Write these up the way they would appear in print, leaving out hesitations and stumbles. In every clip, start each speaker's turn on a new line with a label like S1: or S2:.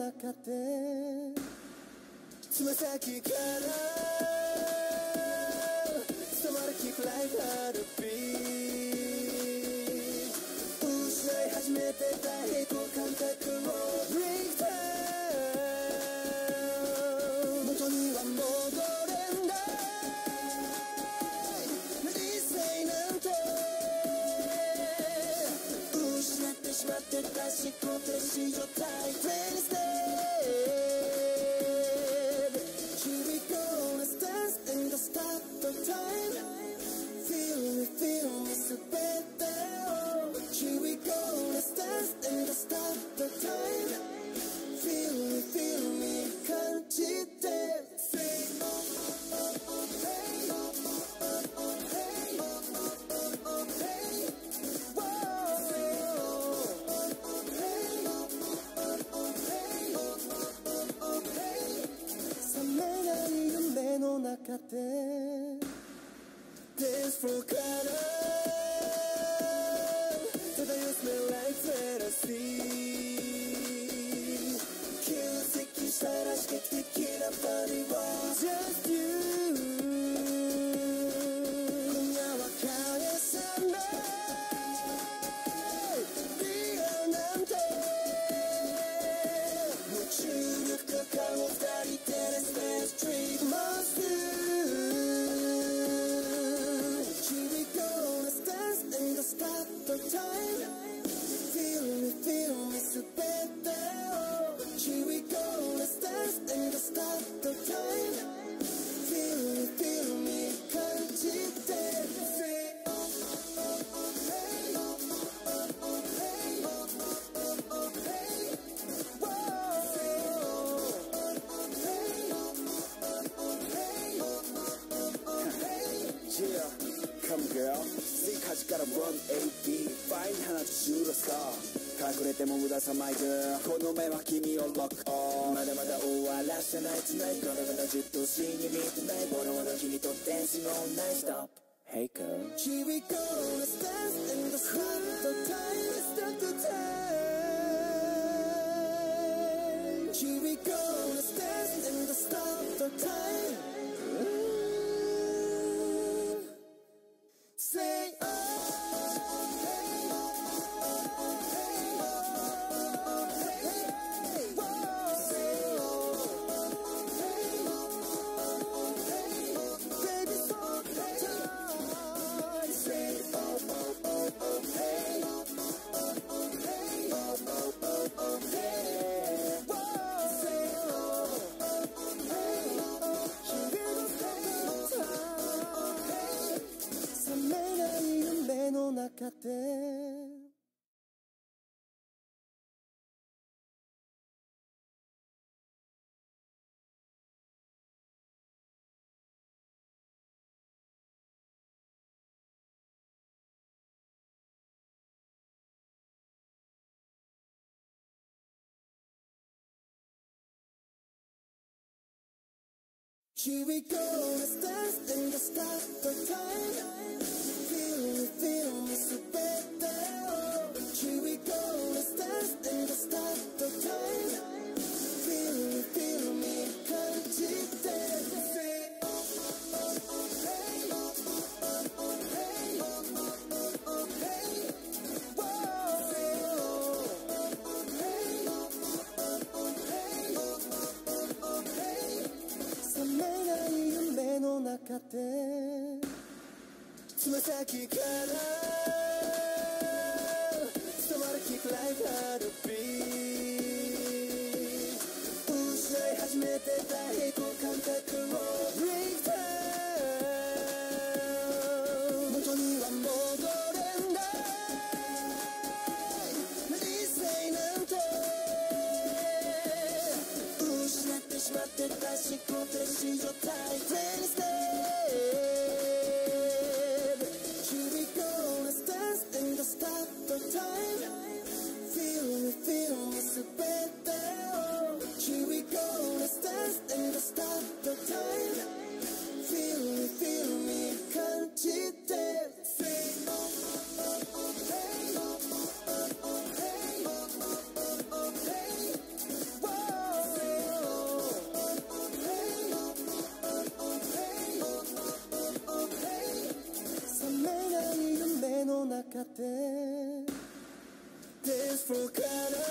S1: 中でつま先から伝わるキックライフハートビート失い始めてた平行感覚をブレイクダウン元には戻れない理性なんて失ってしまってた思考停止状態プレイステHere we go, let's dance and let's stop the time Feel me, so better Here we go, let's dance and let's stop the time Feel me, 感じて Say oh, oh, oh, hey oh, oh, oh, hey oh, oh, oh, hey Whoa, say oh, oh, oh, hey oh, oh, oh, hey oh, oh, oh, hey 覚めない夢の中で Dance floor から漂う smell like fantasy 急積したら刺激的なパリは Just you 今夜は返さないリアルなんて夢中力かかる二人で Let's dance street must Here we go, let's dance and let's stop the time Feel me, so better Here we go, let's dance and let's stop the time Feel me, 感じて Say oh, oh, oh, hey oh, oh, oh, hey oh, oh, oh, hey Whoa, say oh, oh, oh, hey oh, oh, hey oh, oh, hey Yeah, come girl 次端から 180 Fine 花とシューロスター隠れても無駄さマイグこの目は君をロックオンまだまだ終わらせない Tonight この目のじっとしに見てないボロボロ君と Dancing all night Stop Hey girl Here we go Let's dance and let's stop the time Let's stop the time Here we go Let's dance and let's stop the time Say oh hey oh hey oh hey whoa say oh hey oh baby stop the time say oh hey hey hey whoa say oh hey here we go stop the time 覚めない夢の中でHere we go, let's dance and let's stop the time Feel me, so better Here we go, let's dance and let's stop the time Feel me, 感じて Say oh, oh, oh, hey oh, oh, hey oh, hey Whoa, say oh, hey hey hey 覚めない夢の中でつま先から伝わるキックライフハートビート失い始めてた平行感覚をブレイクダウン元には戻れない理性なんて失ってしまってた思考停止状態プレイステHere we go, let's dance and let's stop the time Feel me, so better Here we go, let's dance and let's stop the time Feel me, 感じて Say oh, oh, oh, hey oh, oh, hey oh, oh, hey Whoa for color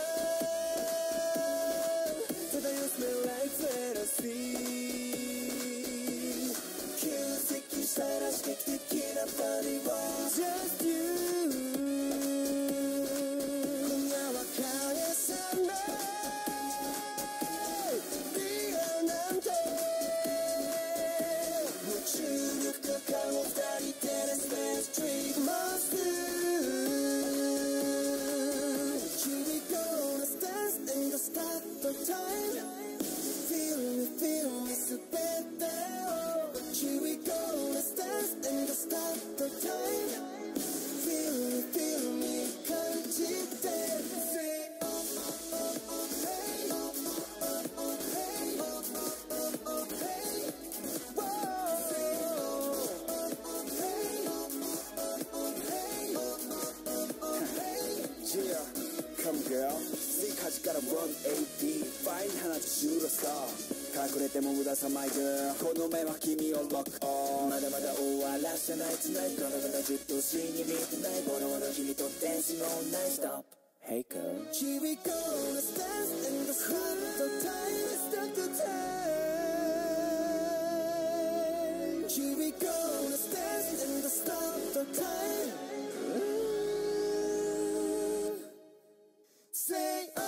S1: 漂う smell like fantasy 急積したら刺激的なパリは Just you 今夜は返さないリアルなんて夢中力が顔二人でレスペーストリートまっすぐ Start the time Feel me, so better Here we go, let's dance and start the time Feel me, can't you dance Say oh, oh, oh, hey Hey, oh, oh, oh, hey Whoa Say oh, oh, hey Hey, oh, oh, hey Yeah, come girl端から 180 ファイン放つシューロスター隠れても無駄さ My girl この目は君をロックオンまだまだ終わらせない Tonight このままじっとしに見てないボロボロ君と Dancing all night Stop Hey girl Here we go Let's dance and let's start the time Let's start the time Here we go Let's dance and let's start the time Say oh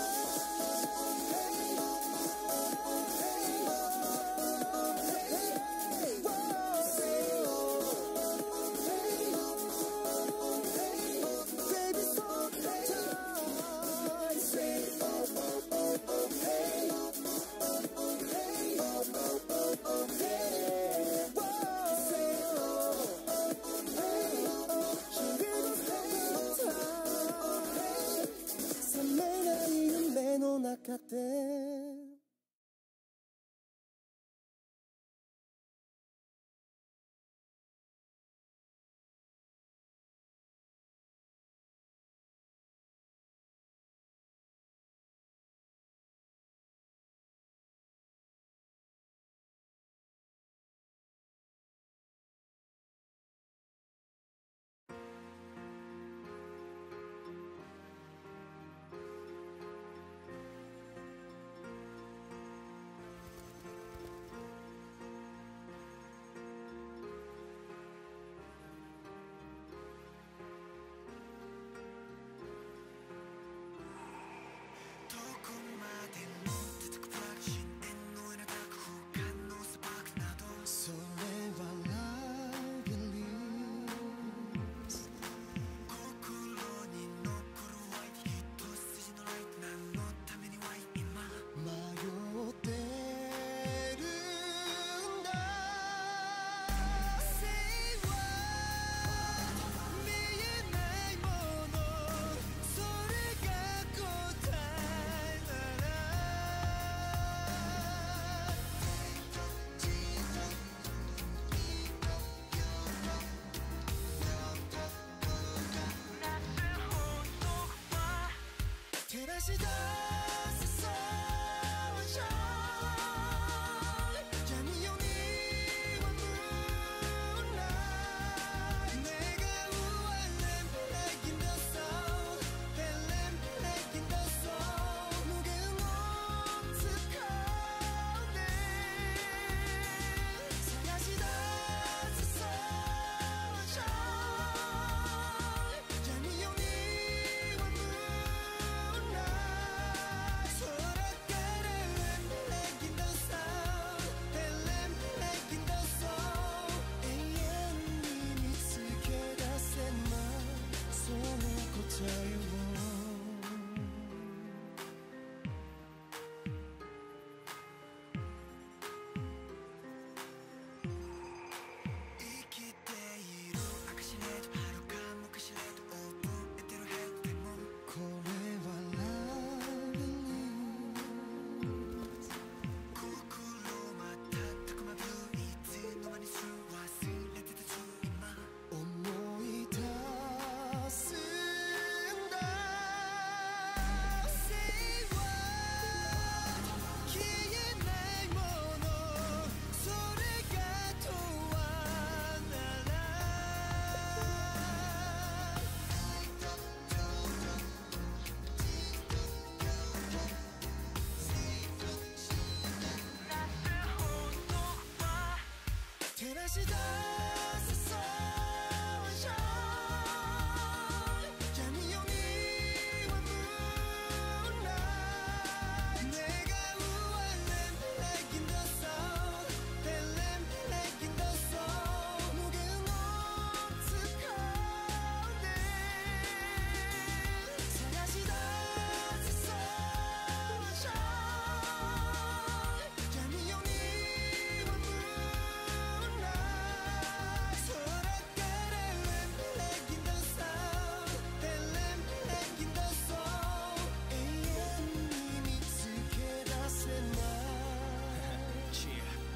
S1: 中で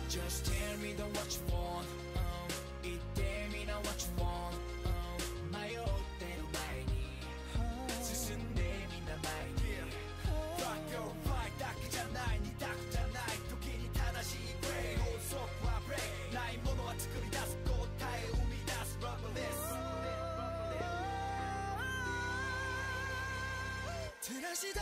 S1: Just tell me the what you want. 이때미나 what you want. 마요대로 말니 스승님이나 말니 Rock your right 닦이잖아 니 닦잖아 도끼니 다다시 그래 호소와 break 나의 모노와 특급이 다섯 곳 다의 의미 다섯 rubberless 다시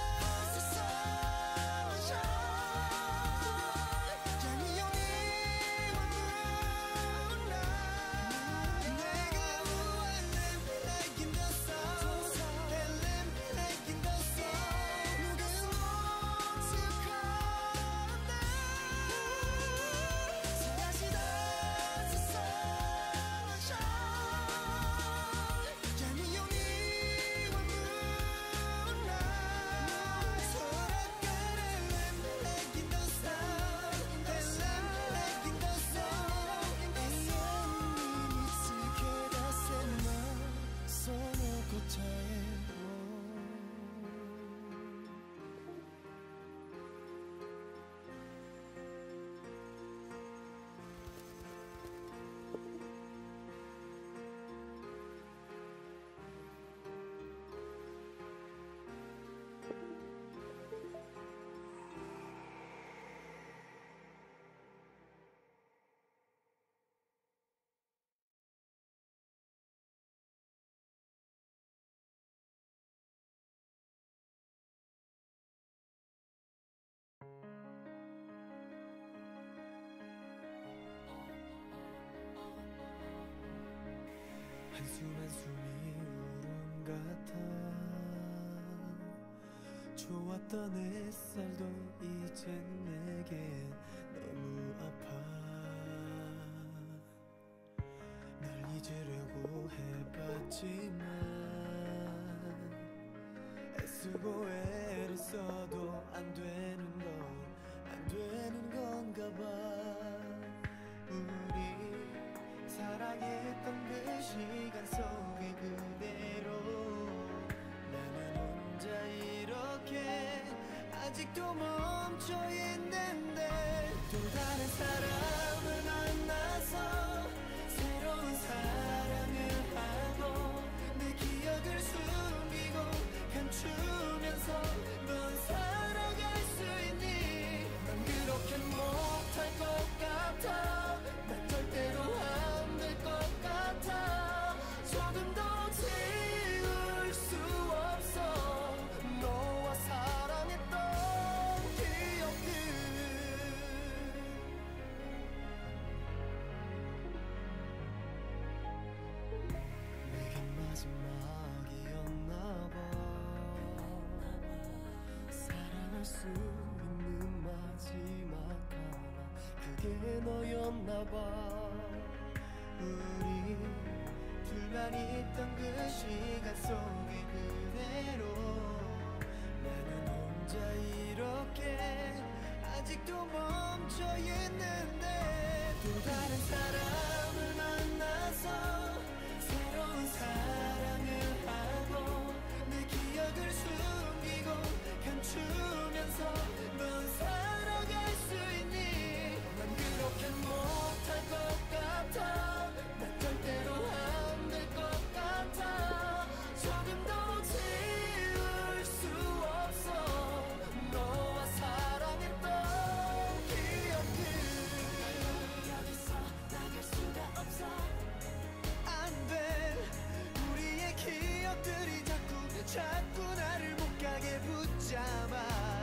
S2: 한숨 한숨이 울음 같아 좋았던 햇살도 이젠 내겐 너무 아파 널 잊으려고 해봤지만 애쓰고 애를 써도 안 되는 건가 봐 우리 사랑했던 그 시간 속에 그대로 나는 혼자 이렇게 아직도 멈춰있는데 또 다른 사람을 만나서 새로운 사랑을 하고 내 기억을 숨기고 감추면서 넌 살아갈 수 있니 난 그렇게 못할 것 같아 난 절대로 안 될 것 같아 조금 더 지울 수 없어 너와 사랑했던 기억들 내겐 마지막이었나 봐 사랑할 수 있는 마지막 하나 그게 너였나 봐 우리 둘만 있던 그 시간 속에 그대로 나는 혼자 이렇게 아직도 멈춰있는데 또 다른 사람을 만나서 새로운 사랑을 하고 내 기억을 숨기고 감추면서 넌 살아갈 수 있니 난 그렇게 못할 것 같아 난 절대로 안 될 것 같아 조금 더 지울 수 없어 너와 사랑했던 기억들 여기서 나갈 수가 없어 안 돼 우리의 기억들이 자꾸 나를 못 가게 붙잡아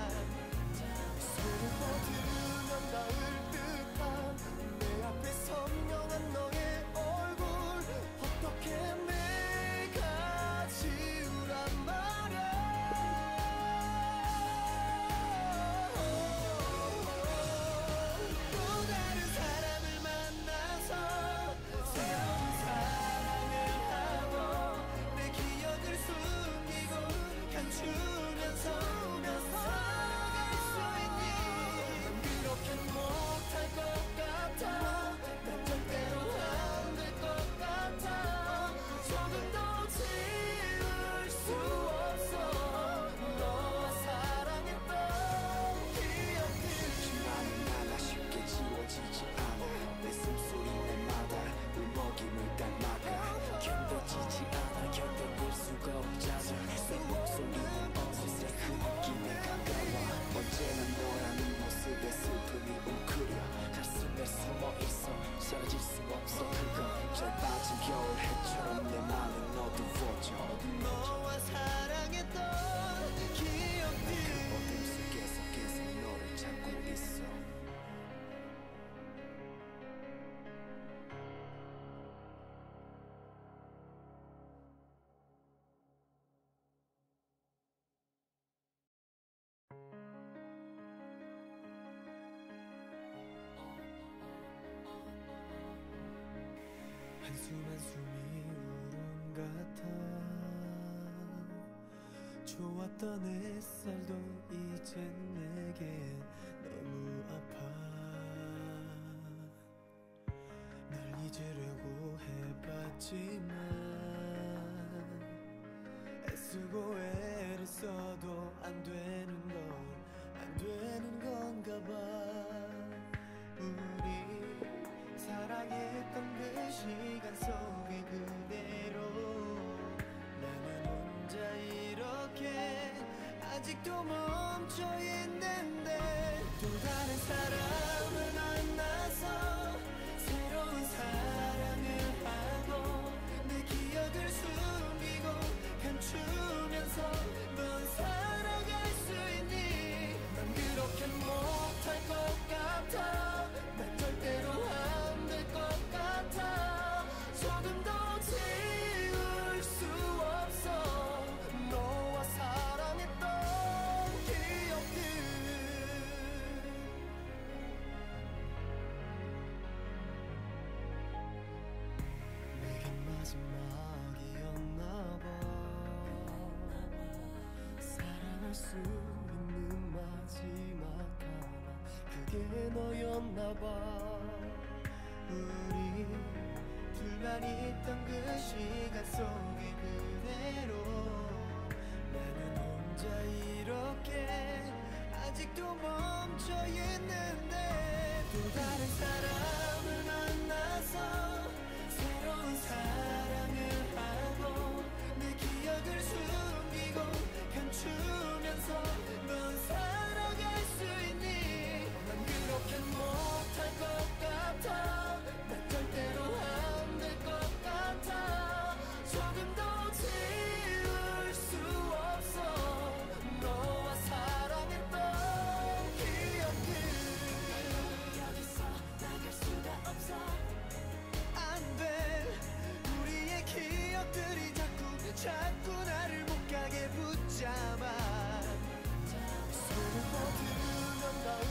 S2: 한숨 한숨이 울음 같아. 좋았던 햇살도 이젠 내겐 너무 아파. 널 잊으려고 해봤지만 애쓰고 애를 써도 안 되는 건가 봐. 우리 사랑했던 그 시간 속에 그대로 나는 혼자 이렇게 아직도 멈춰있는데, 또 다른 사람을 만나서 새로운 사랑을 하고 내 기억을 숨기고 감추면서 넌 살아갈 수 있니? 난 그렇게 못할 것 같아. 난 절대로 안 될 것 같아. 조금 더 지울 수 없어 너와 사랑했던 기억들. 내겐 마지막이었나 봐. 사랑할 수 있는 마지막 하나, 그게 너였나 봐. 우리 둘만 있던 그 시간 속에 그대로 나는 혼자 이렇게 아직도 멈춰있는데, 또 다른 사람을 만나서 새로운 사랑을 하고 내 기억을 숨기고 감추면서 넌 살아갈 수 있니? 난 그렇게 못할 것 같아. 난 절대로 안 될 것 같아. 조금 더 지울 수 없어 너와 사랑했던 기억들. 여기서 나갈 수가 없어. 안 돼. 우리의 기억들이 자꾸 나를 못 가게 붙잡아. 손을 뻗으면 닿을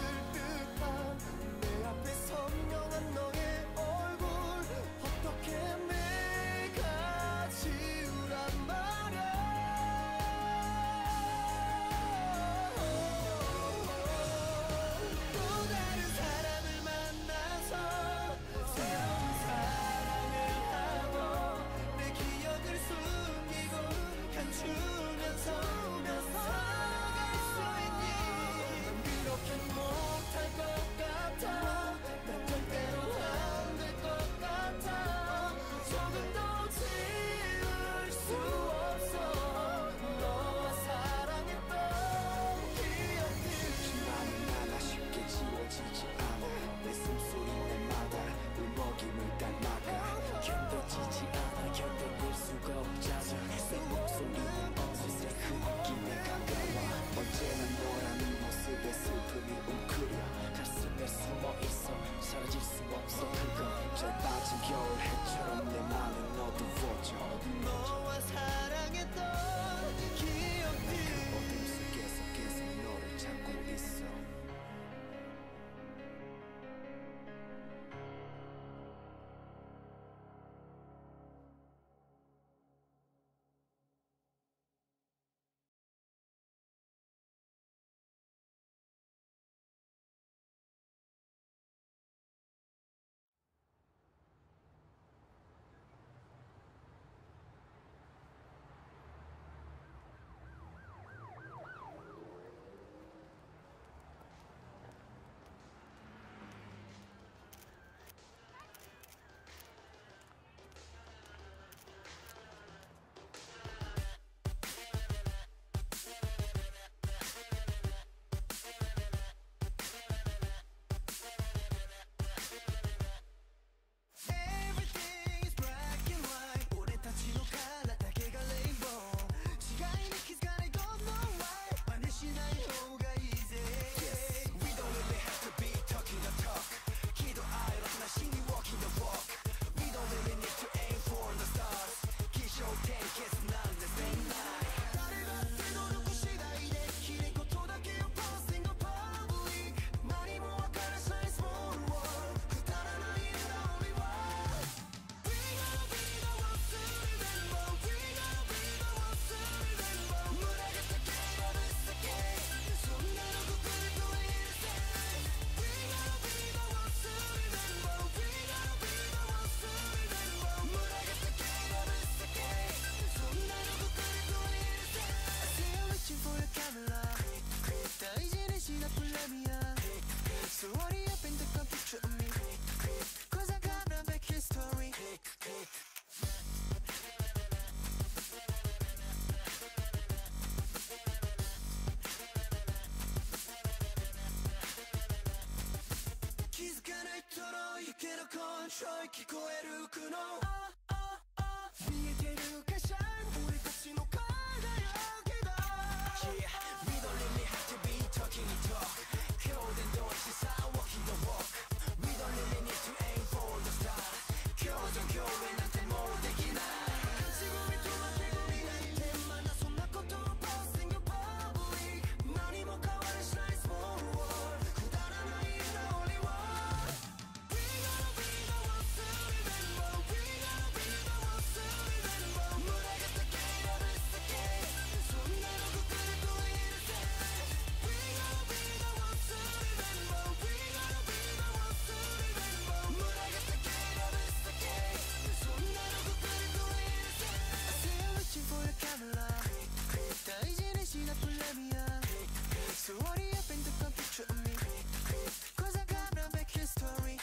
S2: のコントロール聞こえる苦悩見えてるかしら俺たちの輝きだ Yeah, we don't really have to be talking it talk 今日でどうしさ walking the walk We don't really need to aim for the star 今日と今日へなんてもうできない勝ち組と負け組なんてまだそんなことを Posting your public 何も変わりしない small world くだらない the only one We gotta be the ones to remember We gotta be the ones to remember 群がったければすげえそんなのくくるといるぜ We gotta be the ones to remember We gotta be the ones to remember 群がったければすげえそんなのくくるといるぜ I see you reaching for your camera 大事にしなプレミア So what do you think to come picture me Cause I gotta make history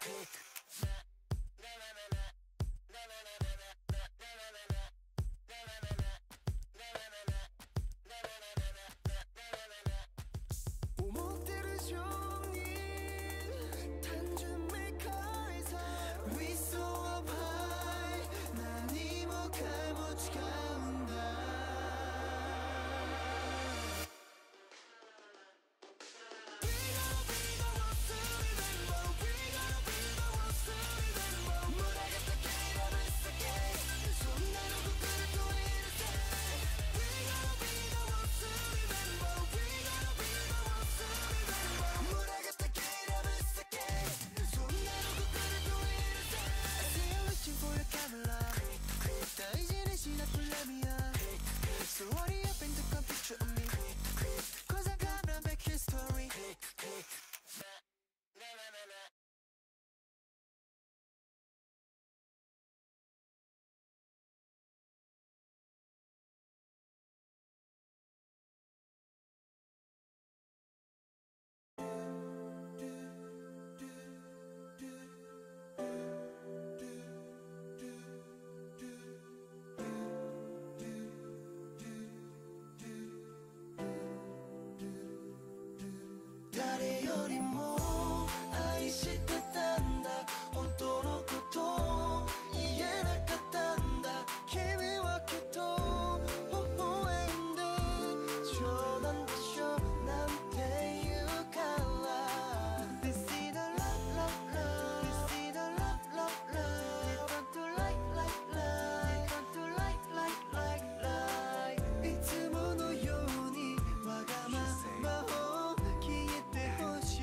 S2: 思ってる以上に単純明快さ We so up high 何もかも違うんだ We gotta be the ones to remember We gotta be the ones to remember 群がったければすげえそんなのくくるといるぜ We gotta be the ones to remember We gotta be the ones to remember 群がったければすげえそんなのくくるといるぜ I see you reaching for your camera 大事にしなプレミア So what do you think to come picture me Cause I gotta make history誰よりも愛してたんだ本当のこと言えなかったんだ君はきっと微笑んで冗談でしょなんて言うから This is the love love love This is the love love love You come to like like like You come to like like like like いつものようにわがままを消えてほしい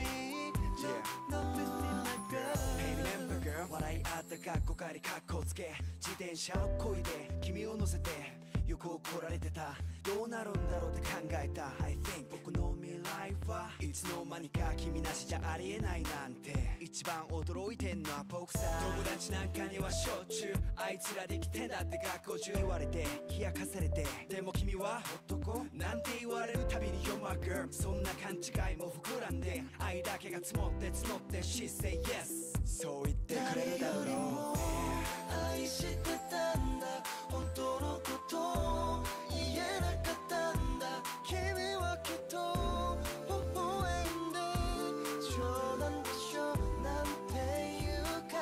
S2: No, no, missing my girl
S3: Hey remember girl 笑いあったかっこかりかっこつけ自転車をこいで君を乗せて横を来られてたどうなるんだろうって考えた I think 僕の未来はいつの間にか君なしじゃありえないなんて一番驚いてんのは僕さ友達なんかにはしょっちゅうあいつらできてんだって学校中言われて冷やかされてでも君は男なんて言われるたびに You're my girl そんな勘違いも膨らんで愛だけが積もって募って She say yes そう言ってくれるだろう
S2: 誰よりも愛してたんだ本当のこと言えなかったんだ君はきっと微笑んで冗談でしょなんて言うから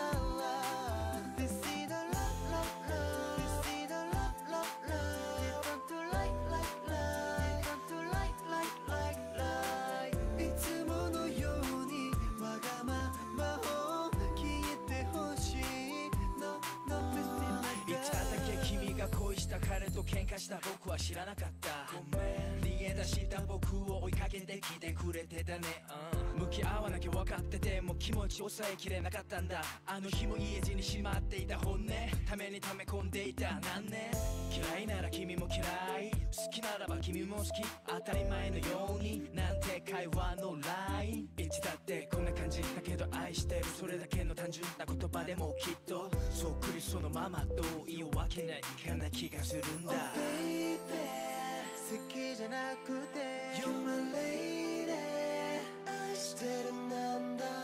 S2: This is the love love love This is the love love love You come to like like like You come to like like like like いつものようにわがままを消えてほしい No, no, missing my
S3: いつだけ君が恋した彼と喧嘩した僕は知らなかったごめん逃げ出した僕を追いかけてきてくれてたね、向き合わなきゃ分かってても気持ち抑えきれなかったんだあの日も言えずにしまっていた本音ために溜め込んでいた何年嫌いなら君も嫌い好きならば君も好き当たり前のようになんて会話のラインいつだってこんな感じだけど愛してるそれだけの単純な言葉でもきっとそっくりそのまま同意を分けないかな気がするんだ、
S2: Baby 好きじゃなくて You're my lady 愛してるなんだ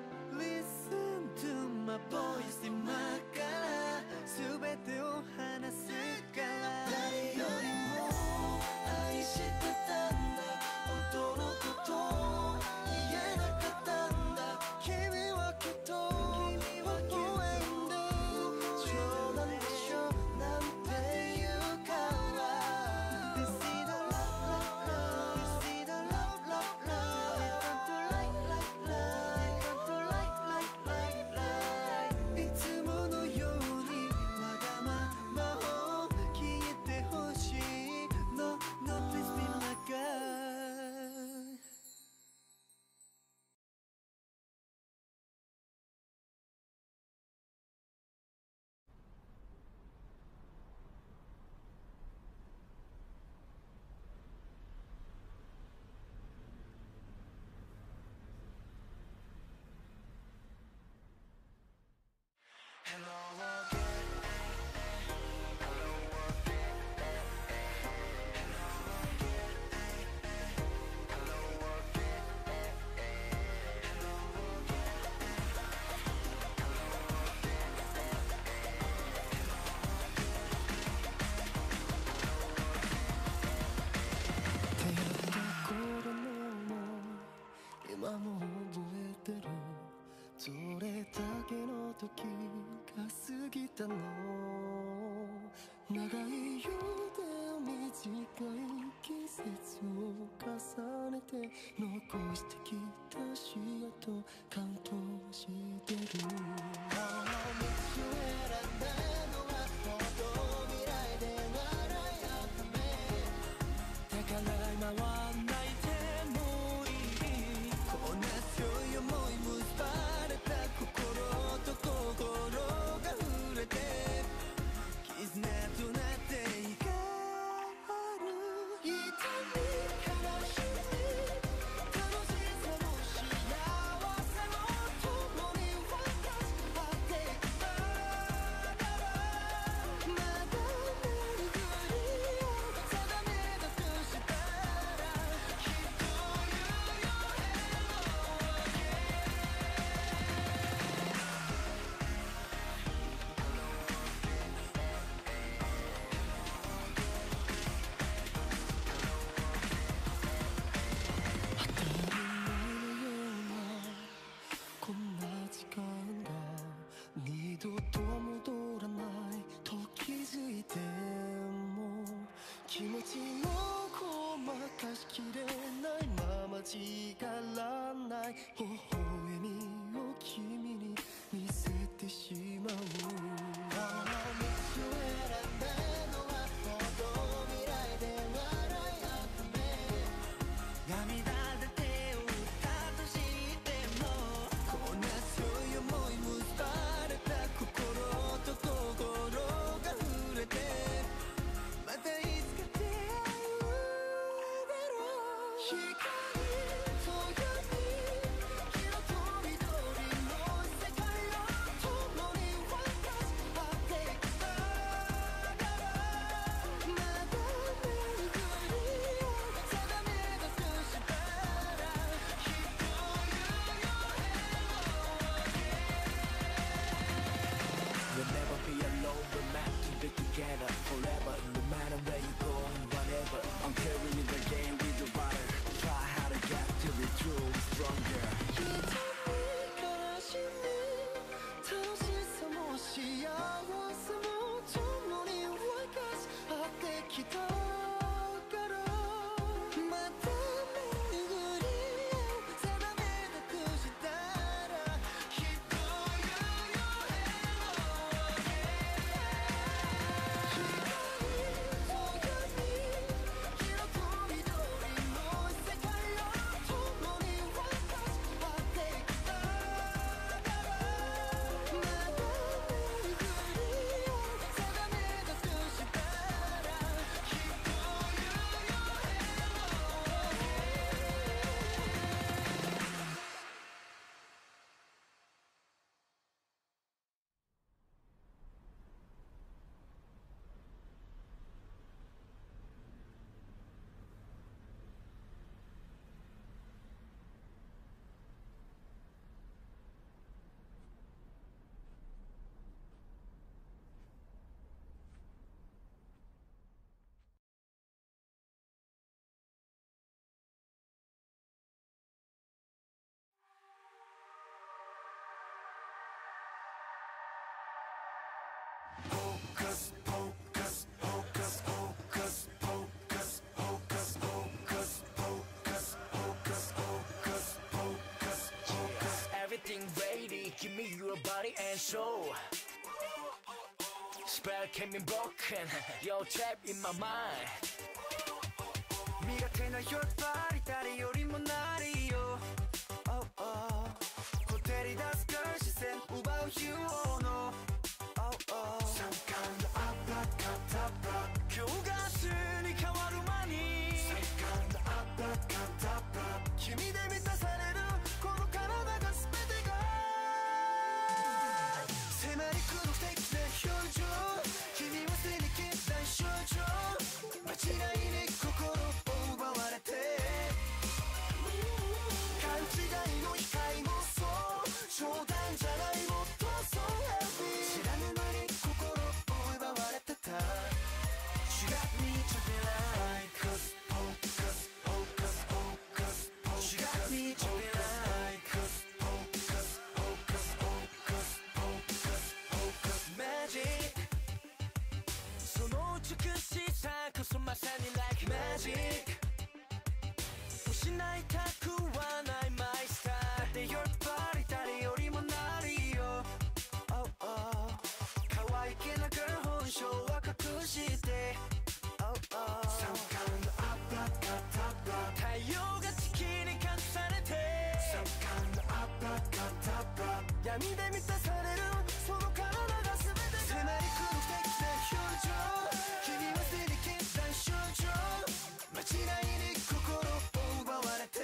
S2: Listen to my voice 今から全てを話すから誰よりも愛してたんだ本当のこと言えなかったんだ君はきっと微
S1: ってるどれだけの時が過ぎたの長いようで短い季節を重ねて残してきた足跡カウントしてるこの道を選んだのはもっと未来で笑い合うためだから今は泣いてもいいこんな強い思い結ばれた心と心が触れて絆となって光る痛み悲しみ楽しさも幸せも共に分かち合ってきたからまだ巡りを定めだとしたらきっと言うよ 当たり前のようなこんな時間が二度と戻らないと気づいても気持ちもごまかしきれないまま違らない微笑みを君に見せてしまうこの道を選んだのはもっと未来で笑い合うため涙で手を打ったとしてもこんな強い思い結ばれた心と心が触れてまたいつか出会うだろう光と闇色と緑の世界を共に分かち合ってきたからまだ巡りを定めだとしたらきっと言うよ
S3: We'll never be alone, we're meant to be together forever. No matter where you go and whatever, I'm carrying the game with the water. Try how to get to be true, stronger.
S1: 痛み悲しみ楽しさも幸せも共に分かち合ってきたからまた巡りを定めだとしたらきっと言うよ 光と闇色と緑の世界を共に分かち合ってきたからまだ巡りを定めだとしたらきっと言うよ Hocus pocus, hocus pocus, hocus pocus, hocus pocus, hocus pocus, hocus pocus.
S3: Everything ready, give me your body and soul. Spell can be broken, you're trapped in my mind.
S2: 磨けないよバリ誰よりもなりよ、oh, oh. ほてり出すから視線奪うようの、oh, oh. Some kind of abracadabra 今日が明日に変わる間に Some kind of abracadabra 君で満たされるこの体が全てが迫り来る不敵な表情君はすでに決断症状間違いに心を奪われて闇で満たされるその体が全てが迫り来る素敵な表情君は素敵な症状間違いに心を奪われて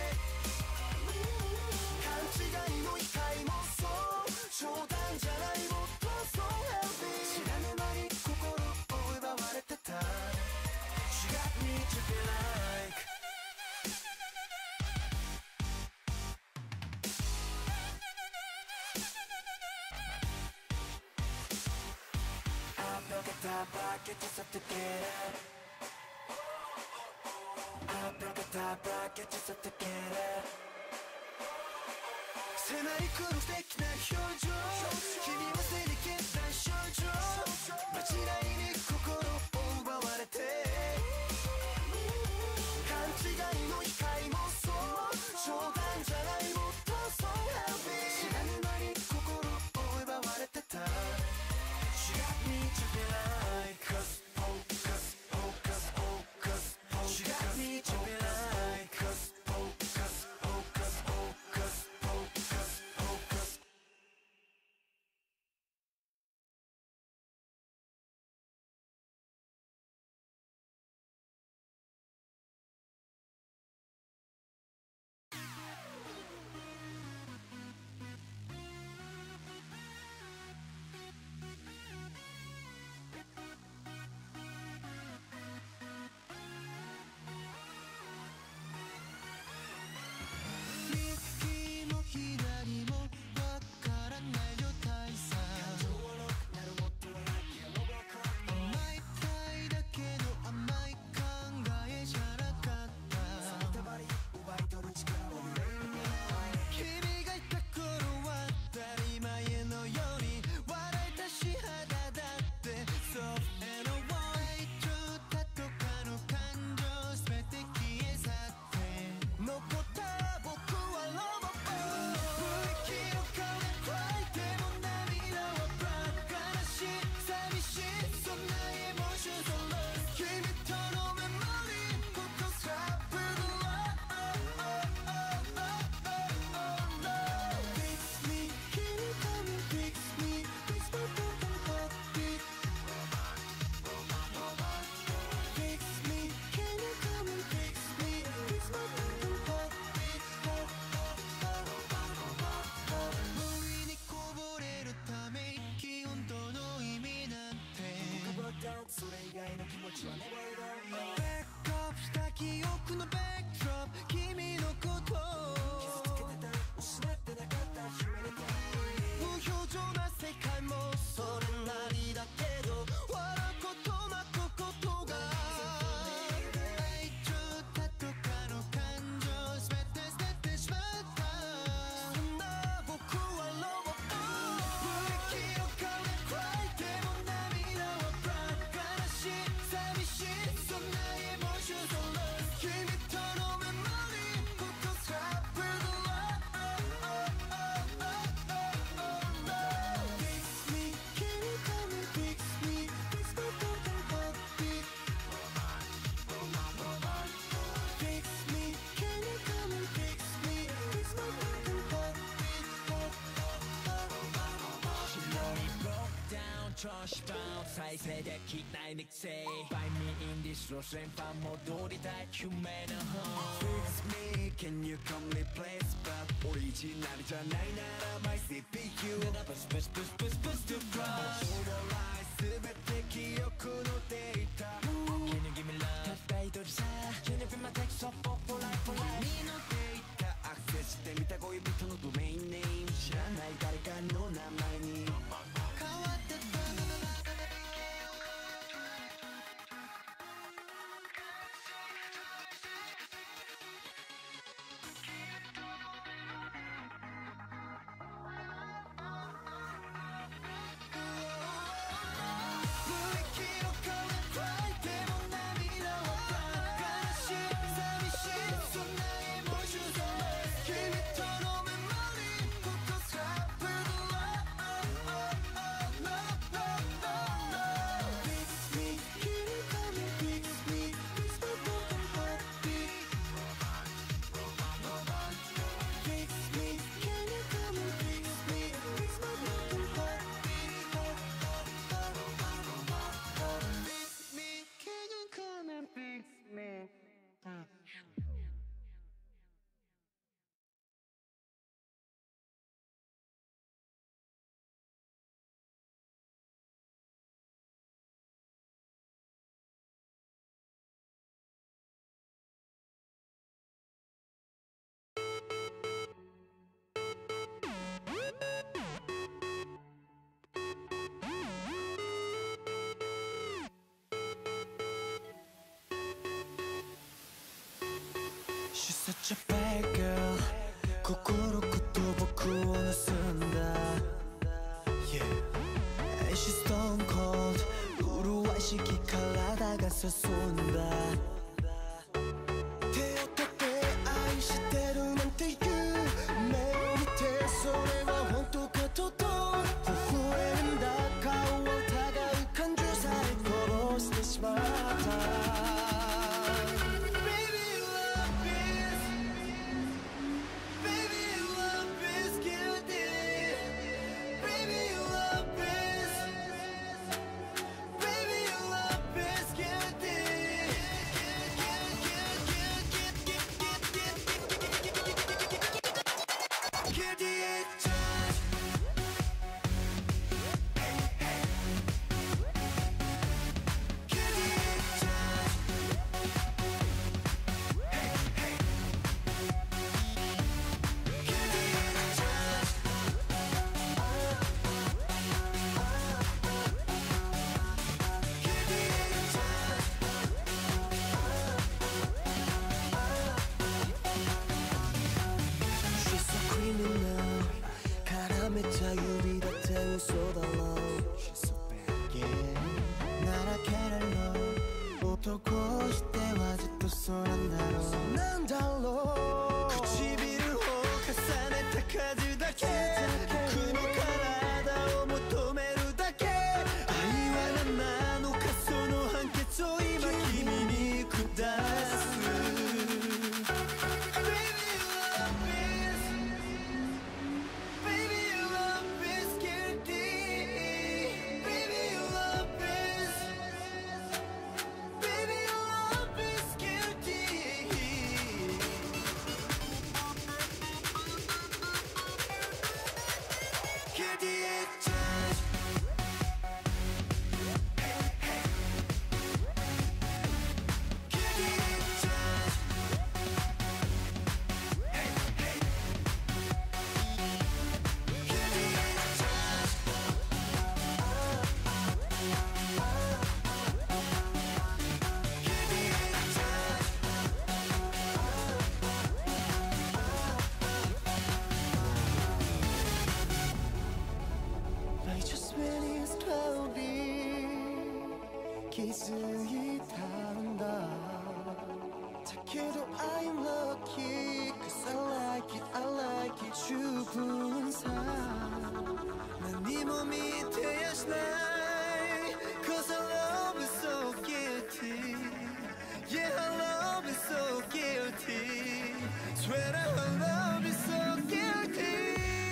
S2: 勘違いの光もそう冗談じゃないもっと So healthy 知らぬ間に心を奪われてた She got me to be like I've broken the bucket just to get up I've broken the bucket just to get up 迫り来る素敵な表情君は素敵な症状間違いに心を奪われて勘違いの光もそう冗談じゃないもっと So healthy 知らぬ間に心を奪われてた She got me to be like Cause focus focus focus focus She got me to be like Cause focus focus focus focus focus右も左もわからない状態さ甘いたいだけど甘い考えじゃなかった君がいた頃は当たり前のように笑えたし肌だって Soft and warm 愛情だとかの感情全て消え去って残った僕はロボット不意気の顔で Cry でも涙は Black 悲しい寂しいそんなエモーション So low 君とのメモリーここスラップの Fix me 君ため Fix me Fix my broken heartbeat Fix me Can you come and fix me Fix my broken heartbeat 森にこぼれるため息本当の意味なんてそれ以外の気持ちは Never know バックアップした記憶のバックドロップ君のこと傷つけてた失ってなかった夢でた無表情な世界もそれなりだけど笑うこと泣くことが愛情だとかの感情全て捨ててしまったそんな僕はロボット不意気の顔で Cry でも涙は Black 悲しい寂しいそんなエモーション So low 君とのメモリーここスラップの Fix me Can you come and fix me Fix my broken heartbeat Fix me Can you come and fix me Fix my broken heartbeat
S3: She really broke down trash bound 再生できないミックス Find me in this lost and found 戻りたい夢の home
S2: Fix me Can you come replace but オリジナルじゃないなら My CPU
S3: Then I push push push push push to crush
S2: 全て記憶のデータ
S3: Can you give me love たった一人さ Can you be my text so for life for life
S2: 君のデータアクセスしてみた恋人のドメインネーム知らない誰かの名前に変わってた不意気の顔で Cry でも涙は Black 悲しい寂しいそんなエモーション So low 君とのメモリーここスラップの Love She's such a bad girl 心こと僕を盗んだ Yeah And she's stone cold 麗しき体が進んだ手を取って愛してるなんて言う目を見てそれは本当かと微笑んだ顔を疑う感情さえ殺してしまった Baby love is Baby love is guilty Baby love is Baby love is guilty Guilty as charged She's so criminal 絡めちゃ指だって嘘だろ She's so bad Yeah ならけれろ男をしてはずっとそうなんだろうなんだろう唇を重ねた数だけ僕の体を求めるだけ愛は何なのかその判決を今君に下す Baby love is Baby love is guilty Baby love is Baby love is guilty Guilty as charged Guilty as charged Guilty as charged Guilty as charged I just really slowly 気づいたんだだけど I'm lucky Cause I like it, I like it 十分さ何も見てやしない Cause our love is so guilty Yeah, our love is so guilty Swear that our love is so guilty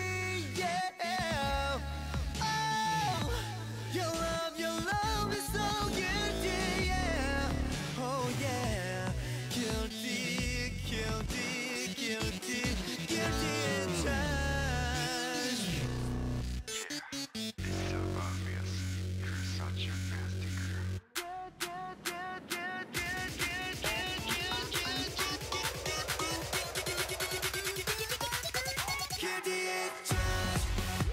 S2: Yeah Oh Your love is so guilty Yeah Oh yeah Guilty, guilty, guilty Guilty as charged
S4: It's so obvious. You're such a nasty girl.
S2: Guilty as charged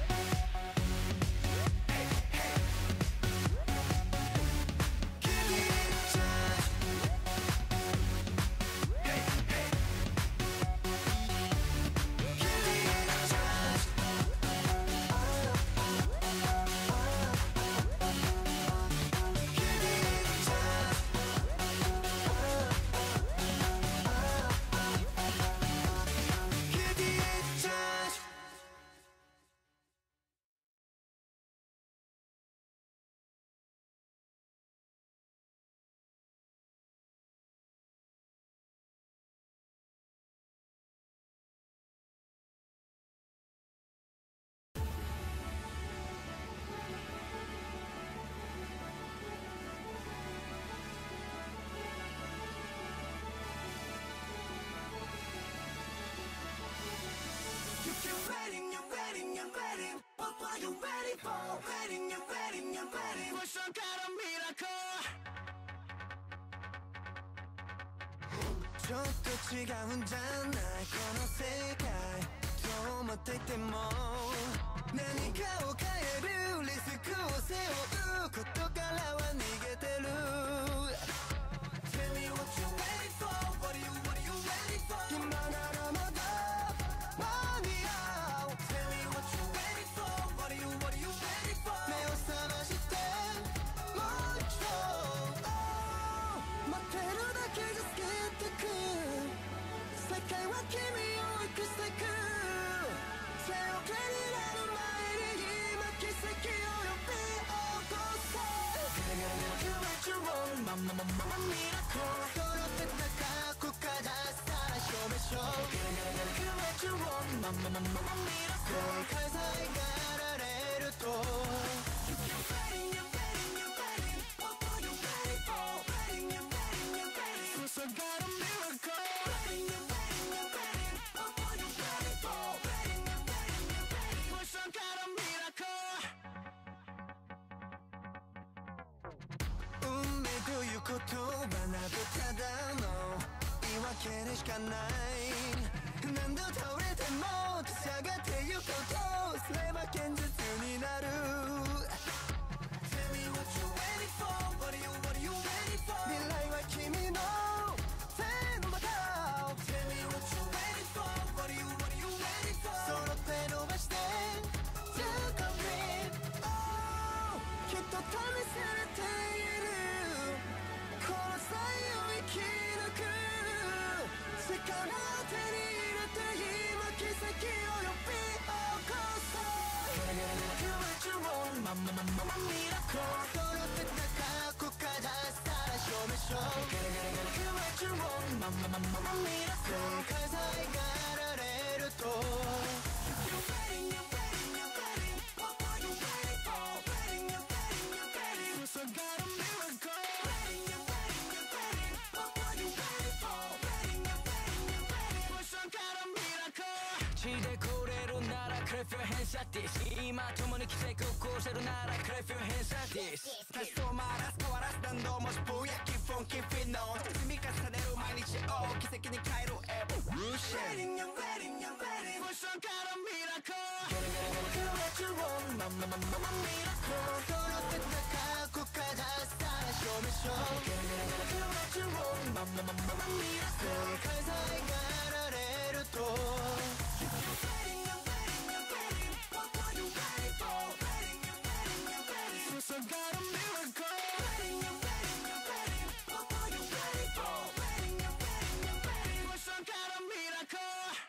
S2: Guilty as charged Guilty as charged Guilty as charged Guilty as charged
S1: You're ready, you're ready, you're ready. What are you ready for? Ready, you're ready, you're ready.
S2: Push on got a miracle ちょっと違うんじゃないこの世界と思っていても何かを変えるリスクを背負うことからは逃げてる
S1: Tell me what you ready for. What are you ready for?
S2: 今ならまだ間に合う Tell me what you ready for What are you ready for 目を覚ましてもう一度 待ってるだけが過ぎてく世界は君を生かしてく手遅れになる前に今奇跡を呼び起こせ Do what you want Mama miracle 揃ってた過去からさら証明しよう Do what you want Mama miracle 風がられると You ready, you ready, you ready What are you ready for? Ready, you ready, you ready Since I got a miracle Ready, you ready, you ready What are you ready for? Ready, you ready, you ready Since I got a miracle 運命ということはなどただの言い訳でしかない何度倒れても立ち上がってゆこうとすれば現実になる Tell me what you ready for What are you ready for 未来は君の手の中 Tell me what you ready for What are you ready for 揃って伸ばして To complete Oh きっと試されているこの際を生き抜く力を手に入れて今奇跡を呼び起こせ Do what you want Mama miracle 揃ってた過去からさら証明しよう Do what you want Mama miracle 風がられると You ready, you ready, you ready What are you ready for? Ready, you ready, you ready Since I got a miracle Ready, you ready, you ready What are you ready for? Ready, you ready, you ready Since I got a miracle
S3: 血で凍れるなら Clap your hands at this 今共に奇跡を起こせるなら Clap your hands at this 立ち止まらす変わらす何度もしぼやきフォンキーフィノ積み重ねる毎日を奇跡に変える Evolution
S2: Ready, you ready, you ready
S3: Since I got a miracle
S2: Do what you want
S3: Mama miracle
S2: 揃ってた過去からさら証明しよう Do what you want
S3: Mama miracle
S2: 風がられると You ready, you ready, you ready What are you ready for? Ready, you ready, you ready
S3: Since I got a miracle
S2: Ready, you ready, you ready What are you ready for? Ready, you ready, you ready
S3: Since I got a miracle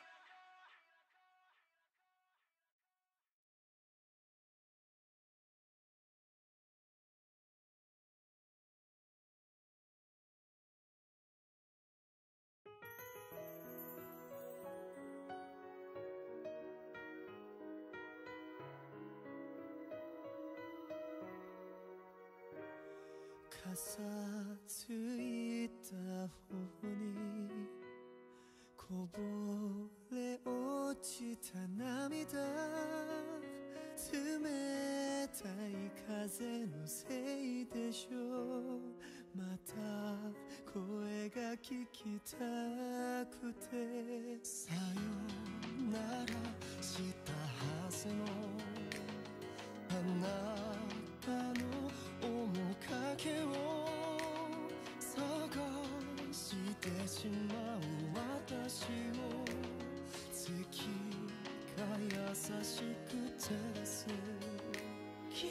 S2: 傘ついた方にこぼれ落ちた涙冷たい風のせいでしょうまた声が聞きたくてさよならしたはずのあなたの面影を探してしまう私を月が優しく照らすきっ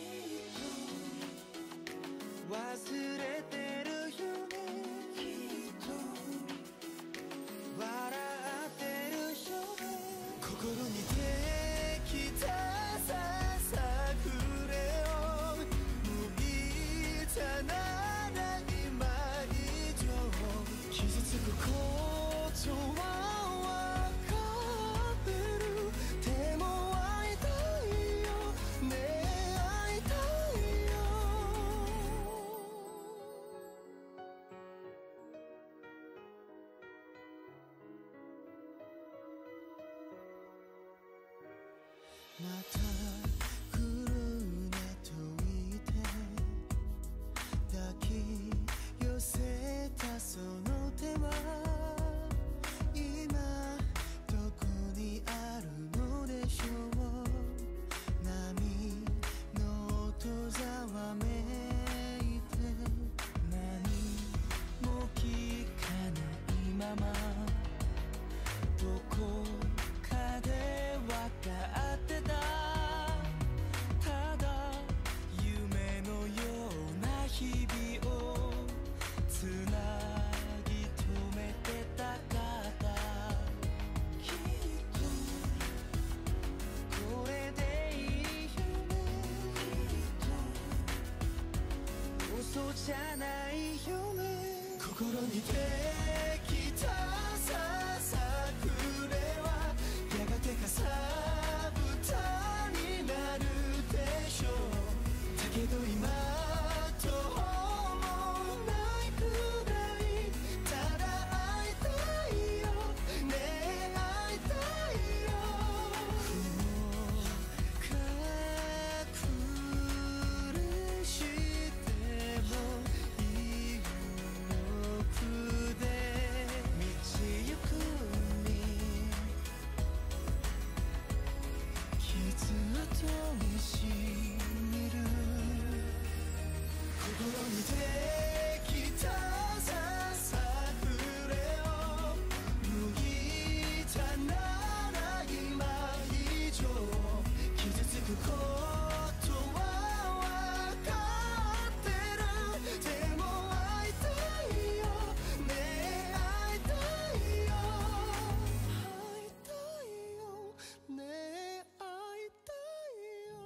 S2: と忘れてるよねきっと笑ってるよね心にできたささくれを向いたなら今以上傷つくことは分かってるでも会いたいよね会いたいよまた来るねと言って抱き寄せたその手は今どこにあるのでしょう波の音ざわめいて何も聞かないまま
S3: じゃないよね心にできたさくれはやがてかさぶたになるでしょうだけど今と思うないくらいただ会いたいよねえ会いたいよ隠れしてもいい奥で道行くに傷跡にしみる心にできたさくれを脱ぎたなら今以上傷つくことは分かってるでも会いたいよねえ会いたいよ会いたいよねえ会いたいよ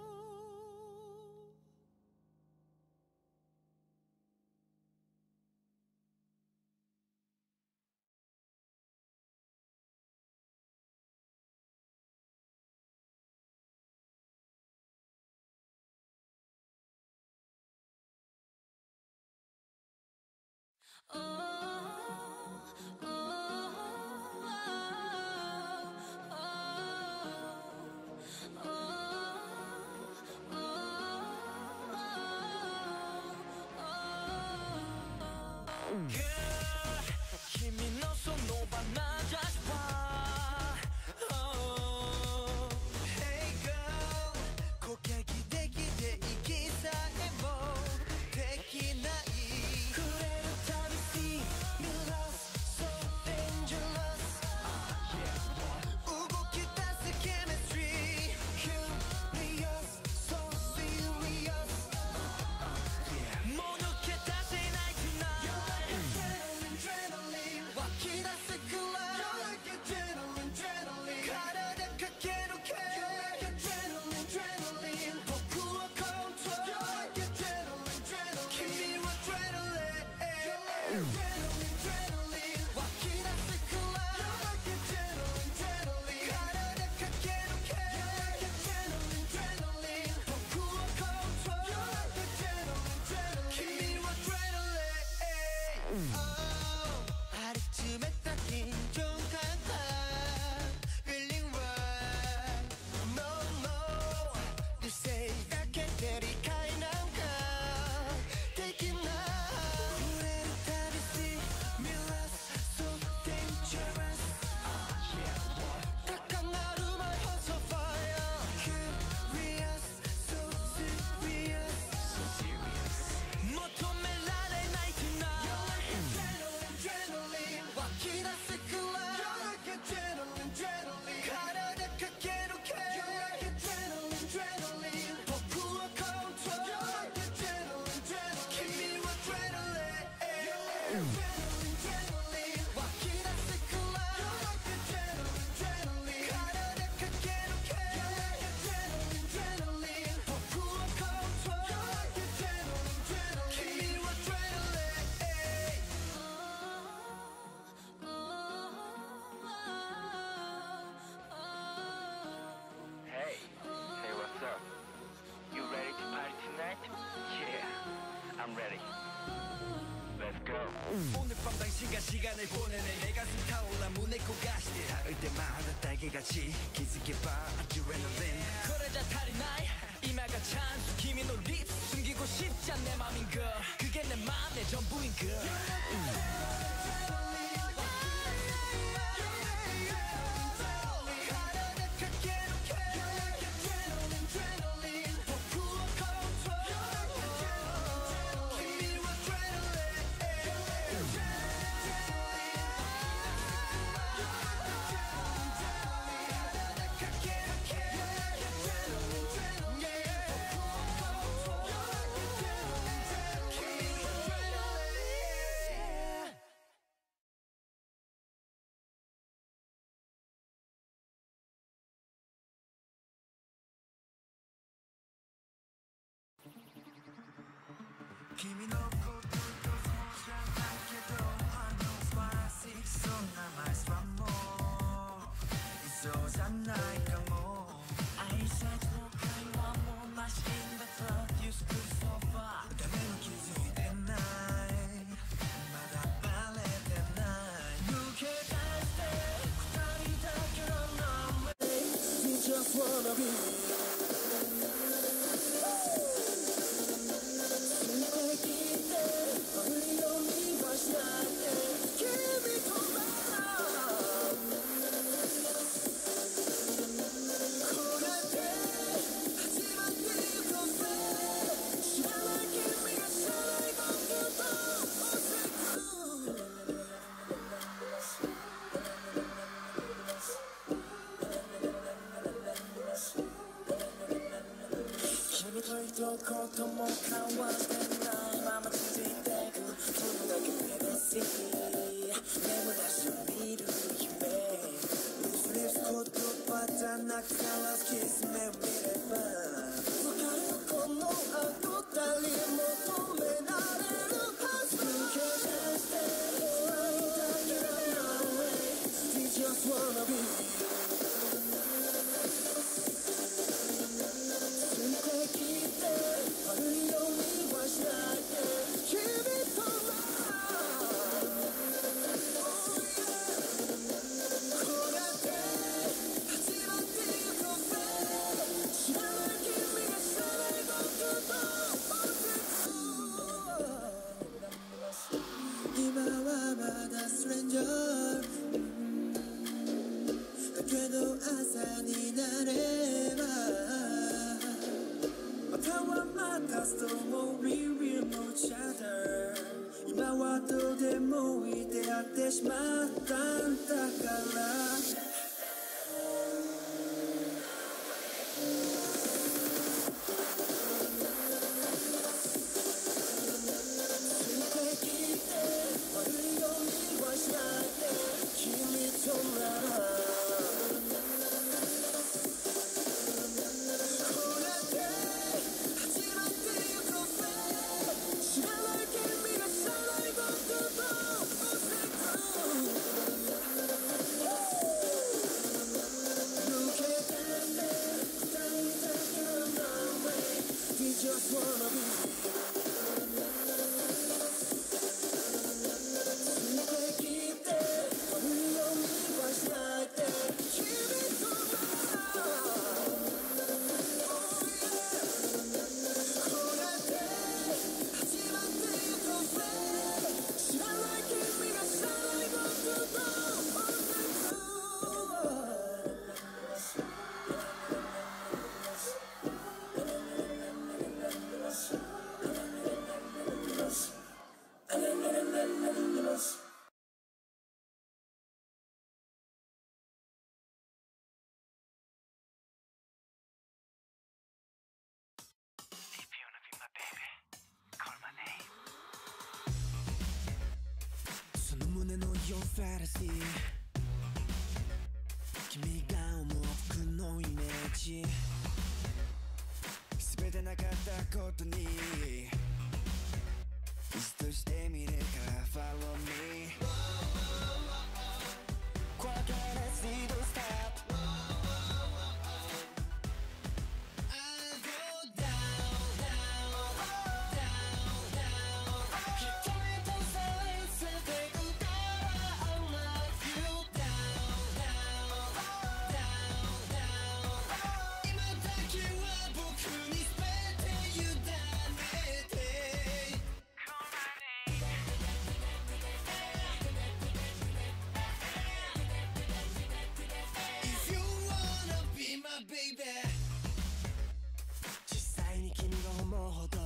S3: 君のその場な Just one Hey girl 攻撃できて息さえもできない触れるたび See me lost so dangerous 動き出す chemistry Curious so serious もう抜け出せない tonight Adrenaline 湧き出すくらい You're like adrenaline体駆け抜け You're like adrenaline 僕はコントロール You're like adrenaline 君は adrenaline Adrenaline 湧き出すくらい You're like adrenaline 体駆け抜け You're like adrenaline 僕はコントロール You're like adrenaline 君は adrenaline張り詰めた緊張感が Feeling right No no You say だけで理解なんかできない触れるたび See me lost so dangerous 高鳴る My heart's on fire Curious so serious 求められない tonight You're like adrenaline 湧き出すくらい You're like adrenaline 体駆け抜け You're like adrenaline 僕はコントロール You're like adrenaline 君は adrenaline Adrenaline 湧き出すくらい You're like adrenaline 体駆け抜け You're like adrenaline 僕はコントロール You're like adrenaline 君は
S5: Hey, hey, what's up? You ready to party tonight? Yeah, I'm ready. Let's go.
S3: 오늘 밤 당신과 시간을 보내네 내 가슴 타올라 문에 고가시대 닿을 때마다 달개같이 기지개 봐 adrenaline 그러자 탈이 나이 이마가 찬수 kimi no lips 숨기고 싶지 않은 내 맘인 girl 그게 내 맘의 전부인 girl 가라다駆け抜け You're like adrenaline僕はコントロール 君は 君のこと
S2: なナイスワンもいそうじゃないかも挨拶の会話もマシンだと You school so far 誰も気づいてないまだバレてない抜け出して二人だけの We just wanna beどことも変わってないまま続いてくそんだけ目指し眠らし見る夢薄れす言葉じゃなくからキス目を見れば分かるこの後誰も止められるはず抜け出してないだけの No way We just wanna be今はまだストレンジャーだけど朝になればまたはまたストーリー We'll know each other 今はどうでもいい出会ってしまったんだからその胸の4ファラシー君が思う僕のイメージ全てなかったことに一度してみるから Follow me 怖がらずに Don't stop実際に君が思うほど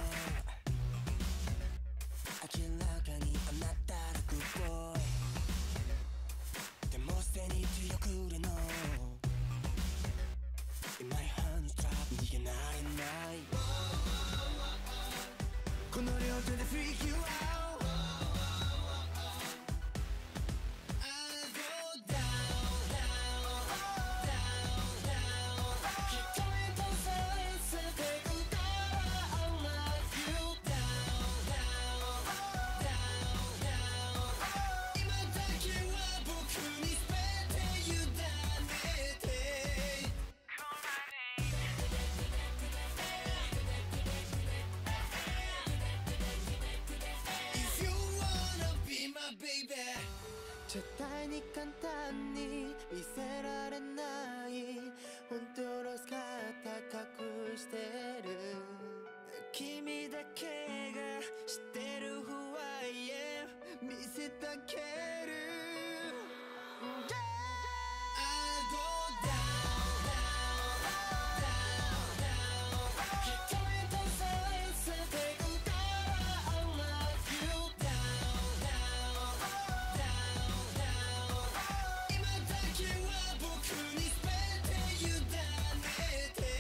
S2: 明らかにあなたらグッボーイでもすでに強く売れの In my hand trap 逃げられないこの両手で freak you out僕
S1: Cettai cantani miserare nai Ontoro skata kushiteru Kimi dake ga shitteru who I am Misetakeru I go down, down, down, down Hitomi to sense 되고 따라 I love you down, down, down, down今だけは僕に全て委ねて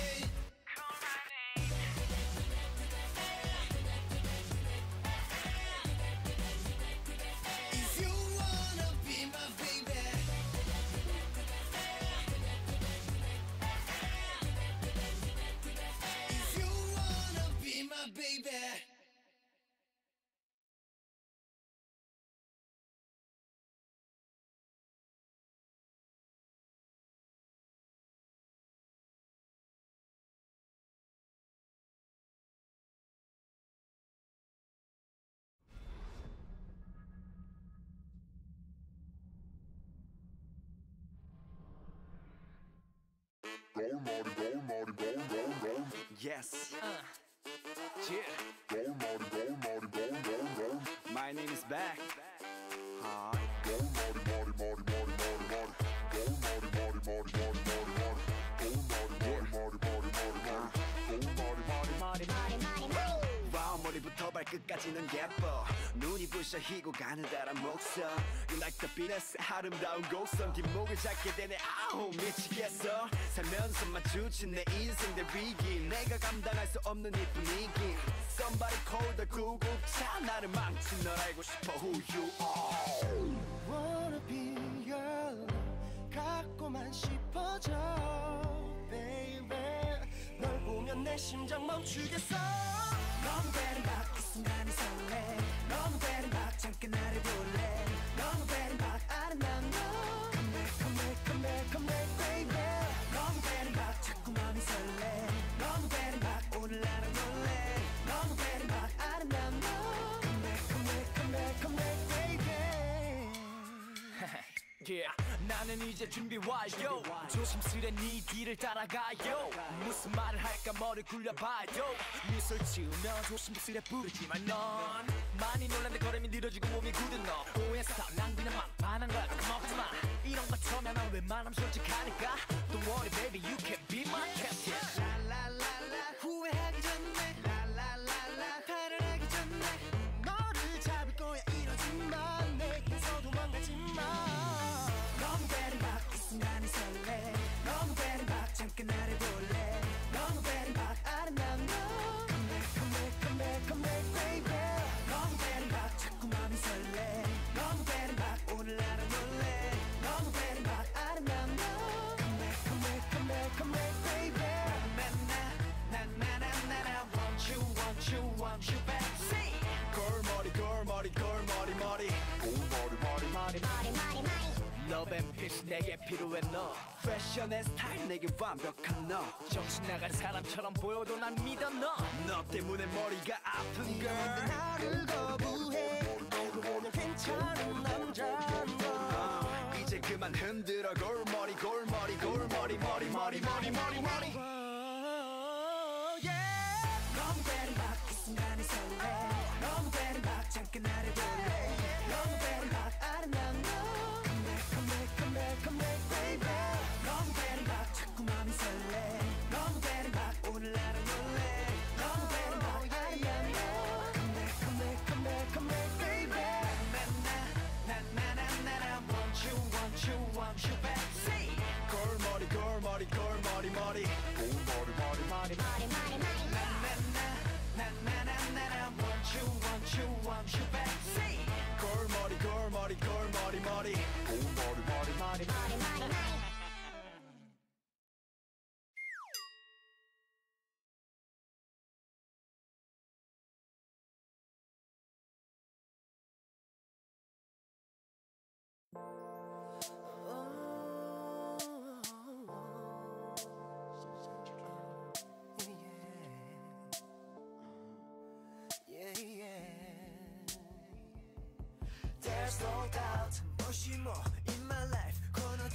S1: If you wanna be my baby If you wanna be my baby
S2: Yes. Yeah. My name is back. 와우 머리부터 발끝까지는 예뻐 눈이 부셔 희고 가느다란 목성 You like the beatles 아름다운 곡성 뒷목을 잡게 되네 아우 미치겠어 살면서 마주친 내 인생들 위기 내가 감당할 수 없는 이 분위기 Somebody call the 구급차 나를 망친 널 알고 싶어 who you are
S1: Wanna be your love 갖고만 싶어져 baby 널 보면 내 심장 멈추겠어 너무 베리박 이 순간이 설레 너무 베리박 잠깐 나를 볼래 너무 베리박 아름다운 너 Come back come back come back come back baby 너무 베리박 자꾸 마음이 설레 너무 베리박 오늘 나랑 놀래 너무 베리박 아름다운 너 Come back come back come back come back baby
S3: Yeah. 나는 이제 준비 완료 조심스레 네 뒤를 따라가요 무슨 말을 할까 머리 굴려봐요 미소를 지으며 조심스레 부르지만 넌 많이 놀란데 걸음이 느려지고 몸이 굳은 너 오해했어 난 그냥 막 반한 거야 겁먹지 마 이런 거 처음에 난 웬만하면 솔직하니까 Don't worry baby you can be my captain
S1: 라라라라 후회하기 전에 라라라라 탈을하기 전에 너를 잡을 거야 이러지 마 내게서 도망가지 마 너무 베리박 이 순간이 설레 너무 베리박 잠깐 나를 볼래 너무 베리박 아름다운 너 Come back come back come back come back baby 너무 베리박 자꾸 마음이 설레 너무 베리박 오늘 나랑 놀래 너무 베리박 아름다운 너 Come back come back come back come back baby 나나나나나 want you want you want you back say
S2: 골머리 골머리 골머리 머리 골머리 머리 머리
S3: Love and peace 내게 필요해 너
S2: 패션의 스타일 내게 완벽한 너
S3: 정신 나간 사람처럼 보여도 난 믿어 너
S2: 너 때문에 머리가 아픈 girl
S1: 나를 거부해 알고 보면 괜찮은 남자인 너
S2: 이제 그만 흔들어 골머리 골머리 골머리 머리 머리 머리 머리 머리
S1: 너무 베리박 이 순간이 설레 너무 베리박 잠깐 나를 볼래 너무 베리박 아름다운 너 Come back come back come back come back baby 너무 베리박 자꾸 마음이 설레 너무 베리박 오늘 나랑 놀래 너무 베리박 아름다운 너 Come back come back come back come back baby
S2: 나나나나나 want you back say 골머리 골머리 골머리 머리 골머리 머리 머리 나나나나나 want you back say 골머리 골머리 골머리 머리 골머리 머리 머리
S1: There's no doubt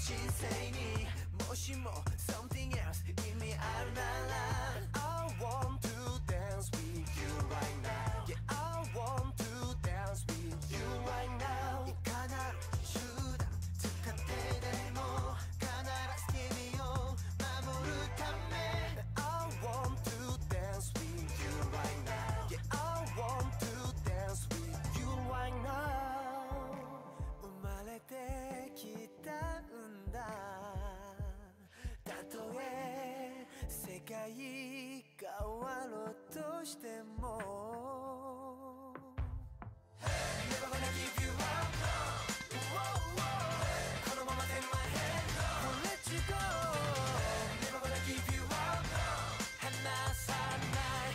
S2: 시세니 무엇이 뭐 something else 이미 알랄라 I want to dance with you right now Yeah I want to dance with you right now 이 가나로 주다 특한테는 뭐 가나라 스키미요 마무르 카메 I want to dance with you right now Yeah I want to dance with you right now 生まれてきたんだたとえ世界変わろうとしても Never gonna give you upこのまま take my hand Won't let you go Never gonna give you up 離さない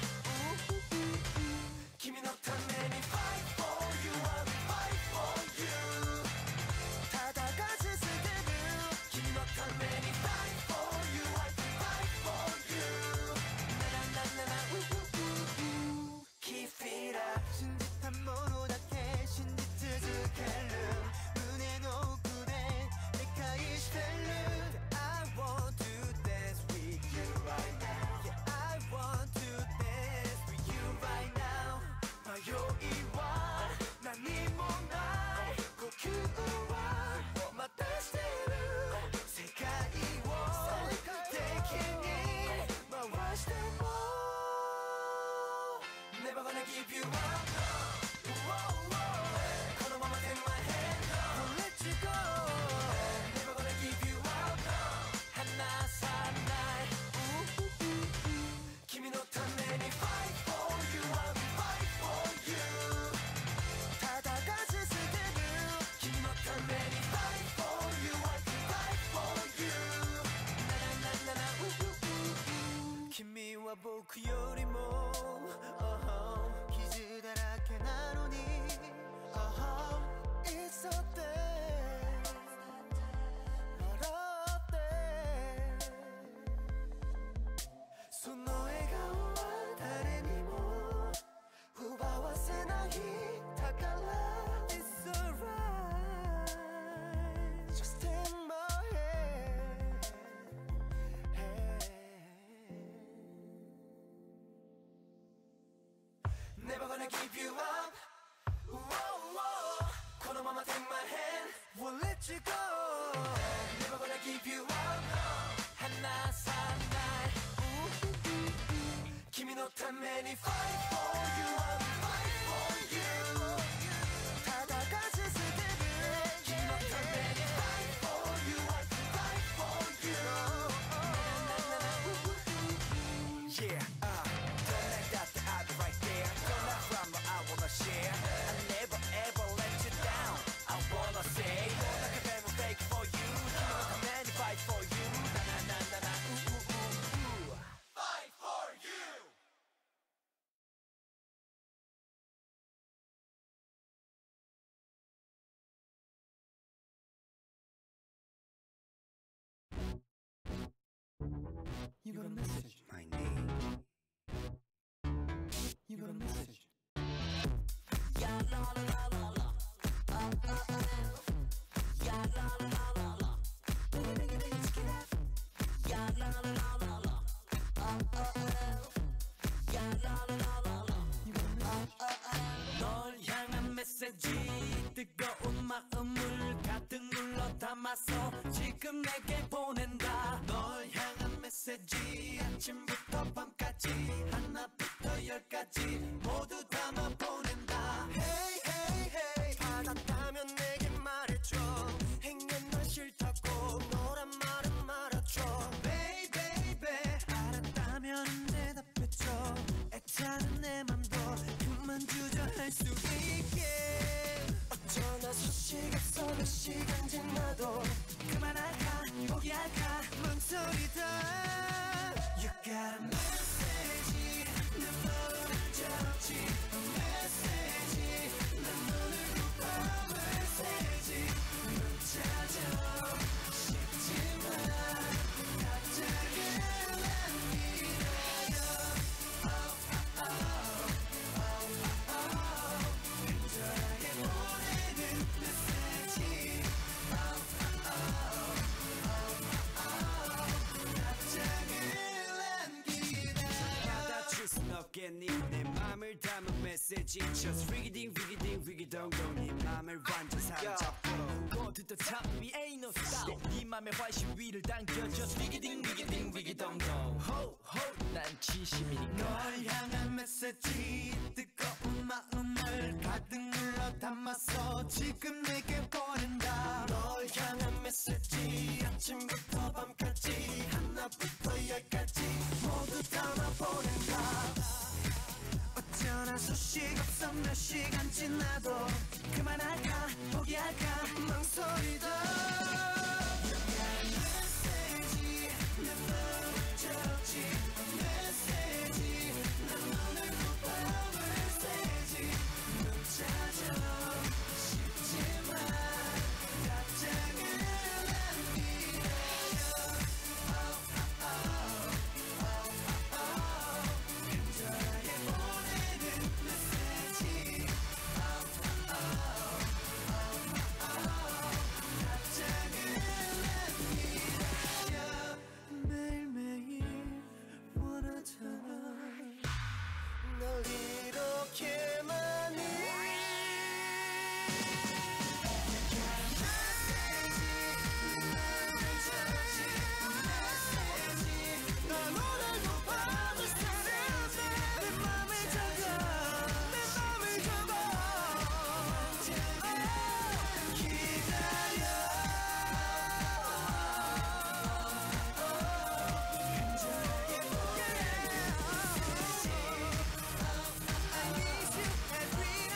S2: 君のために fight for you I'll fight for you 戦い続ける君のために fight for you I'll fight for you なななななKeep it up 信じたものだけ信じ続ける胸の奥で理解してる I want to dance with you right now Yeah I want to dance with you right now 迷いは何もない呼吸はまたしてる世界を敵に回しても Never gonna give you upこのまま take my hand Won't let you go Never gonna give you up 離さない君のために fight for you I'll fight for you 戦い続ける君のために fight for you I'll fight for you なななな君は僕よりも傷だらけなのに It's okay 笑ってその笑顔は誰にも奪わせない宝 It's alright Just take my hand Never gonna give you upこのまま take my hand Won't let you go Never gonna give you up 離さない君のために fight for you I'll fight for you 戦い続ける君のために fight for you I'll fight for you Yeah Don't let that I'll be right there Don't let from I wanna share I never ever let you down I wanna say don't like a very fake for you君のために fight for you Na na na na na Fight for you
S3: You got a message.
S6: My name.
S3: You got a message. 널 향한 메시지 뜨거운 마음을 가득 눌러 담아서 지금 내게 보낸다 널 향한 메시지 아침부터 밤까지 하나부터 열까지 모두 담아 보낸다
S2: Hey hey hey 받았다면 내게 말해줘 행여 널 싫다고 너란 말은 말아줘
S3: Baby baby 알았다면 대답해줘 애타는 내 맘도 그만 주저할 수 있게
S2: 어쩌나 소식 없어 몇 시간 지나도
S3: 그만할까 포기할까 망설이다 You got a message 내 마음을 잘
S2: 알겠니 내 맘을 담은 메시지 Just rigging rigging 네 맘을 완전 사로잡고
S3: Go to the top, we ain't no stop 네 맘에 훨씬 위를 당겨 Just rigging Ho, 난 진심이니까
S2: 널 향한 메시지 뜨거운 마음을 가득 눌러 담아서 지금 내게 보낸다 널 향한 메시지 아침부터 밤까지 하나부터 열까지 모두 담아 보낸다 어쩌나 소식 없어 몇 시간 지나도 그만할까 포기할까 망설이다 메시지 내 마음 적지 메시지 난 오늘도 밤을 새지 눈 찾아 싶지만 답장을 안 기다려 간절하게 보내는 메시지 답장을 안 기다려 매일매일 원하잖아 널 이렇게만이 난 오늘도 밤을 새지 내 맘을 적어 내 맘을 적어 기다려 간절하게 보내는 I need you every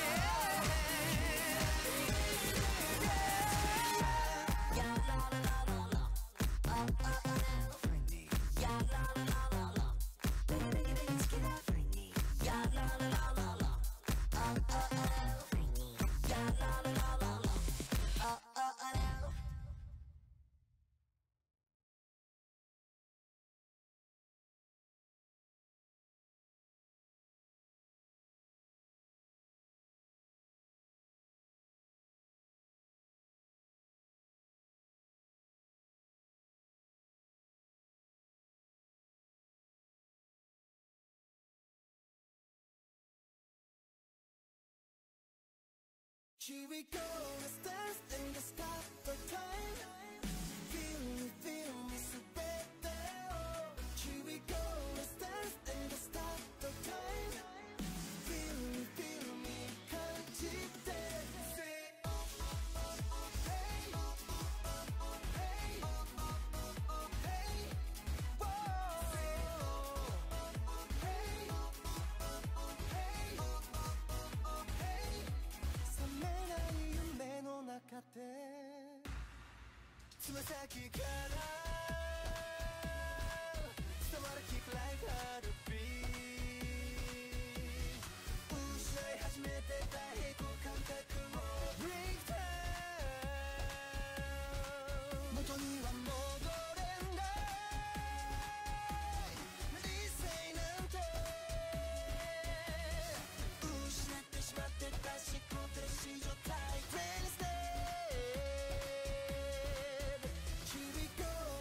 S1: Here we go, let's dance and let's stop the time. Feel me, so better. Here we go, let's dance and let's stop the time. Feel me, can't you dance? Hey, hey, hey, whoa. Hey, hey, hey. 夢の中でつま先から伝わる Keep like heartbeat 失い始めてた平行感覚を Break down 元には戻れない理性なんて失ってしまってた思考停止状態 Ready step Here we go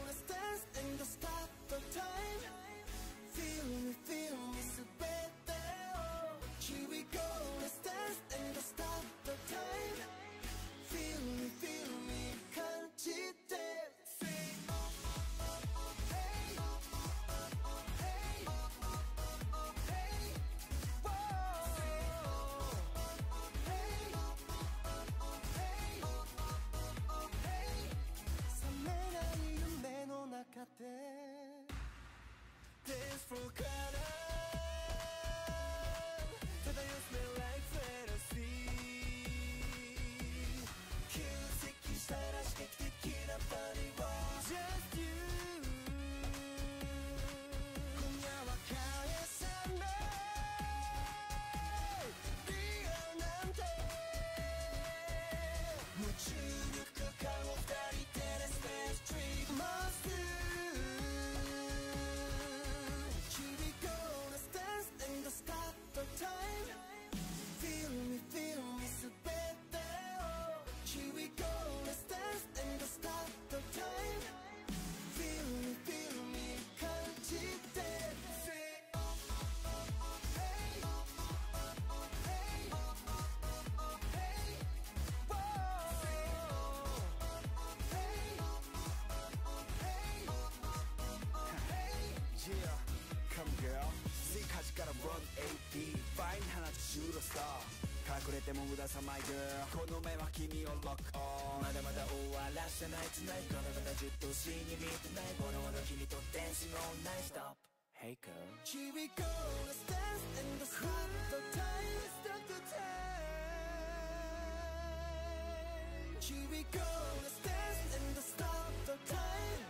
S3: シューロスター隠れても無駄さ My girl この目は君をロックオンまだまだ終わらせない Tonight このまたじっとしに見てないこのまま君と Dancing all night Stop Hey girl
S1: Here we go, let's dance and stop the time. Stop the time. Here we go, let's dance and stop the time.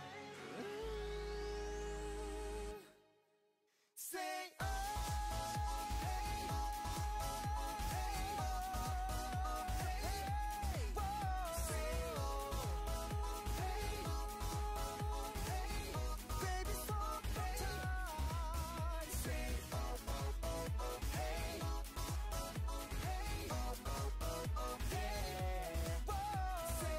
S1: Say oh, hey, hey, hey, say oh, hey, baby stop the time. Say oh, hey, hey, say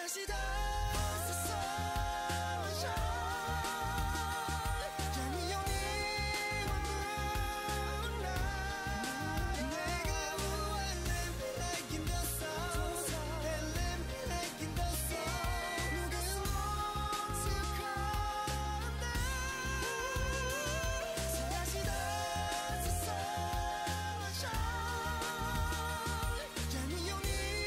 S2: 다시 다가서서 양이형이 내가 우아는 like in the sun like in the sun 누구는 못숙한데 다시 다가서서 양이형이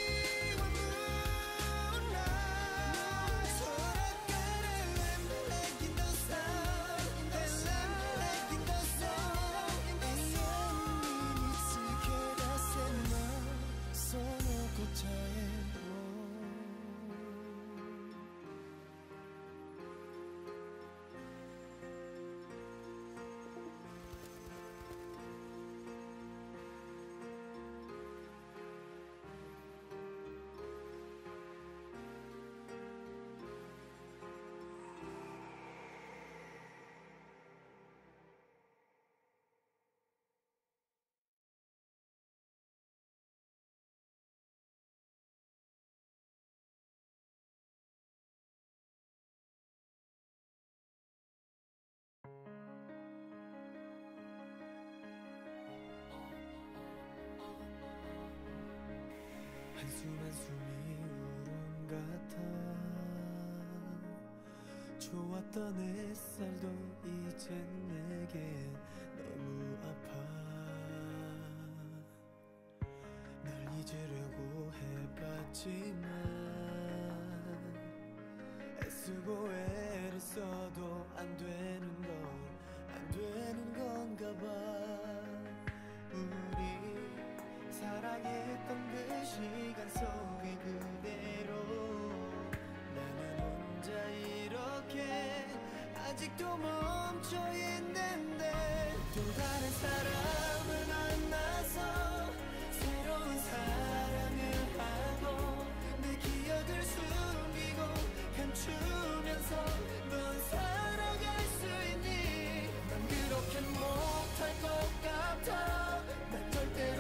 S6: 한숨 한숨이 울음 같아 좋았던 햇살도 이젠 내겐 너무 아파 널 잊으려고 해봤지만 애쓰고 애를 써도 안 되는 건가 봐 우리 사랑했던 그 시간 속에 그대로 나는 혼자 이렇게 아직도 멈춰있는데 또 다른 사람을 만나서 새로운 사랑을 하고 내 기억을 숨기고 감추면서 넌 살아갈 수 있니 난 그렇게 못할 것 같아 난 절대로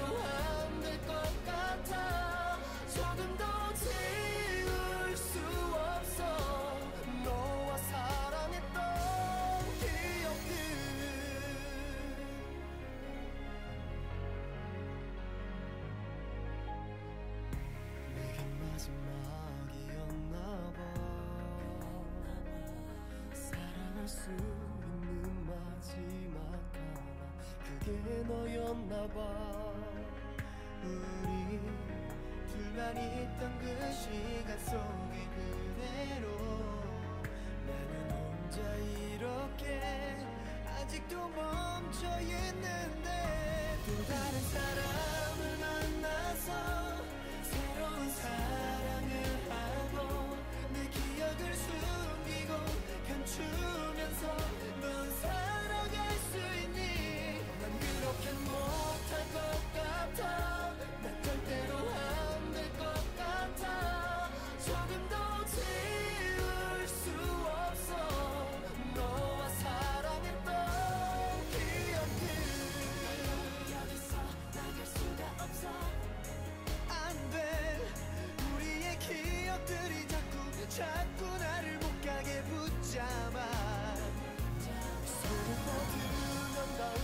S6: 조금 더 지울 수 없어 너와 사랑했던 기억들 내겐 마지막이었나봐 사랑할 수 있는 마지막 하나 그게 너였나봐 우리 둘만 있던 그 시간 속에 그대로 나는 혼자 이렇게 아직도 멈춰있는데 또 다른 사람을 만나서 새로운 사랑을 하고 내 기억을 숨기고 감추면서 넌 살아갈 수 있니 난 그렇게 못할 것 같아 난 절대로 안 될 것 같아 조금 더 지울 수 없어 너와 사랑했던 기억들 여기서 나갈 수가 없어 안돼 우리의 기억들이 자꾸 나를 못 가게 붙잡아 손을 뻗으면 닿을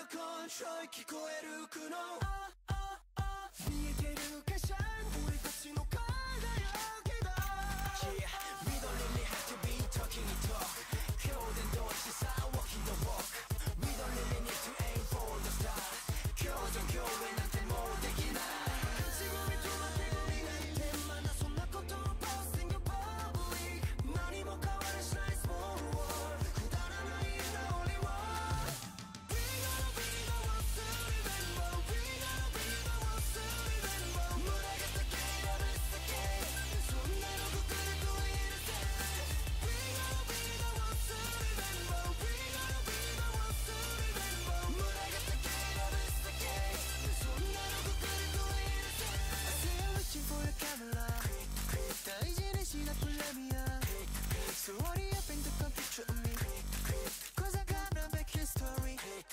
S2: control 聞こえる苦悩見えてるかしら俺たちの輝きだ Yeah we don't really have to be talking it talk 今日でどうしてさ walking the walk we don't really need to aim for the star 今日と今日へなんてもうできない勝ち組と負け組なんてまだそんなことを posting your public 何も変わりしない small world くだらない歌をリワード We gotta be the ones to remember We gotta be the ones to remember 群がったけやめすけそんなのくくりと入れて We gotta be the ones to remember We gotta be the ones to remember 群がったけやめすけそんなのくくりと入れて I see you reaching for your camera 大事にしなプレミア So what do you think to come picture of me Cause I gotta make history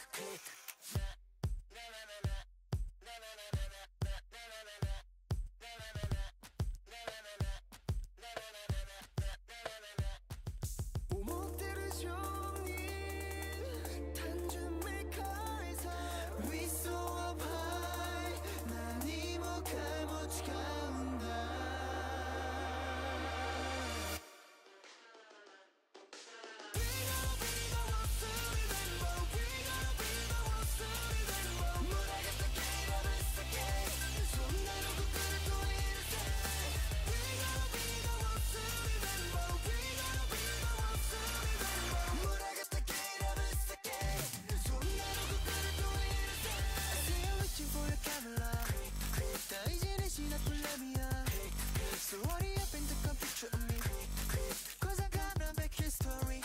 S2: 思ってる以上に単純明快さ We so up high 何もかも違うんだ We gotta be the ones to remember We gotta be the ones to remember 群がったけやめすけそんなのくくりと入れて We gotta be the ones to remember We gotta be the ones to remember 群がったけやめすけそんなのくくりと入れて I see you reaching for your camera 大事にしなプレミア So what do you think to come picture of me Cause I gotta make history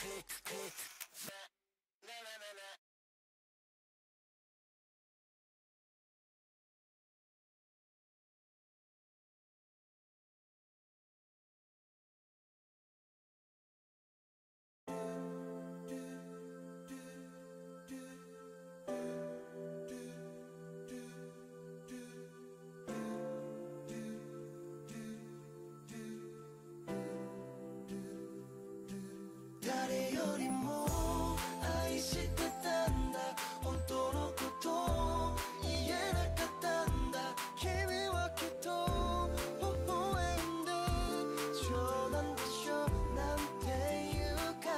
S2: 誰よりも愛してたんだ本当のこと言えなかったんだ君はきっと微笑んで冗談でしょなんて言うから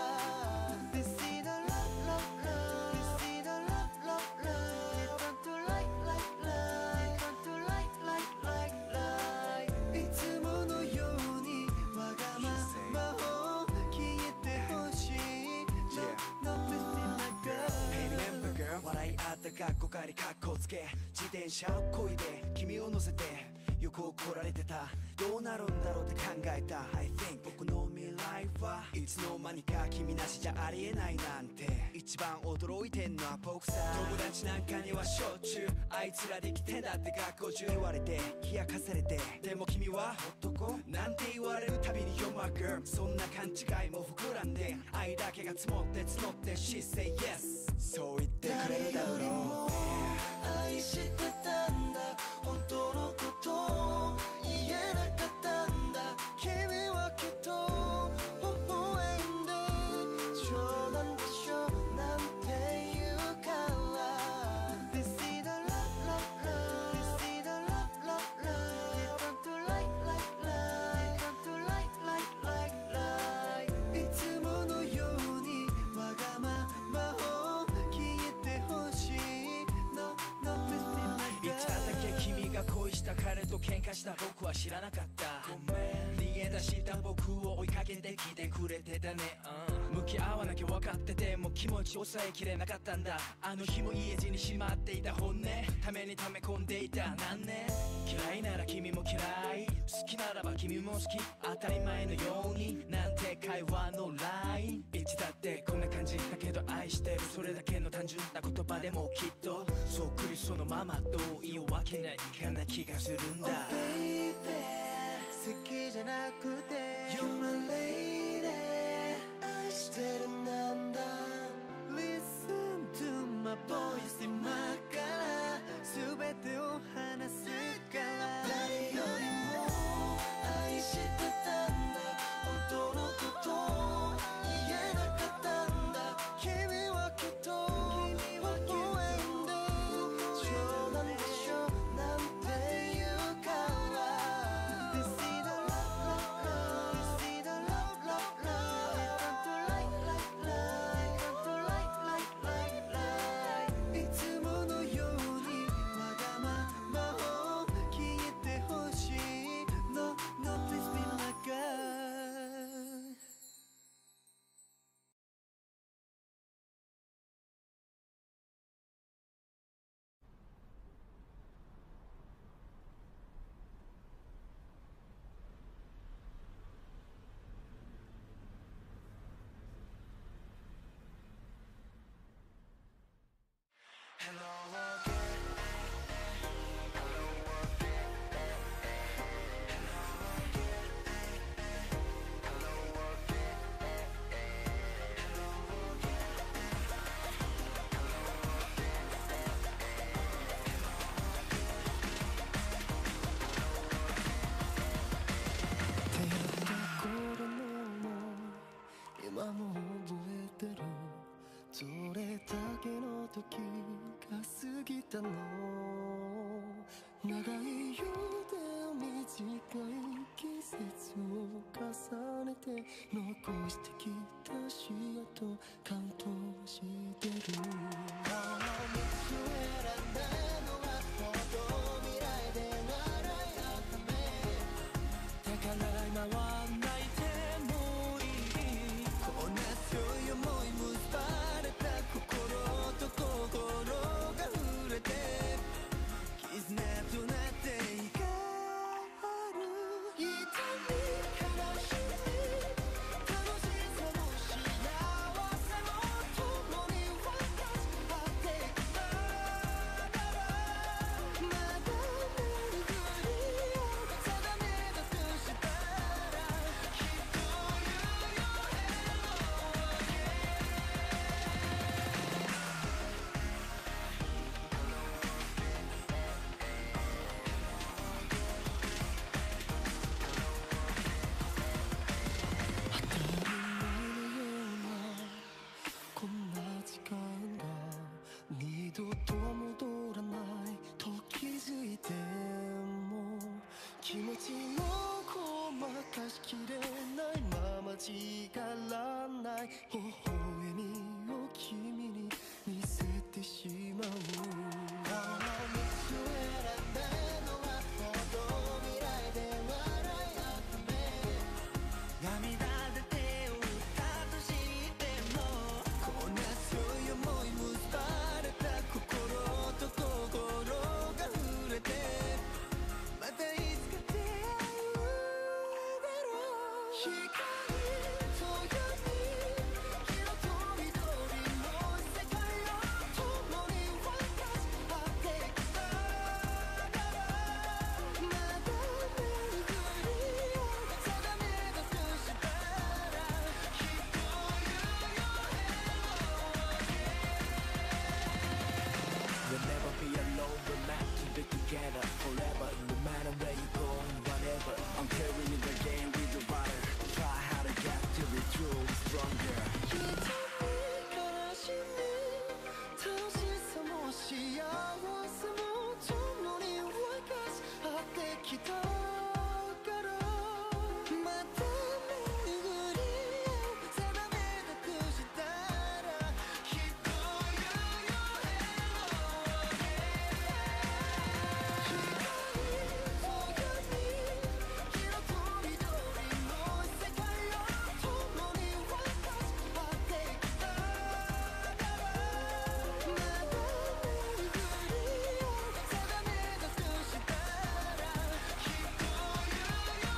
S2: This is the love love love This is the love love love It want to like like like It want to like like like like いつものようにわがままを消えてほしい No missing my girl
S3: Hey remember girl 笑いあった学校帰りカッコつけ自転車をこいで君を乗せて横を来られてたどうなるんだろうって考えた I think 僕の未来はいつの間にか君なしじゃありえないなんて一番驚いてんのは僕さ友達なんかにはしょっちゅうあいつらできてんだって学校中言われて冷やかされてでも君は男なんて言われるたびに You're my girl そんな勘違いも膨らんで愛だけが積もって募って She say yes そう言ってくれるだろう
S2: 愛してたんだ本当のこと言えなかったんだ君はきっと微笑んで冗談でしょなんて言うから This is the love love love This is the love love love It want to like like like It want to like like like like いつものようにわがままを消えてほしい No no missing my
S3: い
S2: girl
S3: つだけ君が恋した彼と喧嘩した僕は知らなかったごめん逃げ出した僕を追いかけてきてくれてたね、向き合わなきゃ分かってても気持ち抑えきれなかったんだあの日も言えずにしまっていた本音ために溜め込んでいた何年嫌いなら君も嫌い好きならば君も好き当たり前のようになんて会話のラインいつだってこんな感じだけど愛してるそれだけの単純な言葉でもきっとそっくりそのままというわけにはいかない気がするんだ
S2: Baby 好きじゃなくて You're my lady 愛してるなんだ Listen to my voice 今から全てを話すから誰よりも愛してたんだ本当のこと言えなかったんだ君はきっと微笑
S6: してるこの道を選んだのはもっと未来で笑い合うため
S3: 高鳴り回んないでもいい
S6: こんな強い思い結ばれた心と心が触れて絆となっていかる痛み悲しみ楽しさも幸せも共に分かち合ってきたからまだ巡り合う定めだとしたらきっと言うよ こんな時間が二度と戻らないと気づいても気持ちのごまかしきれないまま違らない微笑みを君に見せてしまうこの道を選んだのはもっと未来で笑い合うため涙で手を打ったとしてもこんな強い思い結ばれた心と心が触れてまたいつか出会うだろう光と闇色と緑の世界を共に分かち合ってきたからまだ巡り合う定めだとしたらきっと言うよ
S3: We'll never be alone, we're meant to be together forever. No matter where you go, whatever. I'm carrying the game with the water. Try how to get to be true, stronger.
S6: 痛み悲しみ楽しさも幸せも共に分かち合ってきたからまた巡り合う定めだとしたらきっと言うよ 光と闇色と緑の世界を共に分かち合ってきたからまだ巡り合う定めだとしたらきっと言うよ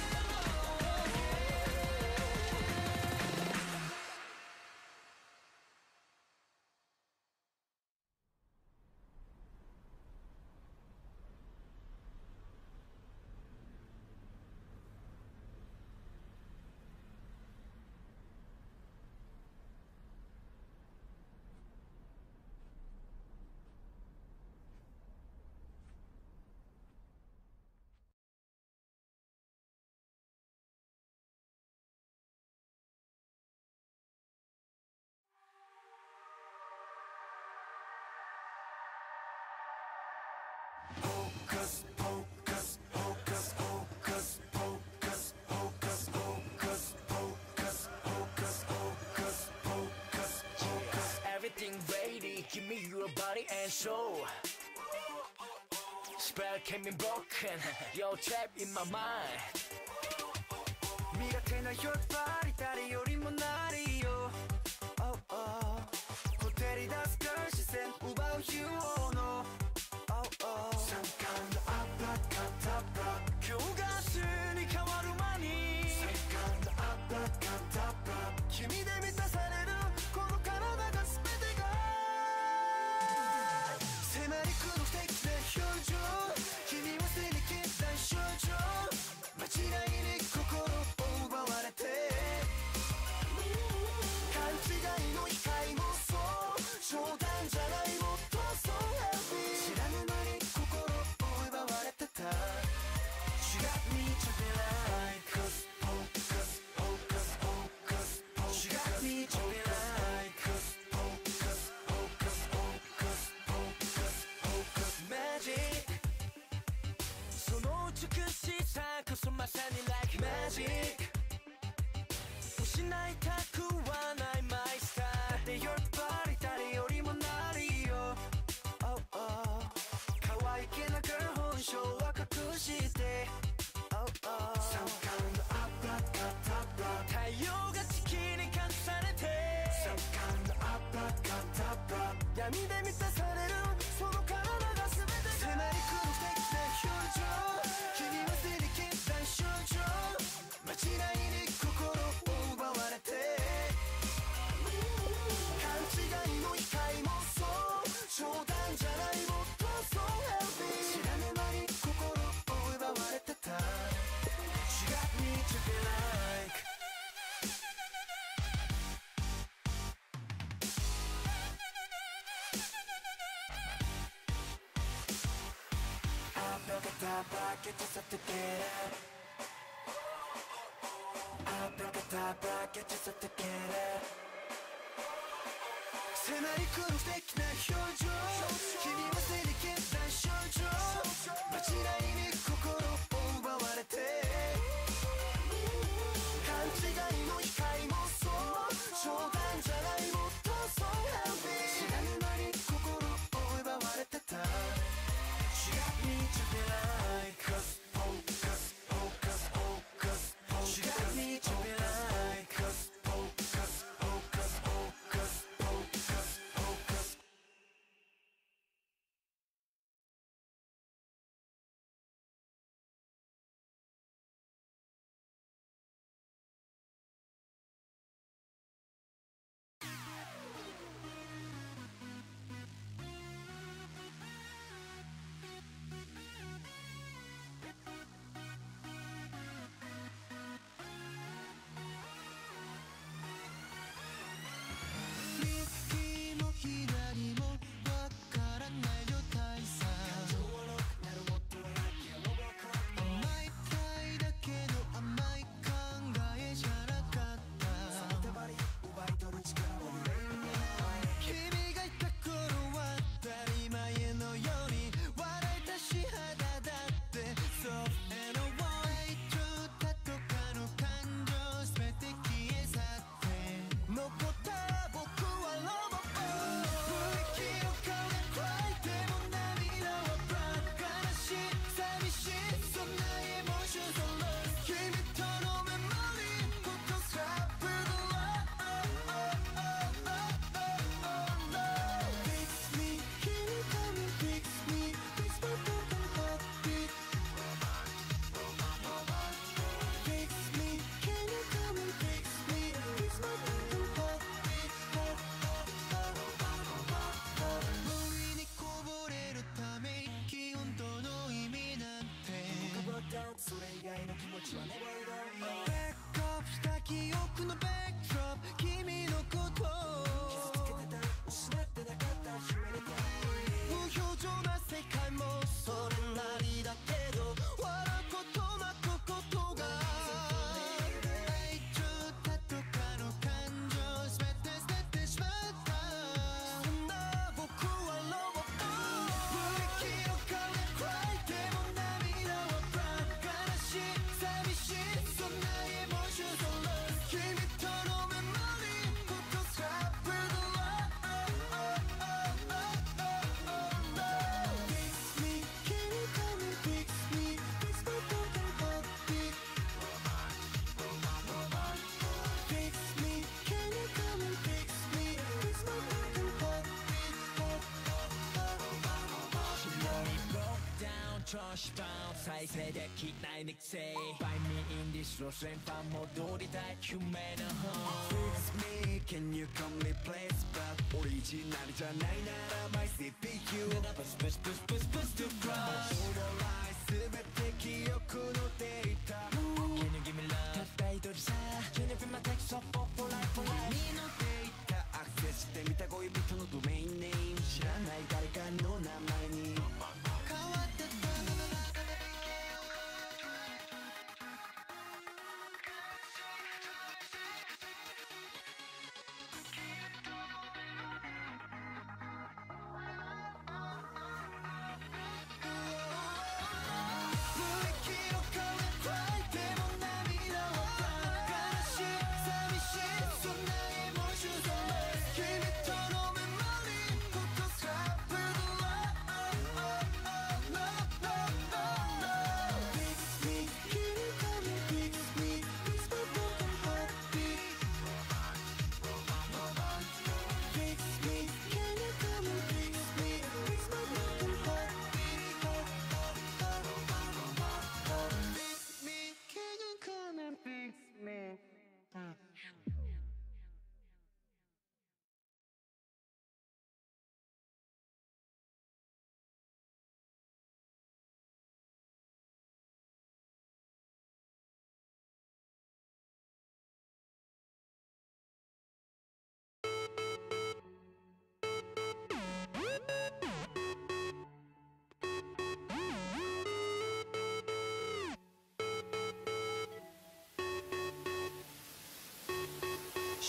S2: Hocus pocus, hocus pocus, hocus pocus, hocus pocus, hocus pocus, hocus pocus.
S3: Everything ready, give me your body and soul. Spell can be broken, you're trapped in my mind.
S2: 苦手な欲張り誰よりもなりよ Oh oh ほてり出すから視線奪う日をの Oh oh 三冠のアブラカタブラ今日が明日に変わる間に三冠のアブラカタブラ君で満たされるこの体が全てが迫り来る不敵な表情君は背に消した症状間違いに心を奪われて勘違いの光もそう冗談じゃないもっとそう太陽が月に感じされて闇で満たされるその体が全てが迫り来る素敵な表情君は素敵な症状間違いに心を奪われて勘違いの光もそう冗談じゃないもっと So healthy 知らぬ間に心を奪われてた She got me to be like Abracadabra, get yourself together. Abracadabra, get yourself together. 迫り来る素敵な表情君は素敵な症状間違いに心を奪われて勘違いの光もそう冗談じゃないもっと So healthy 知らぬ間に心を奪われてた She got me to be like Cause focus, focus, focus, focus She got me to be like Cause focus, focus, focus, focus, focus右も左もわからない状態さ甘いたいだけど甘い考えじゃなかった君がいた頃は当たり前のように笑えたし肌だって Soft and warm 中だとかの感情全て消え去って残った僕はロボット不力を顔で Cry でも涙は Black 悲しい寂しいそんなエモーションその君とのメモリーここさ With love Fix me 君ため Fix me Fix my broken heartbeat Fix me Can you come and fix me Fix my broken heartbeat 無意にこぼれるため息本当の意味なんてそれ以外の気持ちは Never バックアップした記憶のバックドロップ君のこと傷つけてた失ってなかった夢みたい無表情な世界もそれなりだけど笑うこと泣くことが愛中だとかの感情全て捨ててしまったそんな僕はロボット無力の顔で Cry でも涙は Black 悲しい寂しいそんなエモーションその君とのメモリーここさ With love Fix me Can you come and fix me Fix my broken heartbeat Fix me Can you come and fix me Fix my broken heartbeat
S3: Broke down, trash bound 再生できない肉声 Find me in this lost and ファン戻りたい夢の home
S2: Fix me Can you come replace But オリジナルじゃないなら My CPU
S3: プスプスプスプスプス to crush
S2: 全て記憶のデータ
S3: Can you give me love たった一人さ Can you be my text so for life for life
S2: 君のデータアクセスしてみた恋人のドメインネーム知らない誰かの名前に変わってた無力の顔で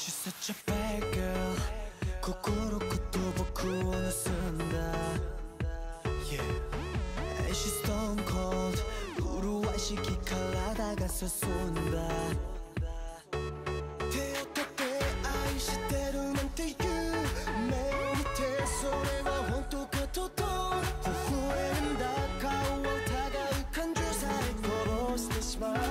S6: She's such a bad girl 心こと僕を盗んだ Yeah And she's stone cold 麗しき体が誘うんだ手を取って愛してるなんて言う目を見てそれは本当かと微笑んだ顔を疑う感情さえ殺してしまった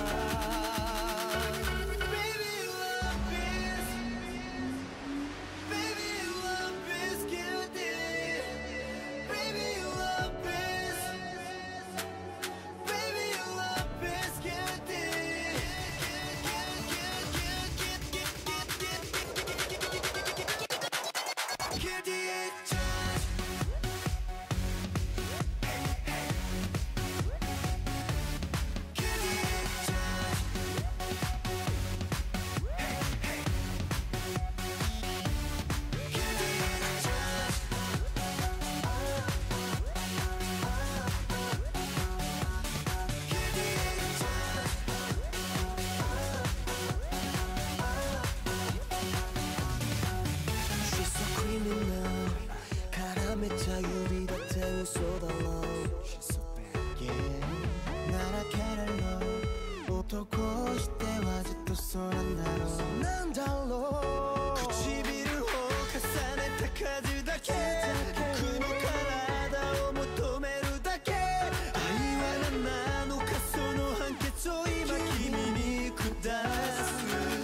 S6: めちゃ指だって嘘だろ Yeah ならけれろ男をしてはずっとそうなんだろうなんだろう唇を重ねた数だけ僕の体を求めるだけ愛は何なのかその判決を今君に下す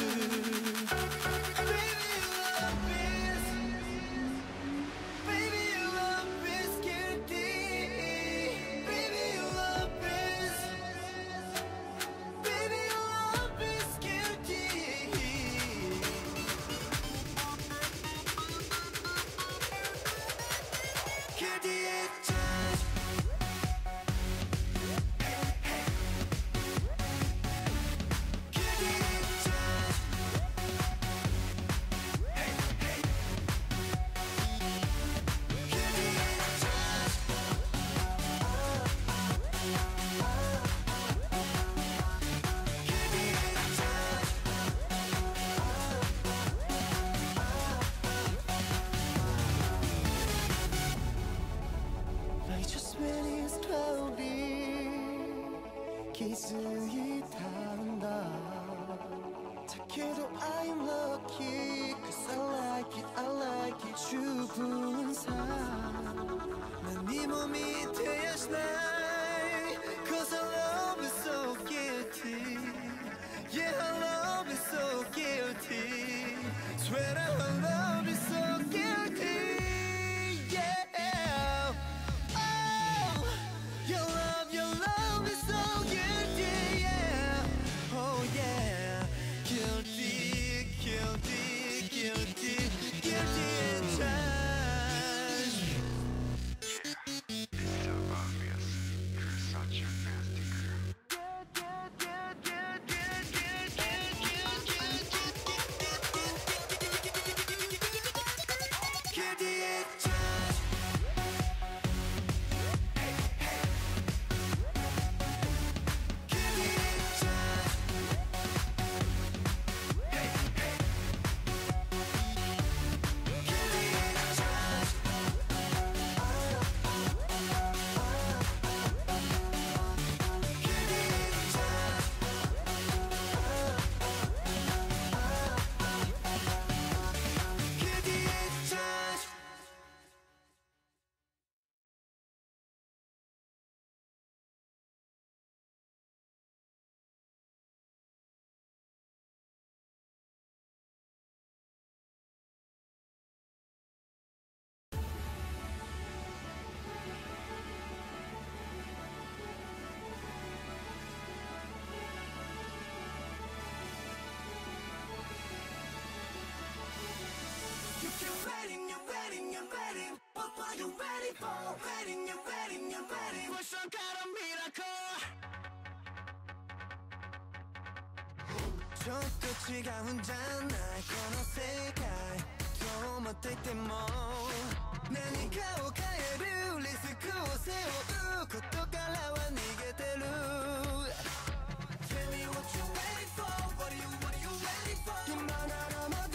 S6: 気づいたんだだけど I'm lucky Cause I like it, I like it 十分さ何も見てやしない Cause I love you so guilty Yeah, I love you so guilty Swear I love you so guilty Yeah Oh Your love is so guilty Yeah Oh yeah Guilty, guilty, guilty Guilty in charge
S4: It's so obvious. You're such a nasty girl.
S6: Guilty in charge Guilty in charge Guilty in charge Guilty in charge Guilty in charge
S2: You're ready, you're ready, you're ready. What are you ready for? Ready, you're ready, you're ready. For some kind of miracle.
S6: ちょっと違うんじゃないこの世界と思っていても何かを変えるリスクを背負うことからは逃げてる
S2: Tell me what you ready for. What are you ready for?
S6: 今ならまだ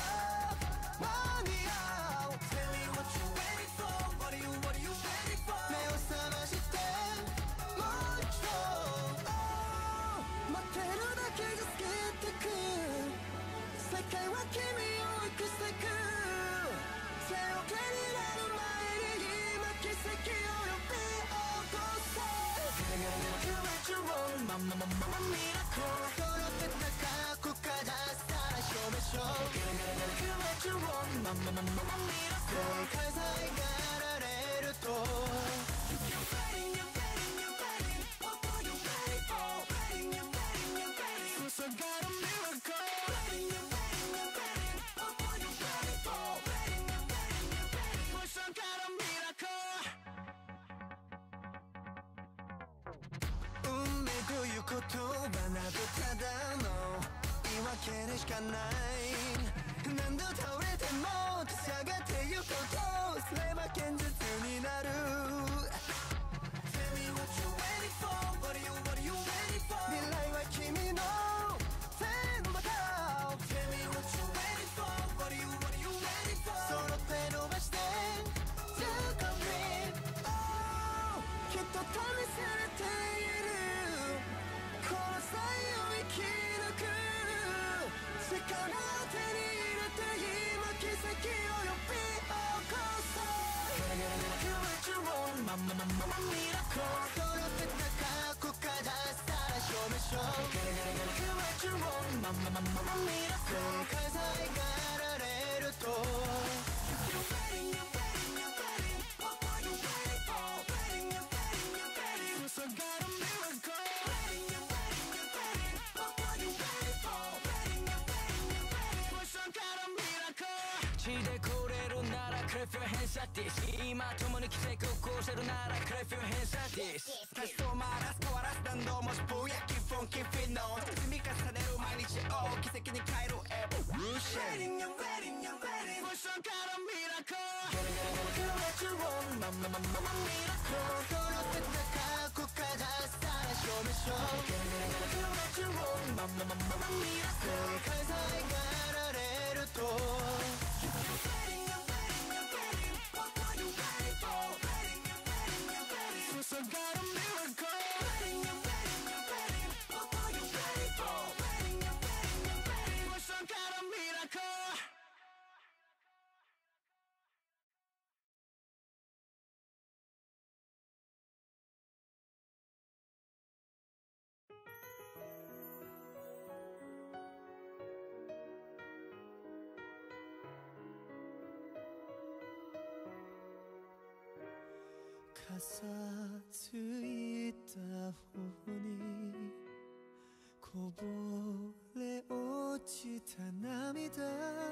S6: 揃ってた過去からさら証明書9月を正解さえがられるとSo got a miracle So got a miracle 運命ということはなどただの言い訳でしかない何度倒れても立ち上がってゆこうとすれば現実になる Tell me what you waiting for What are you waiting for 未来は君の手の中 Tell me what you waiting for What are you waiting for 揃って伸ばして Do complete Oh きっと試されているこの際を生き抜く力を手に入れて今奇跡を呼び起こそうままミラクル揃ってた過去からさら証明書ままミラクル正解さえがられるとSo got a miracle So got a miracle
S3: 血でこれるなら Clap your hands at this 今共に奇跡を起こせるなら Clap your hands at this
S6: 立ち止まらず変わらず何度もぼやきフォンキーフィンの積み重ねる毎日を奇跡に変える Evolution So got a miracle ままミラクル揃ってた過去からさら証明書ままミラクル正解さえがられるとSo got a miracle So got a miracle傘ついた方にこぼれ落ちた涙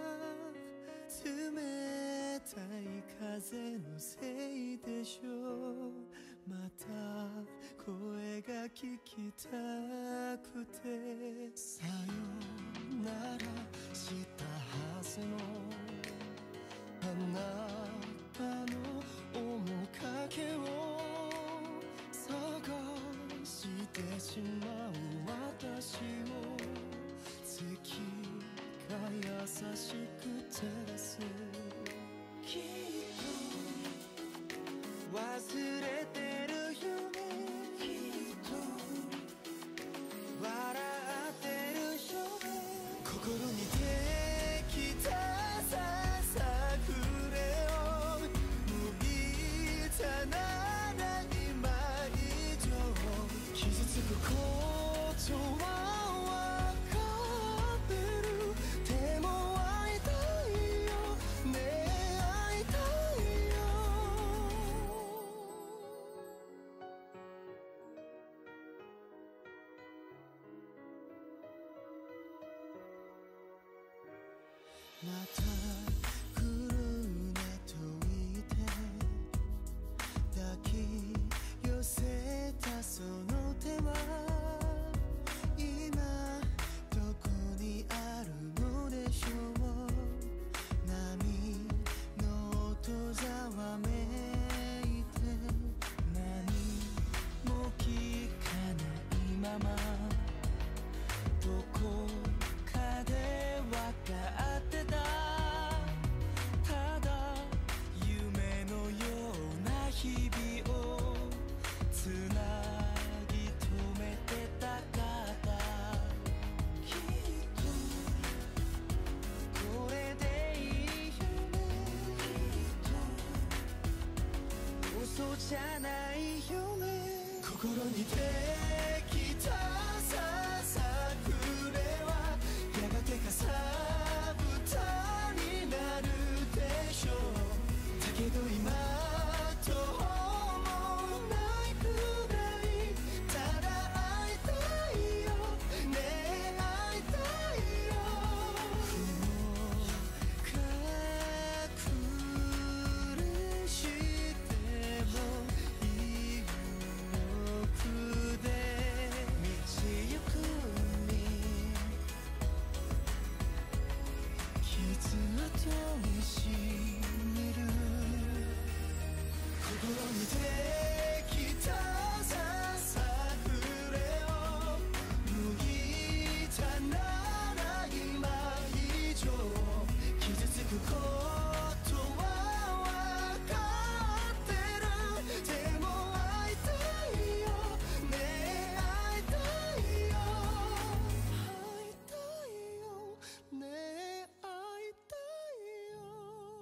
S6: 冷たい風のせいでしょうまた声が聞きたくてさよならしたはずのあなたの面影を探してしまう私を月が優しく照らすきっと忘れてるよねきっと笑ってるよね心にできたささくれをもういいじゃない今以上傷つくことは分かってるでも会いたいよね会いたいよまた来るねと言って抱き寄せたその手は今どこにあるのでしょう波の音ざわめいて何も聞かないままどこかで分かってたただ夢のような日々をつなぎ止めてたかったきっとこれでいいよねきっと嘘じゃないよね心にできたさできたささくれを麦じゃなら今以上傷つくことは分かってるでも会いたいよねえ会いたいよ会いたいよねえ会いたいよ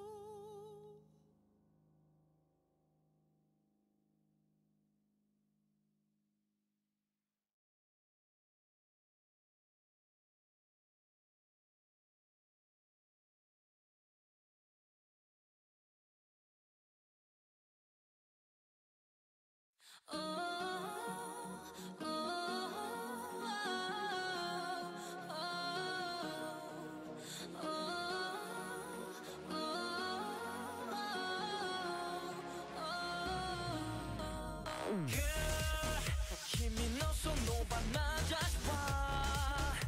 S6: 君のその場な Just one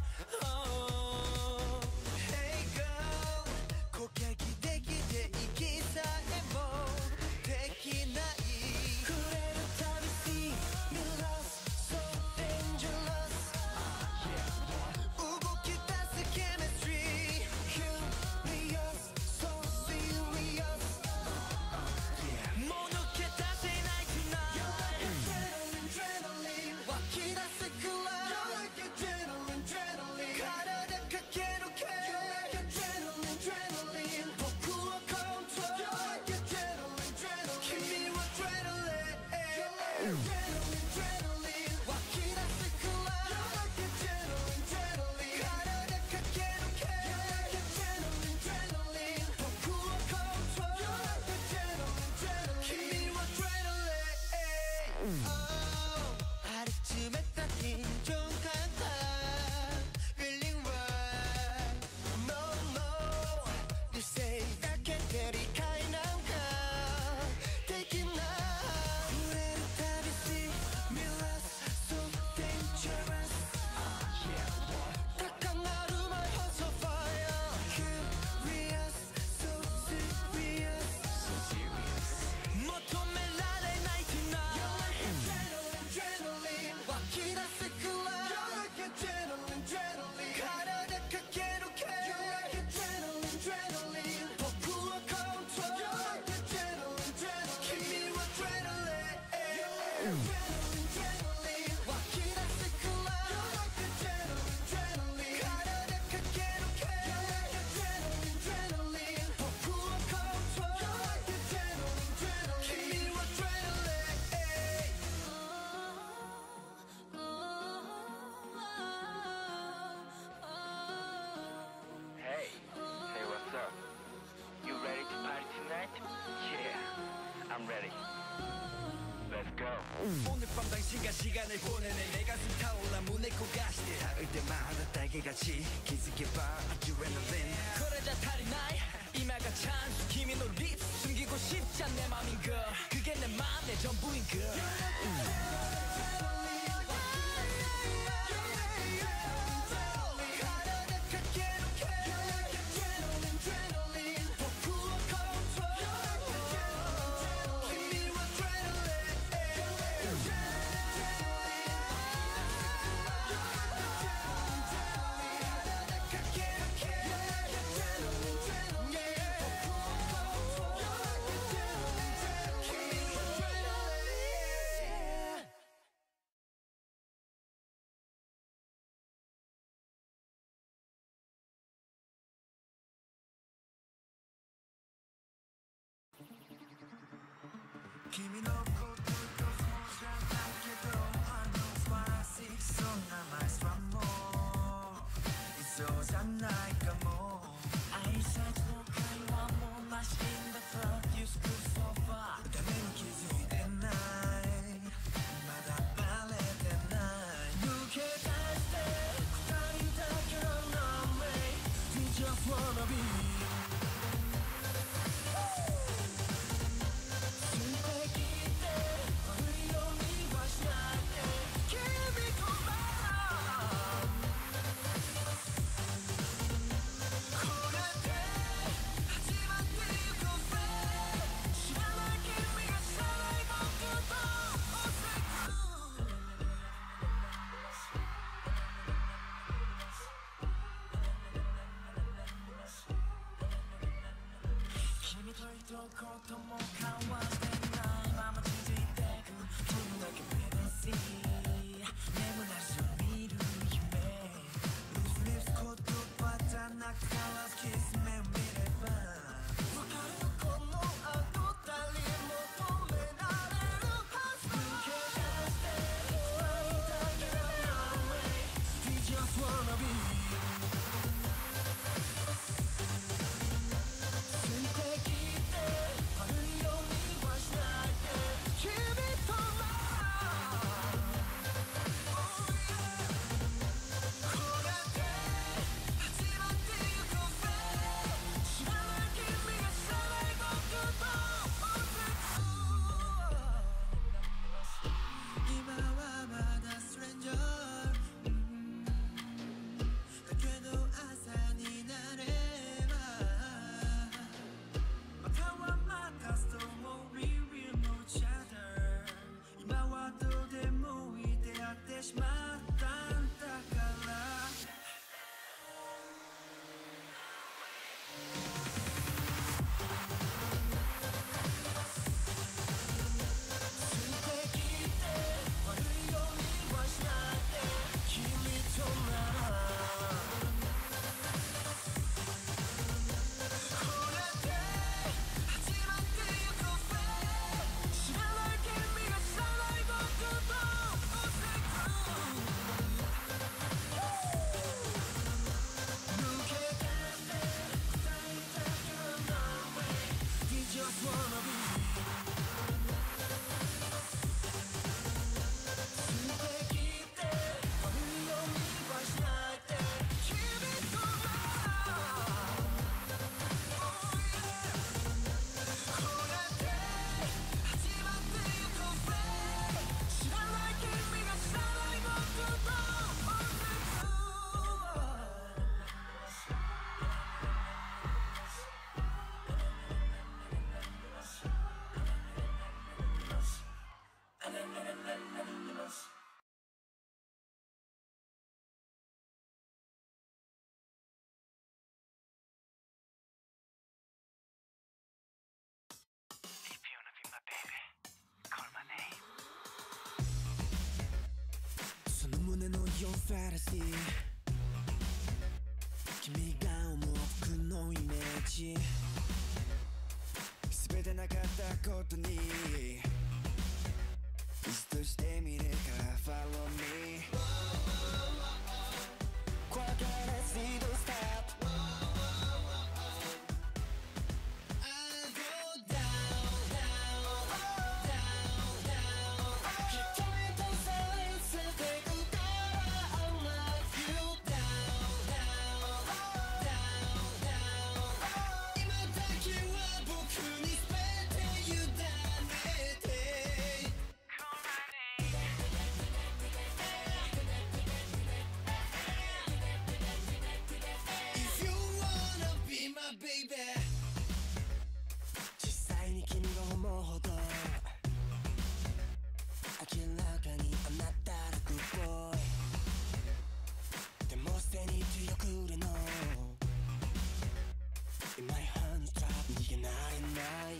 S6: Hey girl 攻撃できて息さえもできない触れるたび See me lost so dangerous 動き出す chemistry Curious so serious もぬけ出せない tonight Adrenaline 湧き出すくらい You're like adrenaline 体駆け抜け You're like adrenaline 僕をコントロール You're like adrenaline 君は adrenaline Adrenaline 湧き出すくらい You're like adrenaline 体駆け抜け You're like adrenaline 僕をコントロール You're like adrenaline 君は adrenaline張り詰めた緊張感が Feeling right No no 理性だけで理解なんかできない触れるたび See me lost so dangerous 高鳴る My heart's on fire Curious so serious 求められない tonight Adrenaline 湧き出すくらい You're like adrenaline 体駆け抜け You're like adrenaline 僕をコントロール You're like adrenaline 君は adrenaline Adrenaline 湧き出すくらい You're like adrenaline 体駆け抜け You're like adrenaline 僕をコントロール You're like adrenaline 君は
S5: Hey, hey, what's up? You ready to party tonight? Yeah, I'm ready. Let's go.
S3: 오늘 밤 당신과 시간을 보내네 내 가슴 타올라 문에 고가시대 닿을 때마다 딸기같이 기스케봐 adrenaline 그러자 탈이 나이 이마가 찬수 kimi 너 lips 숨기고 싶지 않은 내 맘인 걸 그게 내 맘 내 전부인 걸
S6: 体駆け抜け You're like adrenaline僕をコントロール 君は adrenaline君のこととそうじゃないけど I know what I see そんなマイスはもういそうじゃないかも挨拶の会話もマシンだ Thought you stood so far 誰も気づいてないまだバレてない抜け出して二人だけの No way We just wanna beこれで始まってゆく
S3: と一言も交わしてないまま続いてく君だけ目指し眠らし見る夢リス言葉じゃなく交わすキス目を見ればわかるこの後誰も止められるはず抜け出してflyだけの No way We just wanna beその胸の4ファラシー君が思う僕のイメージ全てなかったことにリストしてみるから Follow me Quiet let's see the step I'll go down, down, down, down 瞳とさえつてくから I'll love you down, down, down, down 今だけは僕に全て委ねて If you wanna be my baby 実際に君が思うほど明らかにあなたらグッボーイでもすでに強く売れの In my hand trap 逃げられない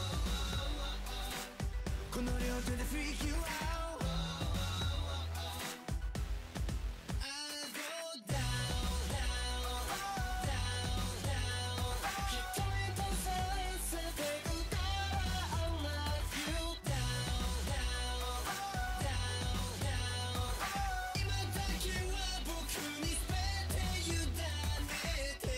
S3: この両手で freak you out I'll go down, down, down, down 瞳とさえつてくから I'll love you down, down, down, down 今だけは僕に全て委ねて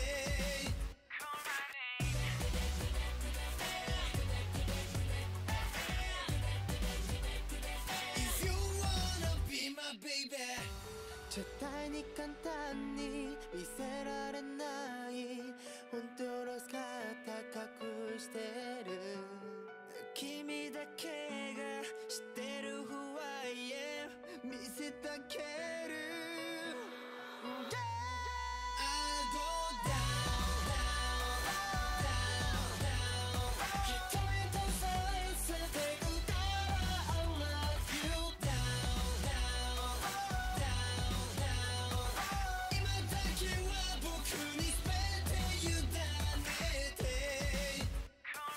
S3: If you wanna be my baby 絶対に簡単に見せられない本当の姿隠してる君だけが知ってる Who I am 見せてあげる Yeah I'll go down, down, down, down 瞳とさえつてくから I'll love you down, down, down, down 今だけは僕に全て委ねて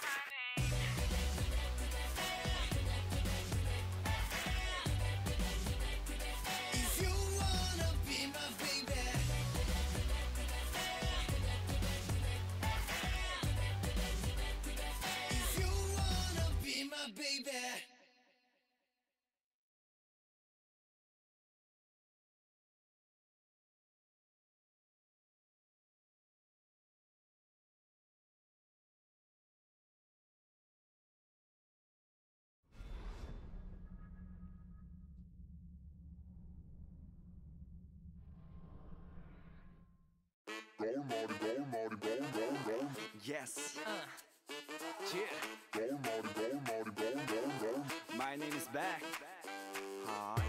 S2: baby.
S3: Yes. Yeah. My name is back. Hi.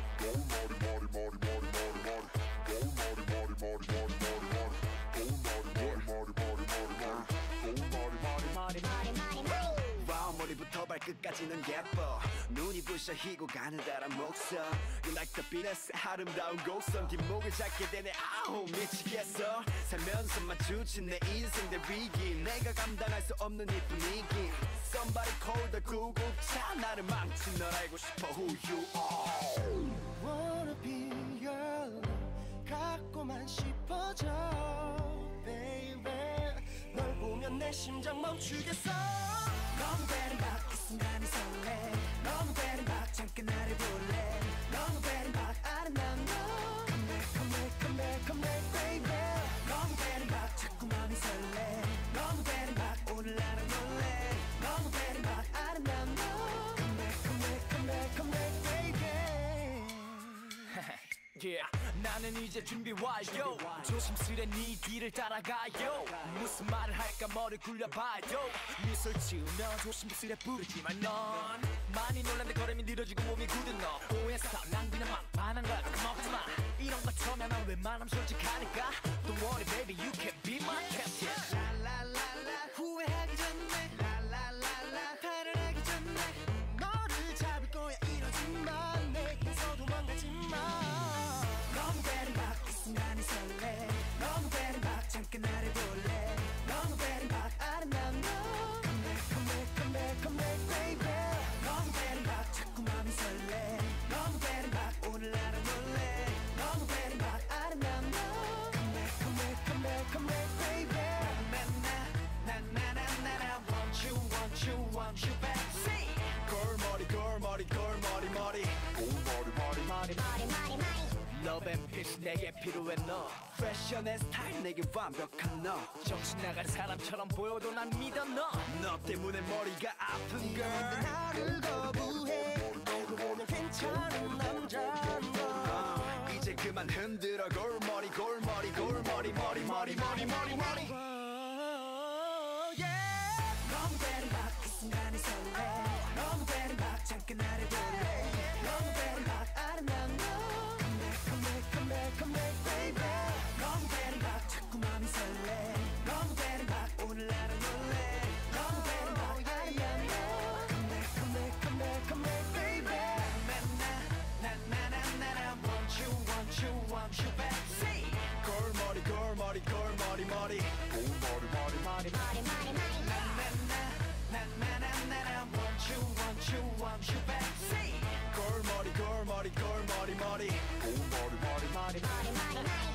S3: 와우 머리부터 발끝까지는 예뻐 눈이 부셔 희고 가느다란 목성 You like the beatles 아름다운 곡성 뒷목을 잡게 되네 아우 미치겠어 살면서 마주친 내 인생들 위기 내가 감당할 수 없는 이 분위기 Somebody call the 구급차 나를 망친 널 알고 싶어 who you are
S6: Wanna be your love 갖고만 싶어져 baby 널 보면 내 심장 멈추겠어 너무 베리박 이 순간이 설레 너무 베리박 잠깐 나를 볼래 너무 베리박 아름다운 너 Come back come back come back come back baby 너무 베리박 자꾸 맘이 설레 너무 베리박 오늘 나랑 놀래 너무 베리박 아름다운 너 Come back come back come back come back baby
S3: Yeah. 나는 이제 준비 완료 조심스레 네 뒤를 따라가요 무슨 말을 할까 머리 굴려봐요 미소를 지으며 조심스레 부르지만 넌 많이 놀란데 걸음이 느려지고 몸이 굳은 너 오해서 난 그냥 막 반한 거야 겁먹지마 이런 거 처음에 난 웬만하면 솔직하니까 Don't worry baby you can be my captain
S6: 라라라라 후회하기 전에 라라라라 탈을하기 전에 너를 잡을 거야 이러지마 내게서 도망가지마 너무 베리박 이 순간이 설레 너무 베리박 잠깐 나를 볼래 너무 베리박 아름다운 너 Come back come back come back come back baby 너무 베리박 자꾸 맘이 설레 너무 베리박 오늘 나랑 놀래 너무 베리박 아름다운 너 Come back come back come back come back baby 나나나나나 want you want you want you back see
S3: 골머리 골머리 골머리 머리 골머리 머리 머리 Love and peace 내게 필요해 너 패션의 스타일 내게 완벽한 너 정신 나간 사람처럼 보여도 난 믿어 너 때문에 머리가 아픈 girl
S6: 나를 거부해 알고 보면 괜찮은 남자인 너
S3: 이제 그만 흔들어 골머리 골머리 골머리 머리 머리 머리 머리 머리
S6: 너무 베리박 이 순간이 설레 너무 베리박 잠깐 나를 볼래 너무 베리박 아름다운 너 Come back come back come back come back baby 너무 베리박 자꾸 맘이 설레 너무 베리박 오늘 나랑 놀래 너무 베리박 아름다운 너 Come back come back come back come back baby 나나나나나 want you back see
S3: 골머리 골머리 골머리 머리 골머리 머리 머리
S6: 나나나나나 want you back see
S3: 골머리 골머리 골머리 머리 골머리 머리 머리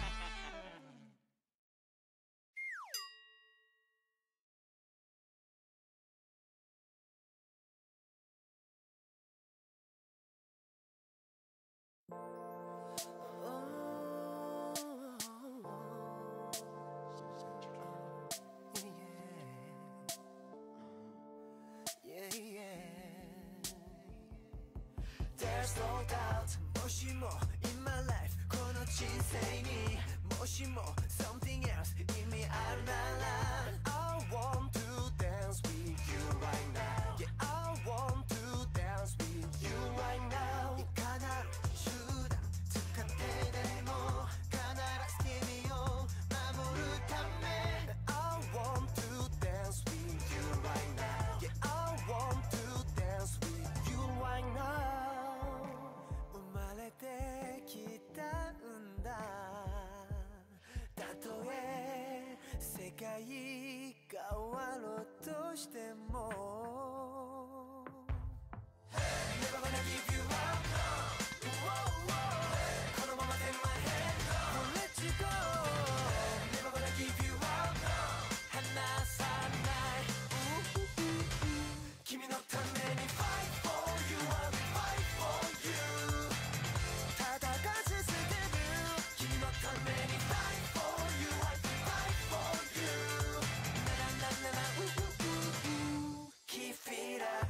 S6: There's no doubt 무엇이 뭐 in my life 끊어진 생이 무엇이 뭐 something else 이미 알랄라 I want to dance with you right now Yeah I want to dance with you right now 이 가나로 슈다 특한테 데모 가나라 스티미오 마모르 탐메 I want to dance with you right now Yeah I want to dance with you right now 生まれてきたんだたとえ世界変わろうとしても Never gonna give you up Whoa, このまま take my hand Won't let you go Never gonna give you up 離さない君のために fight for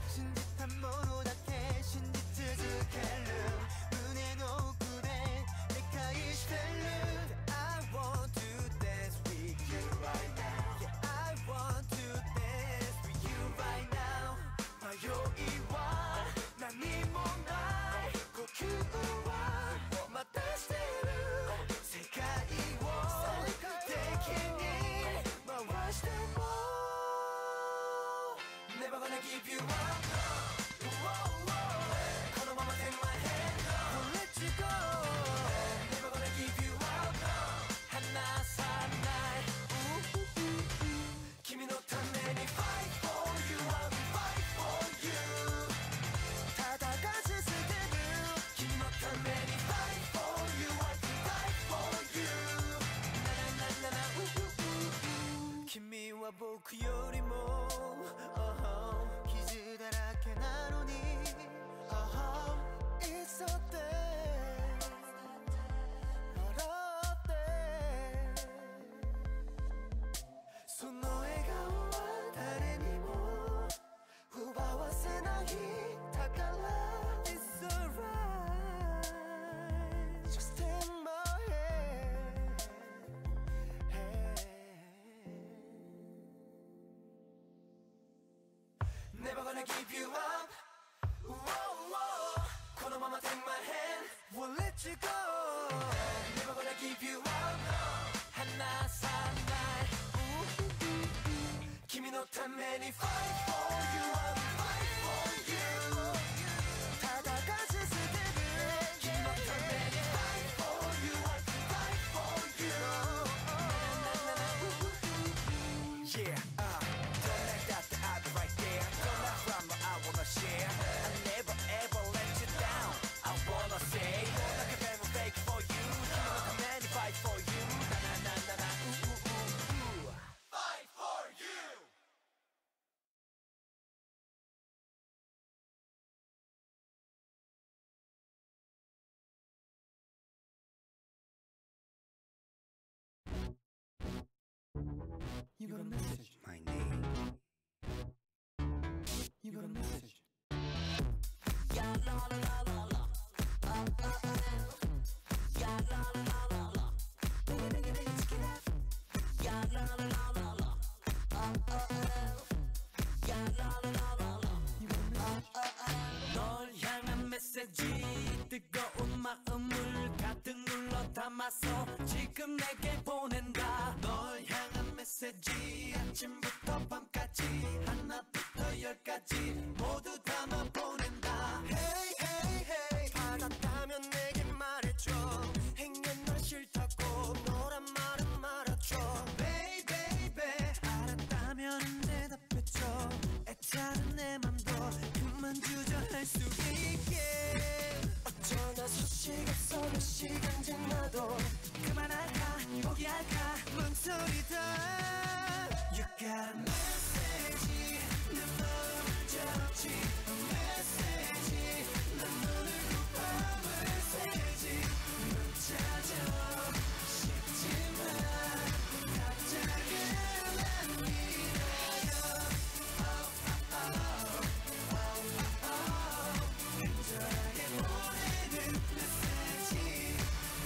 S6: 신짓한 모노다케 신짓즈즈켈르 눈에 노구레 내카이 스텔르 I want to dance with you right now Yeah I want to dance with you right now 마요이와 난이 몸날 고큐와 마타스테르 세카이와 taking it my watch them all Never gonna give you upこのまま take my hand Won't let you go Never gonna give you up 하나 사나이君のために fight for you I will fight for you 戦い続ける君のために fight for you I will fight for you ななななな君は僕よりも傷だらけなのに It's so dead 笑ってその笑顔は誰にも奪わせない宝 It's alright Just in my head Never gonna give you upこのまま take my hand Won't let you go Never gonna give you up 하나 사나이君のために fight for you I will fight for you 戦い続ける君のために fight for you I will fight for you Yeah Don't let that I'll be right there Don't let from I wanna share I never ever let you down I wanna say like a very fake for you君のために fight for you Na na na na na Fight for you
S2: You got a message.
S7: My name.
S2: You got a message.
S3: 널 향한 메시지 뜨거운 마음을 가득 눌러 담아서 지금 내게 보낸다 널 향한 메시지 아침부터 밤까지 하나부터 열까지 모두 담아 보낸다
S6: Hey hey hey 받았다면 내게 말해줘 행여 널 싫다고 너란 말은 말아줘 Baby baby 알았다면 대답해줘 애타는 내 맘도 그만 주저할 수 있게 어쩌나 소식 없어 몇 시간 지나도 그만할까 포기할까 망설이다 You got a message 내 마음을 잡지 메시지 난 너를 고파을 세지 넌 찾아 싶지만 갑자기 난 믿어요 간절하게 보내는 메시지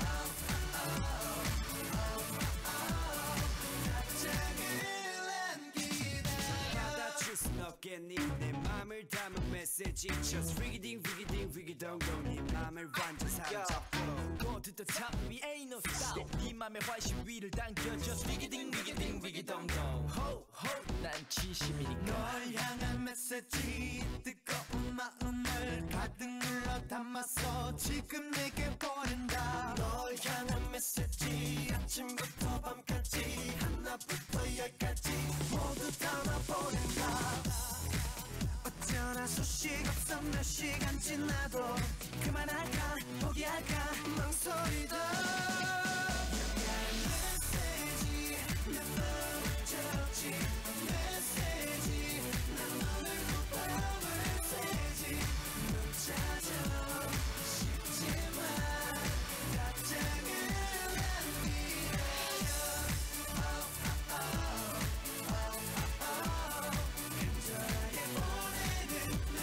S6: 답장을 안 기다려
S7: 받아줄 순 없겠니 내 맘을 담은 메시지 Just reading reading reading don't go 네 맘을 완전 사로잡고
S3: Want to the top we ain't no stop 네 맘에 훨씬 위를 당겨 Just 위기딩 위기딩 위기덩덩 Ho ho 난 진심이니까
S6: 널 향한 메시지 뜨거운 마음을 가득 눌러 담아서 지금 내게 보낸다 널 향한 메시지 아침부터 밤까지 하나부터 열까지 모두 담아 보낸다 어쩌나 소식 없어 몇 시간 지나도 그만할까 포기할까 망설이다 메시지 내 마음을 잡지 메시지 난 너를 고파을 세지 넌 찾아 싶지만 답장을 안 기다려 간절하게 보내는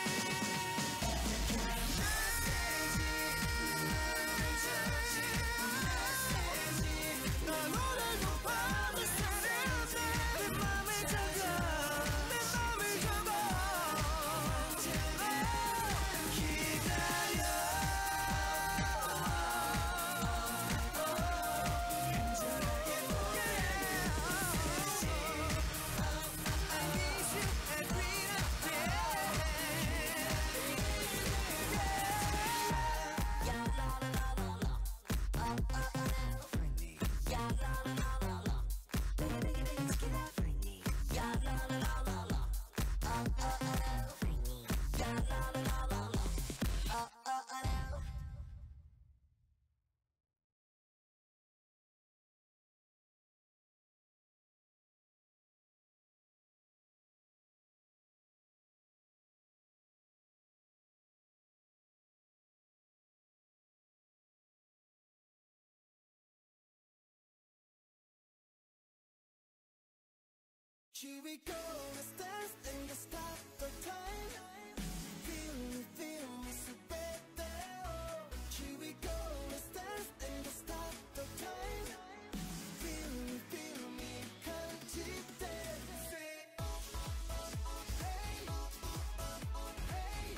S1: Here we go, let's dance and let's stop the time. Feel me, so better. Here we go, let's dance and let's stop the time. Feel me, can't you dance? Say, hey, hey, hey,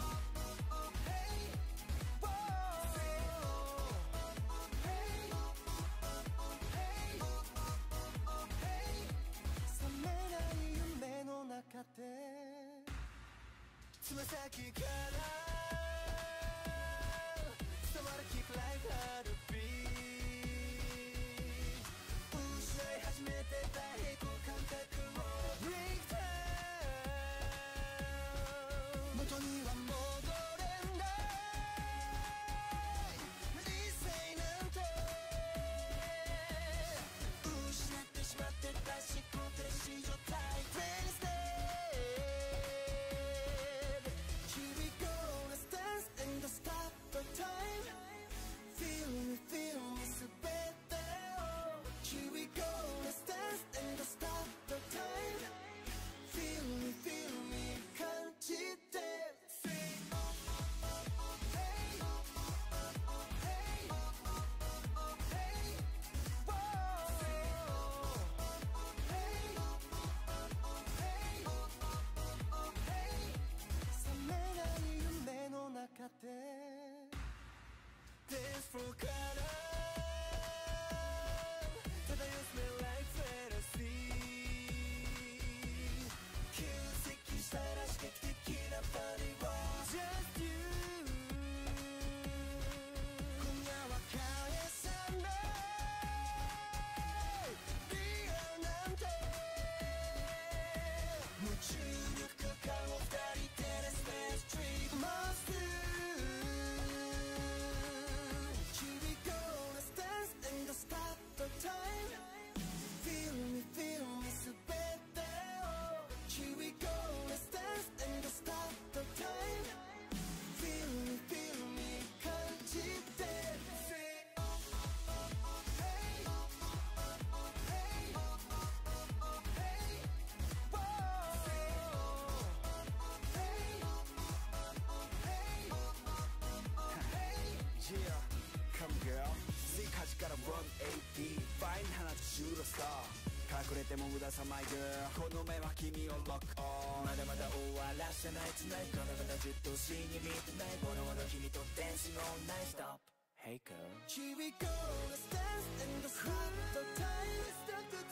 S1: whoa. Say, hey, hey, hey. 冷めない夢の中でつま先から伝わる Keep life heartbeat 失い始めてた平行感覚を Break down 元には戻れない理性なんて失ってしまってた思考停止状態 Ready step Here we go let's dance and let's stop the time Feel me so better Here we go let's dance and let's stop the time Feel me can't you dance Say hey hey hey whoa Say冷めない夢の中で Dance floor から漂う Smell like fantasy 急接したら刺激的なパリを Just you 今夜は返さないリアルなんて夢中力空間を二人で Let's make street Must do Here we go let's dance and let's stop the time Feel me so better Here we go let's dance and let's stop the time Feel me can't you dance Say hey hey hey whoa Say hey
S7: Yeah, come girl つい端から180 Fine 花とシュートスター隠れても無駄さ My girl この目は君をロックオンまだまだ終わらせない Tonight このまだずっとしに見てないボロボロ君と Dancing all night Stop Hey girl
S1: Here we go, let's dance and let's stop the time. Let's stop the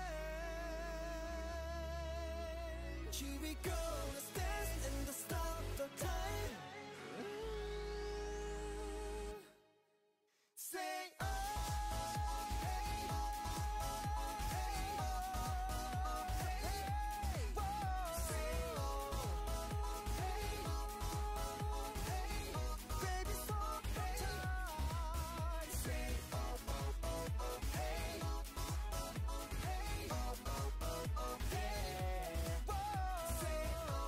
S1: time. Here we go, let's dance and let's stop the time. Say oh, hey, hey, hey, whoa. Say oh, hey, hey, baby, stop the time. Say oh, hey, hey, hey, whoa. Say oh,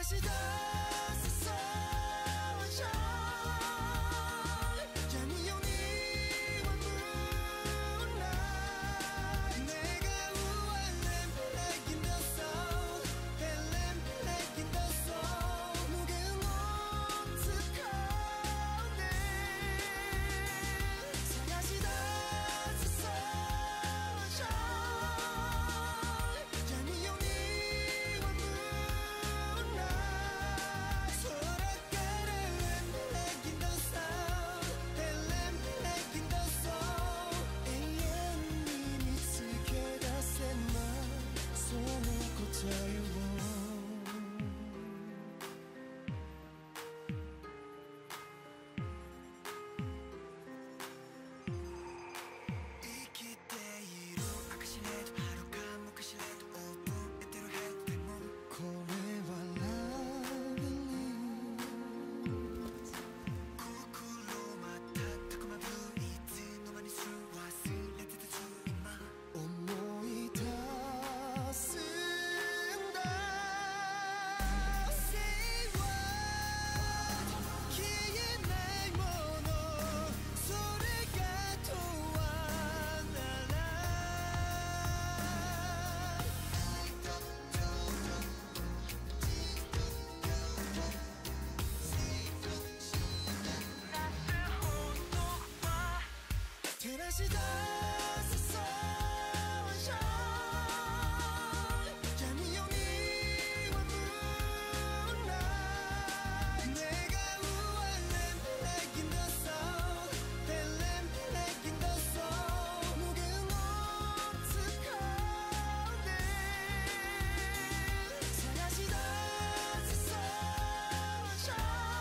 S2: し出す Sunshine 闇夜には Moonlight 願うは Lamp making the sound Lamp making the sound 無限を掴んで探し出す Sunshine 闇夜には Moonlight 空から Lamp making the sound Lamp making the sound 永遠に見つけ出せないその答えを生きている証レート遥か昔レート覚えてるヘッドでもこれはラブリー心またたくまぶいつの間にす忘れてた今思い出すんだ Say what 消えないものそれが永遠なら照らし出す Sunshine 闇夜には Moonlight 願うは Lamp making the sound Lamp making the sound 無限を掴んで探し出す Sunshine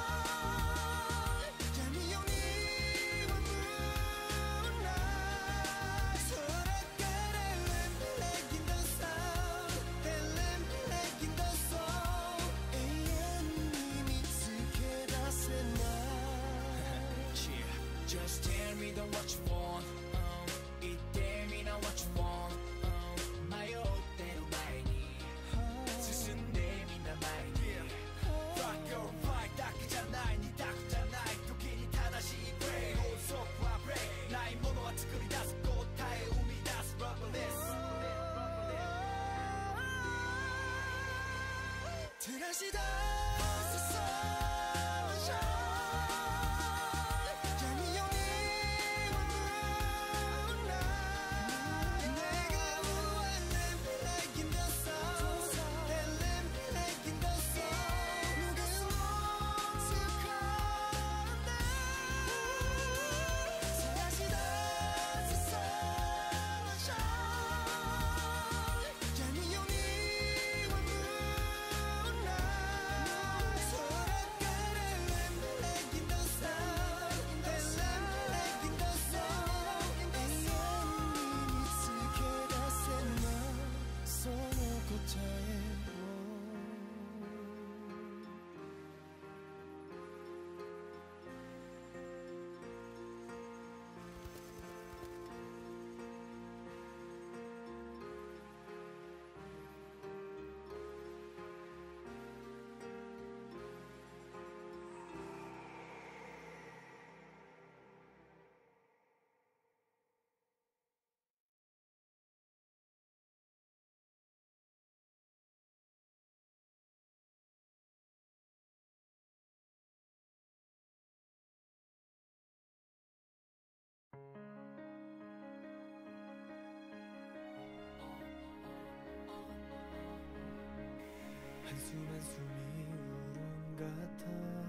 S2: 闇夜には Moonlight 空から Lamp making the sound Lamp making the sound 永遠に見つけ出せない
S3: Yeah, just tell me the what you want 言ってみな what you want 迷ってる前に進んでみな前に
S7: Rock or fight だけじゃない二択じゃない時に正しいプレイ法則はブレイないものは作り出す答え生み出す Rubberless
S2: 照らし出す Sunshine 闇夜には Moonlight 願うは Lamp making the sound Lamp making the sound 無限を掴んで探し出す Sunshine 闇夜には Moonlight 空から Lamp making the sound Lamp making the sound 永遠に見つけ出せないその答えを
S8: 한숨 한숨이 울음 같아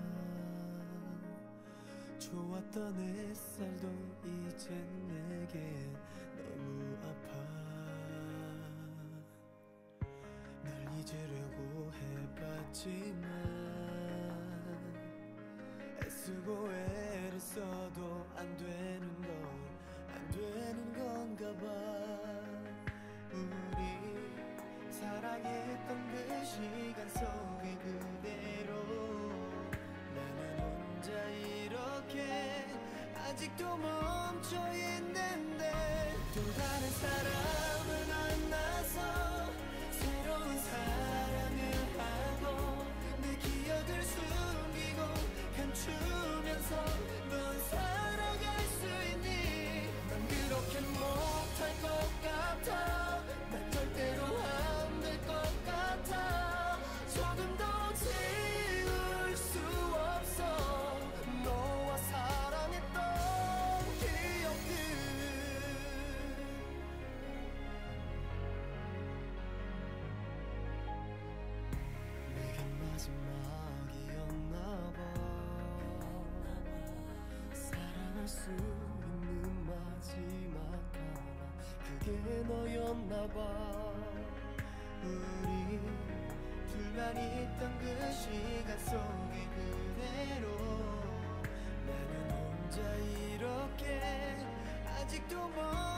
S8: 좋았던 햇살도 이젠 내겐 너무 아파 날 잊으려고 해봤지만 애쓰고 애를 써도 안 되는 건가 봐 우리 사랑했던 그 시간 속에 그대로 나는 혼자 이렇게 아직도 멈춰있는데 또 다른 사람을 만나서 새로운 사랑을 하고 내 수 있는 마지막 하나 그게 너였나봐. 우리 둘만 있던 그 시간 속에 그대로 나는 혼자 이렇게 아직도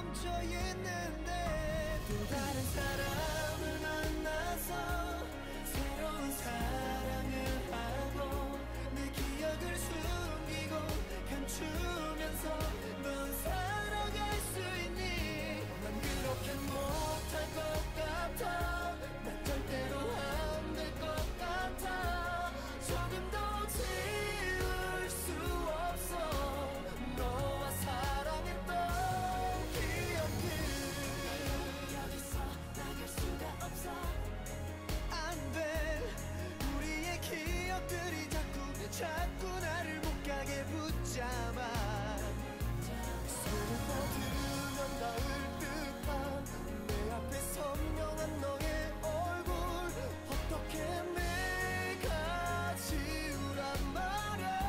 S8: 멈춰있는데 또 다른 사람을 만나서 새로운 사랑을 하고 내 기억을 숨기고 감추면서 넌 살아갈 수 있니? 난 그렇게 못할 것 같아. 난 절대로 안 될 것 같아. 조금 더 지울 수 없어 너와 사랑했던 기억들. 여기서 나갈 수가 없어. 안 돼. 우리의 기억들이 자꾸 나를 못 가게 붙잡아. 손을 뻗으면 닿을 듯한 내 앞에 선명한 너의 얼굴 어떻게 내가 지우란 말이야.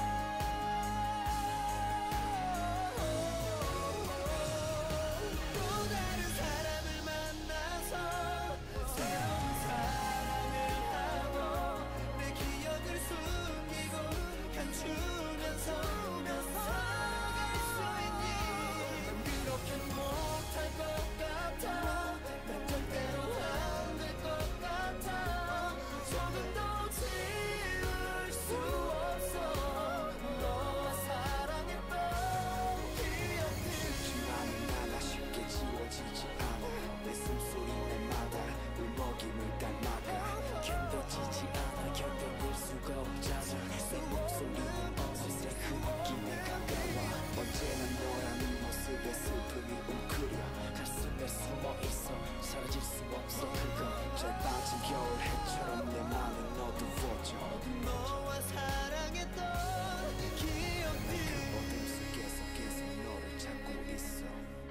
S8: 또 다른 사람을 만나서 새로운 사랑을 하고 내 기억을 숨기고 감추면서 넌 살아갈 수 있니? 난 그렇게 못할 것 같아. 난 절대로 안 될 것 같아. 조금 더 지울 수 없어 너와 사랑했던 기억들.
S7: 하지만 난 아쉽게 지워지지 않아. 내 숨소리 내마다 울먹임을 닮아가. 견뎌지지 않아. 견뎌낼 수가 없잖아. 내 목소리는 어느새 그 느낌에 가까워. 언제나 너라는 모습에 슬픔이 웅크려 가슴에 숨어있어 사라질 수 없어. 그건 짧아진 겨울 해처럼 내 맘은 어두워져.
S8: 너와 사랑했던 기억들.
S7: 그 어둠 속에서 계속 너를 찾고 있어.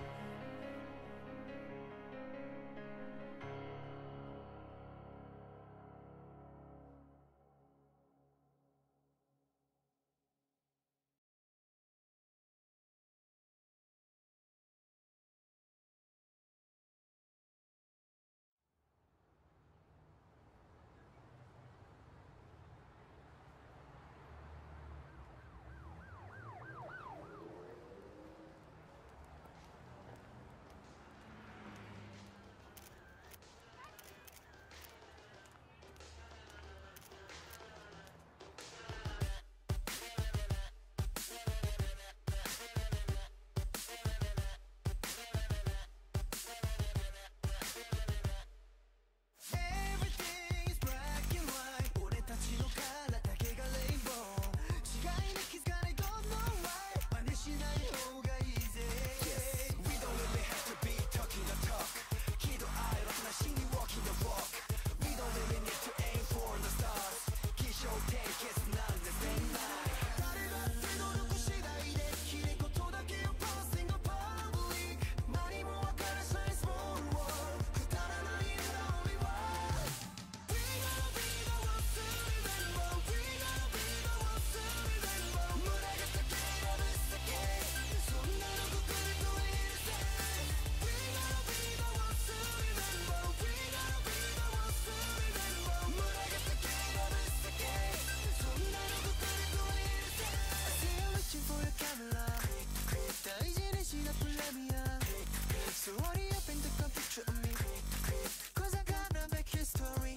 S8: Everything is black and white. 오래 타지のカラーだけがレインボー。違いに気づかない don't know why。真似しない方がいいぜ。
S2: We don't really have to be talking the talk.喜怒哀楽なしに walking the walk. We don't really need to aim for the stars. 起承転結なんて全ない誰だって努力次第できれいことだけを passing a public 何もわからない small world くだらない lonely world We gotta be the ones to remember We gotta be the ones to remember 群がったけやる世界そんなのくくりといるぜ We gotta be the ones to remember We gotta be the ones to remember 群がったけやる世界そんなのくくりといるぜ
S8: I see you reaching for your camera. 大事にしなプレミア。So hurry up and take a picture of me. Cause I gotta make history.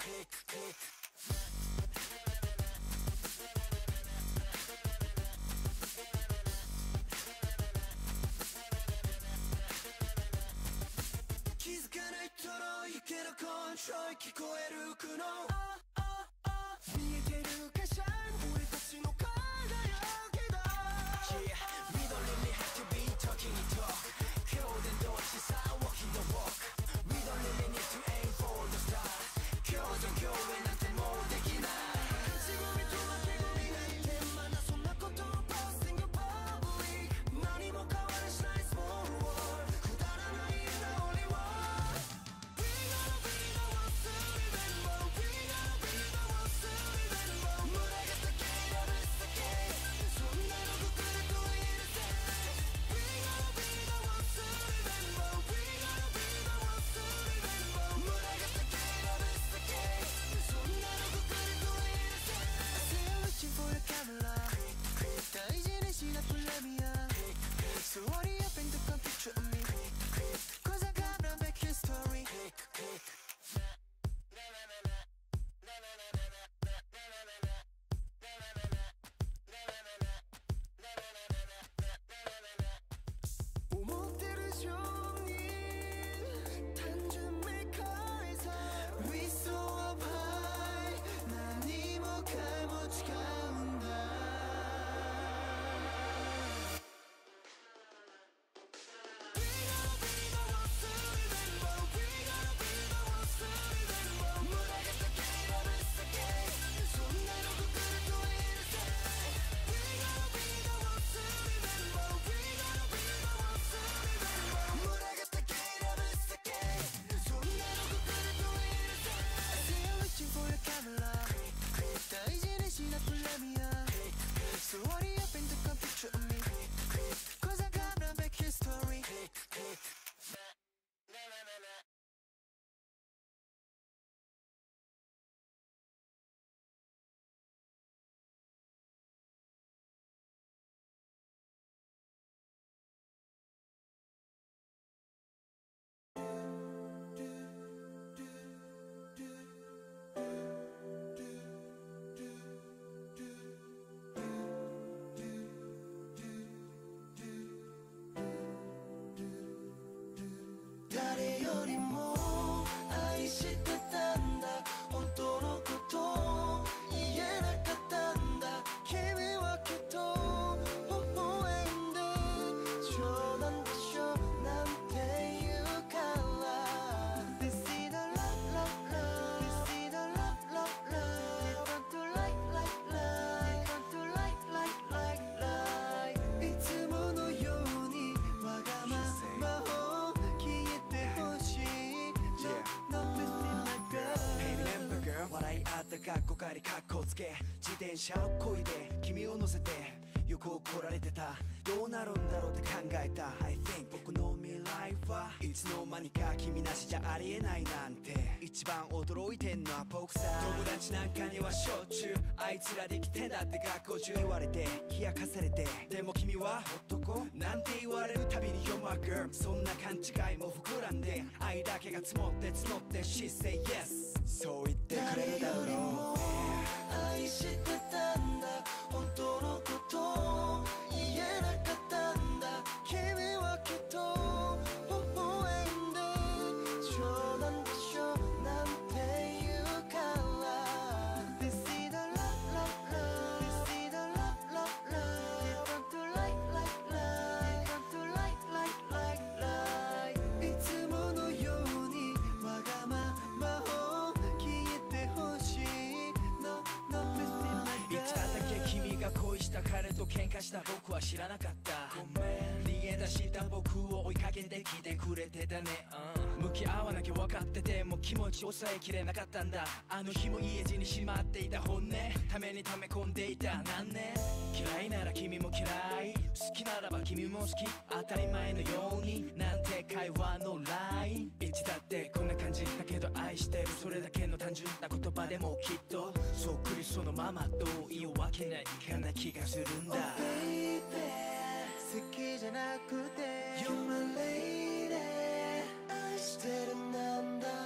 S2: You cannot control 聞こえる苦悩見えてるかしら俺たちの輝きだ Yeah, we don't really have to be talking the talk 今日でどっちさ walking the walk We don't really need to aim for the stars 今日と今日なんてもうできない勝ち組と負け組なんてまだそんなことを passing a public 何も変わらしない small world くだらない lonely world We gotta be the ones to remember We
S3: girl 笑い合った学校帰りカッコつけ自転車を漕いで君を乗せて横を来られてたどうなるんだろうって考えた I think 僕の未来はいつの間にか君なしじゃありえないなんて一番驚いてんのは僕さ友達なんかにはしょっちゅうあいつらできてんだって学校中言われて冷やかされてでも君は男なんて言われるたびに You're my girl そんな勘違いも膨らんで愛だけが積もって募って She say yes そう言ってくれるだろう
S8: 誰よりも愛してたんだ本当のこと言えなかったんだ君はきっと微笑んで冗談でしょなんて言うから This is the love love love This is the love love love They come to like like like They come to like like like like いつものようにわがままを消えてほしい No no please be my
S3: いつだけ君が恋した彼と喧嘩した僕は知らなかったごめん逃げ出した僕を追いかけてきてくれてたね、向き合わなきゃ分かってても気持ち抑えきれなかったんだあの日も言えずにしまっていた本音ために溜め込んでいた何年嫌いなら君も嫌い好きならば君も好き当たり前のようになんて会話のラインいつだってこんな感じだけど愛してるそれだけの単純な言葉でもきっとそっくりそのままと言うわけないかな気がするんだ
S8: Baby 好きじゃなくて You're my lady 愛してるなんだ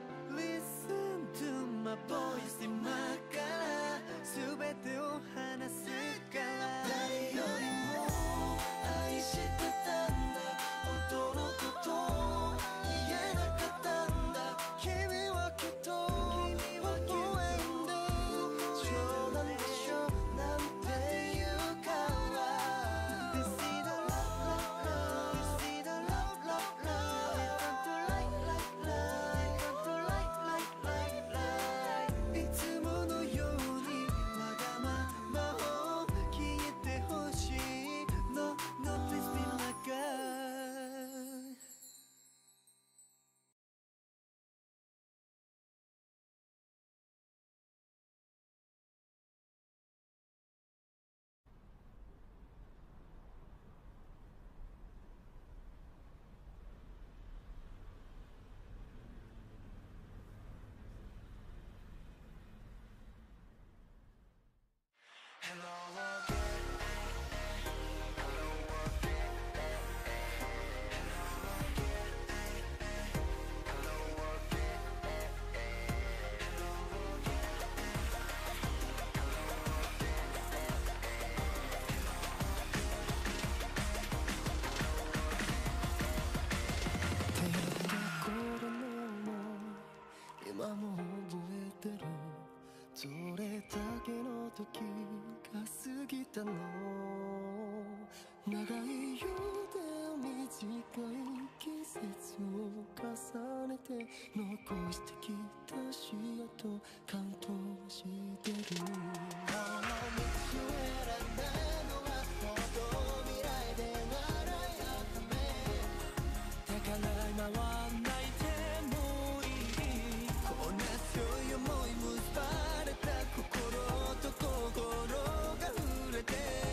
S8: Listen to my voice 今から全てを話すから誰よりも愛してたんだ本当のこと言えなかったんだ君はきっと微笑んで冗談でしょなんて言うから This is the love love love This is the love love love They come to like like like They come to like like like like いつものようにわがままを消えてほしい No no please be my girl今も覚えてるどれだけの時が過ぎたの長いようで短い季節を重ねて残してきた足跡感動してる顔の道を選んだのはもっと未来で笑い合うためだから今は泣いてもいいこんな強い思い結ばれた心と心が触れて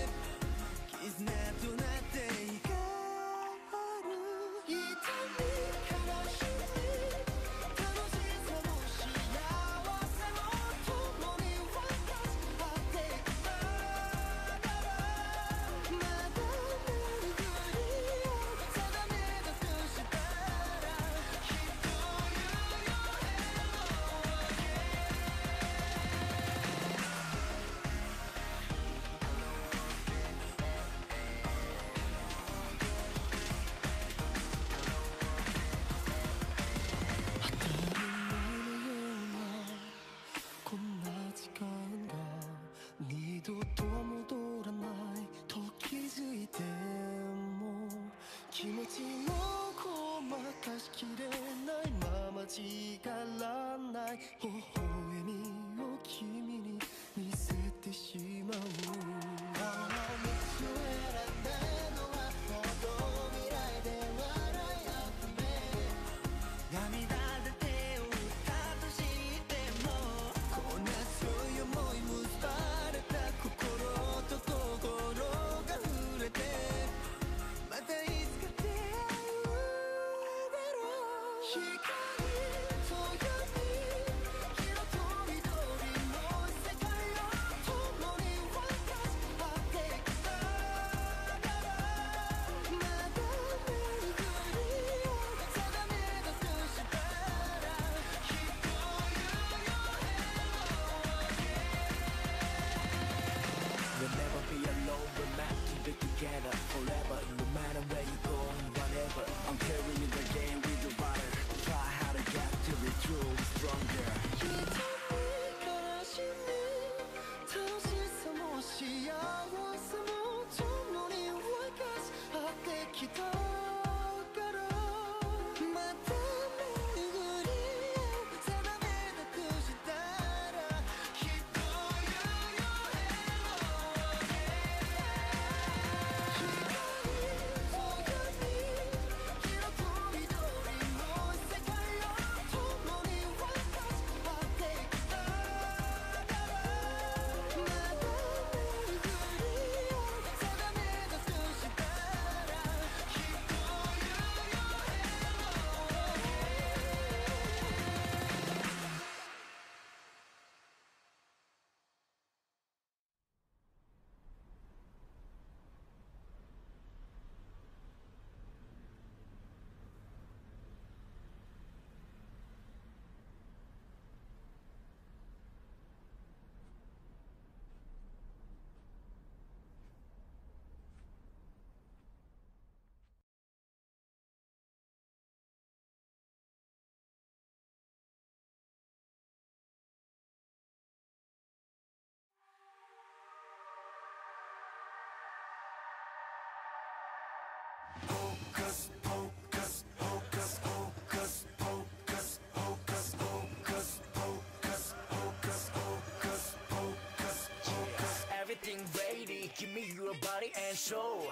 S3: and show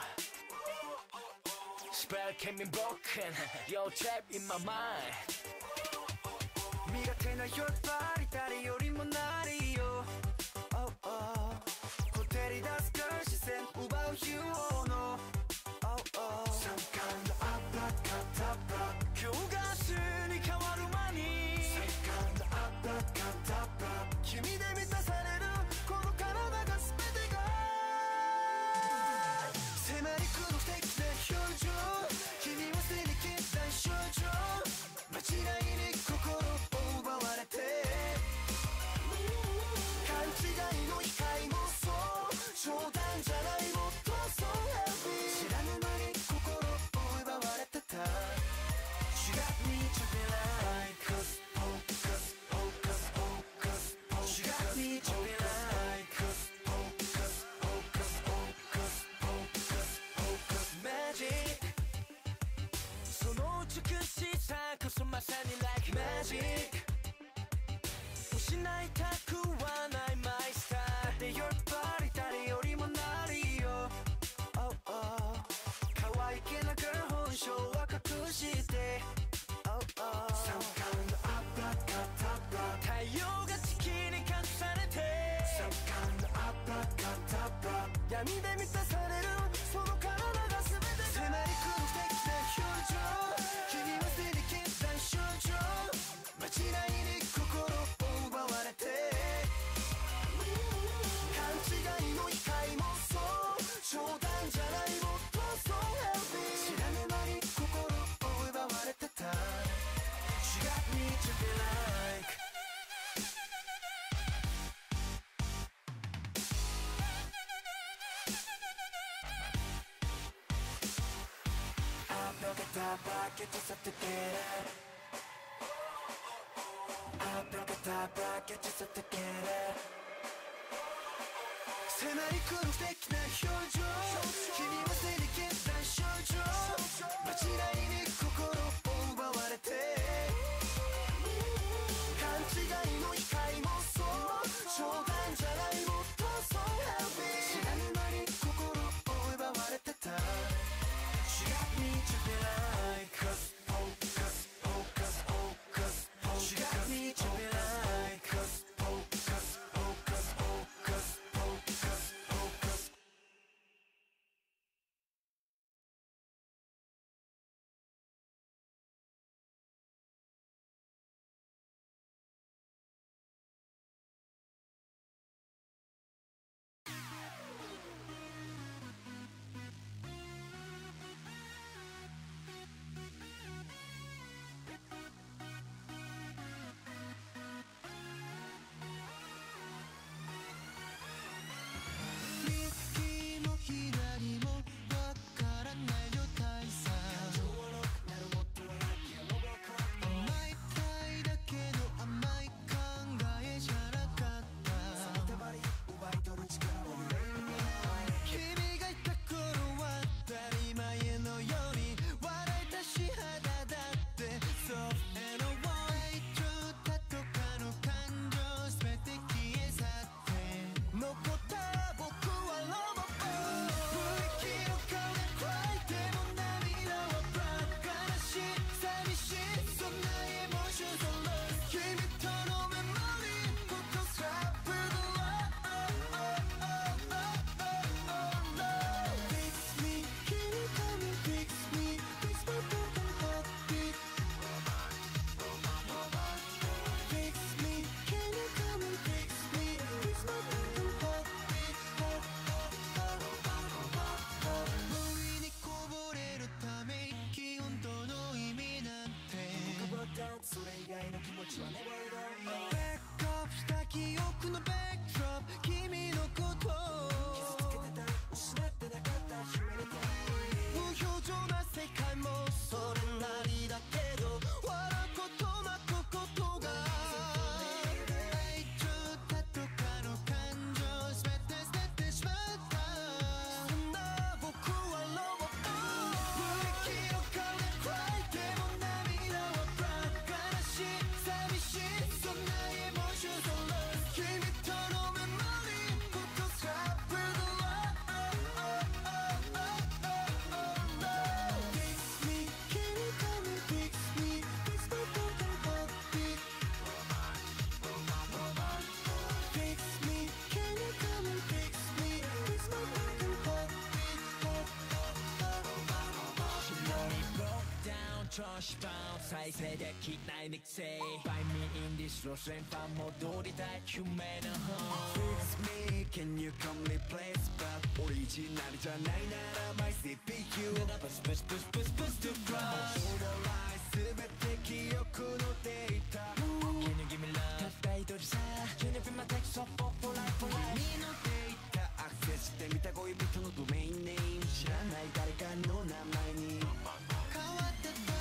S3: Spell can be broken You're trapped in my mind
S8: 磨けないより誰よりもなりよ、oh, oh ほてり出すから視線奪う日をの、oh, oh
S2: Some kind of abracadabra
S3: 今日が明日に変わる間に
S2: Some kind of abracadabra
S8: 君で満たされるこの体が全てが迫り来る素敵な表情君はすでに決断症状間違いに心を奪われて勘違いの光もそう冗談じゃないもっとそう heavy 知らぬ間に心を奪われてた You got me to be like Cause focus, focus, focus, focus You got me to be like Cause focus, focus, focus, focus, focus Magic
S3: その美しさこそまさに like magic 失いたくはないマイスター
S8: で Your body 誰よりもなりよ、oh, oh 可愛げなgirl本性は隠して、oh, oh
S2: Some kind of abracadabra
S3: 太陽が月に隠されて
S2: Some kind of abracadabra
S8: 闇で満たされるその体が全て迫り来る素敵な表情君はすでに決断症状間違いに心を奪われて勘違いの光もそう冗談じゃないもっとそう heavy 知らぬ間に心を奪われてた You got me to be like Abracadabra, get yourself together Abracadabra, get yourself together 迫り来る素敵な表情君はすでに決断症状間違いに心を奪われて勘違いの光もそう冗談じゃないもっとそう heavy 知らぬ間に心を奪われてた You got me to be like Cause focus, focus, focus, focus You got me to be like Cause focus, focus, focus, focus, focus
S3: trash bound 再生できないミックス Find me in this lost and found 戻りたい夢の
S7: Fix me, can you come replace back オリジナルじゃないなら My CPU
S3: ならブスブスブスブスブス to crush
S7: 全て記憶のデータ
S3: Can you give me love たった一人さ Can you be my text so for life for life
S7: 君のデータアクセスしてみた恋人のドメインネーム知らない誰かの名前に変わってた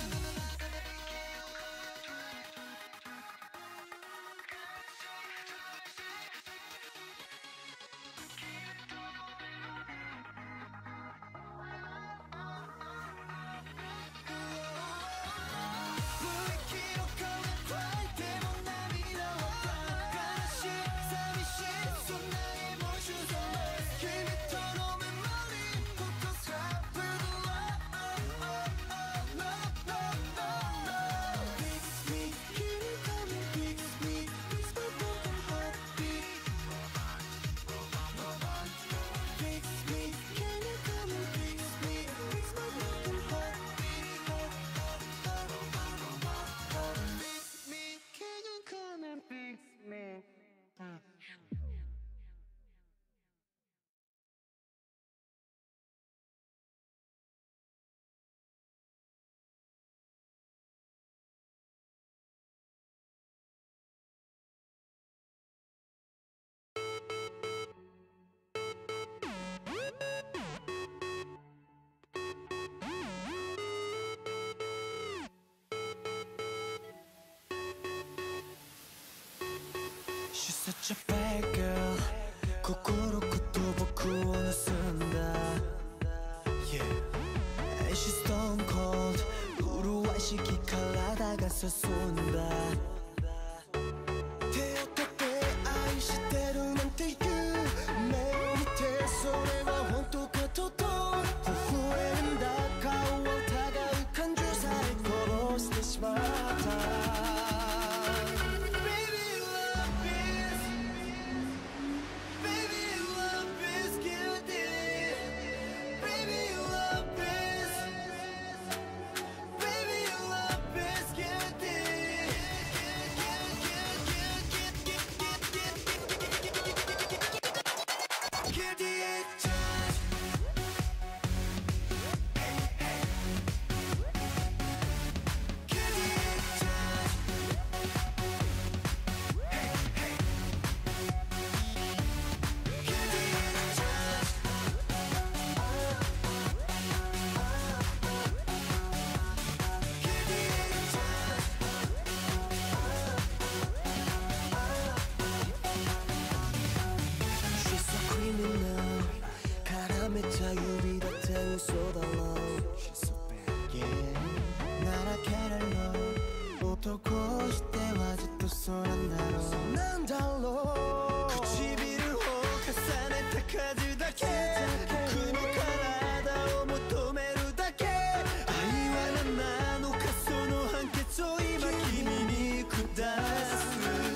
S8: She's such a bad girl 心こと僕を盗んだ Yeah And she's stone cold 麗しき体が誘うんだ手を取って愛してるなんて言う目を見てそれは本当かと微笑んだ顔を疑う感情さえ殺してしまった 指だって嘘だろ She's so bad Yeah ならけれろ男してはずっとそうなんだろうなんだろう唇を重ねた数だけ僕の体を求めるだけ愛は何なのかその判決を今君に下す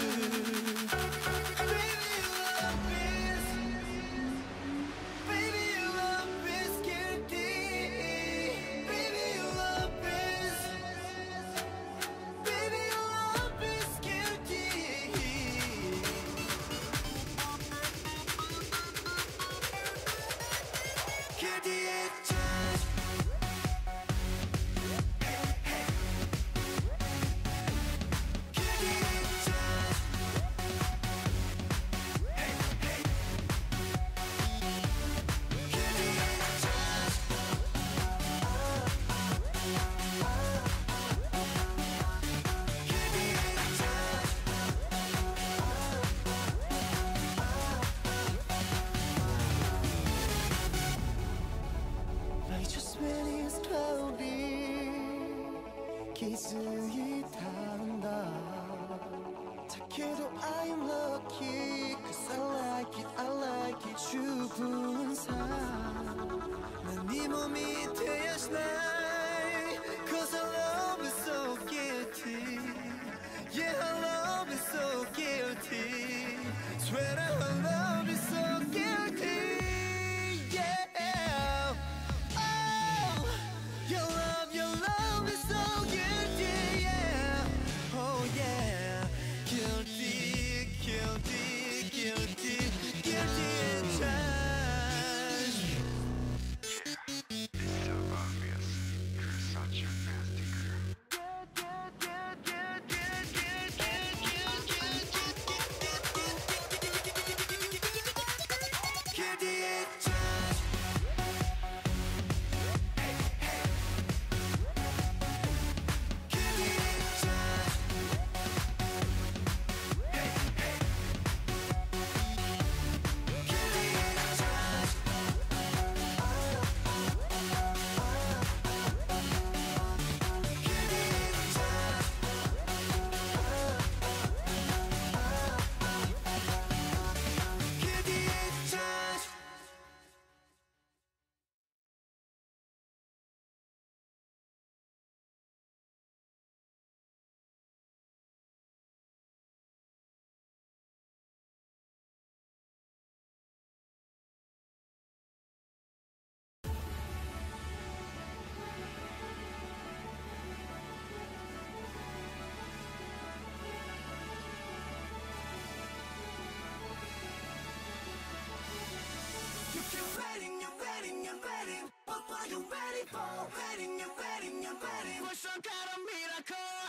S8: 気づいたんだだけど I'm lucky Cause I like it, I like it 十分さ何も見てやしない Cause I love you so guilty Yeah, I love you so guilty Swear I love you so guilty Yeah Oh, your love is so guilty
S2: waiting, you're waiting, you're waiting. 벌써 가라 miracle.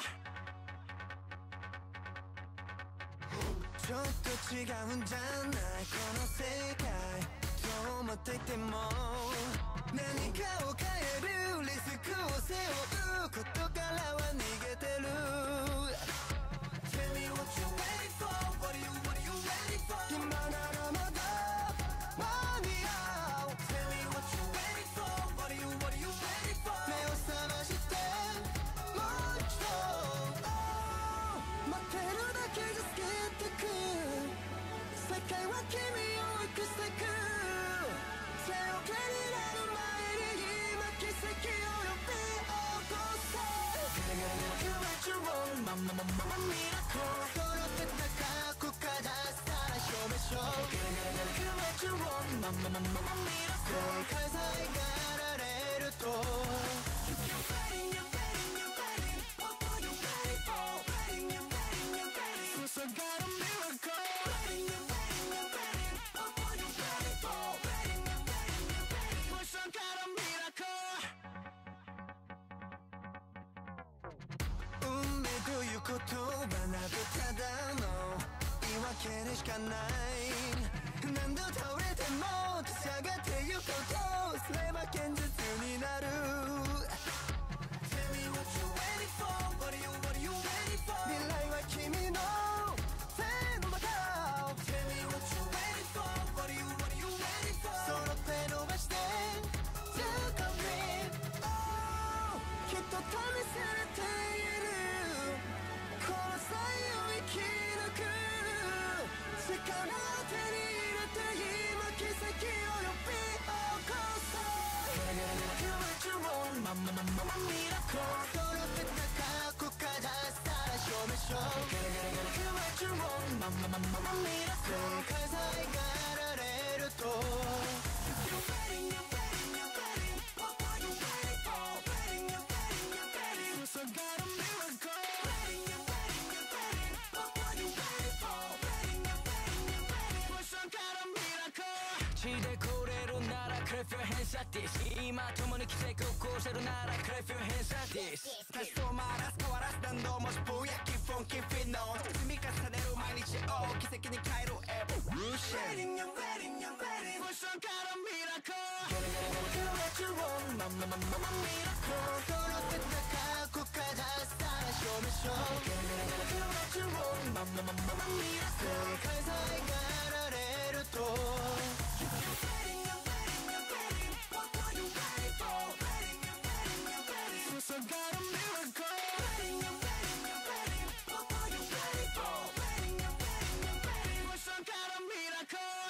S2: ちょっと違うんじゃないこの世界と思っていても何かを変えるリスクを背負うことからは逃げてる Tell me what you waiting for What are you waiting for 今ならまだ間に合う Tell me what you waiting for What are you waiting for 目を覚ましてもう一度 Oh 待ってるだけじゃ過ぎてく世界は君を生かしてく手を手になる前に今奇跡を呼び起こせ Do what you want Mama miracle 揃ってた過去からさら証明書 Do what you want Mama miracle 正解さえがられると You're waiting, you're waiting, you're waiting What are you waiting for? Waiting, you're waiting, you're waiting So got a miracle Waiting, you're waiting, you're waiting What are you waiting for? Waiting, you're waiting, you're waiting 벌써 got a miracle 運命ということはなどただの言い訳でしかない何度倒れても立ち上がってゆこうとすれば現実になる Tell me what you waiting for What are you waiting for 未来は君の手の中 Tell me what you waiting for What are you waiting for その手伸ばして To complete Oh きっと試されているこの際を生き抜く力を手に入れて今奇跡を呼び起こせ Do what you want Mama miracle 揃ってた過去からさら証明書 Do what you want Mama miracle 正解さえがられると You're waiting, you're waiting, you're waiting What are you waiting for? Waiting, you're waiting, you're waiting So got a miracle Waiting, you're waiting, you're waiting What are you waiting for? Waiting, you're waiting, you're waiting 벌써 got a miracle 血でこれるなら Clap your hands at this 今共に奇跡を起こせるなら Clap your hands at this 立ち止まらす変わらす何度もしぼやきフォンキーフィノ積み重ねる毎日を奇跡に変える Evolution Waiting, you're waiting, you're waiting 벌써 got a miracle Do what you want Mama miracle 揃ってた過去からさら証明書 Do what you want Mama miracle 正解さえがられると You're waiting, you're waiting, you're waiting What are you waiting for? Waiting, you're waiting, you're waiting So got a miracle Waiting, you're waiting, you're waiting What are you waiting for? Waiting, you're waiting, you're waiting 벌써 got a miracle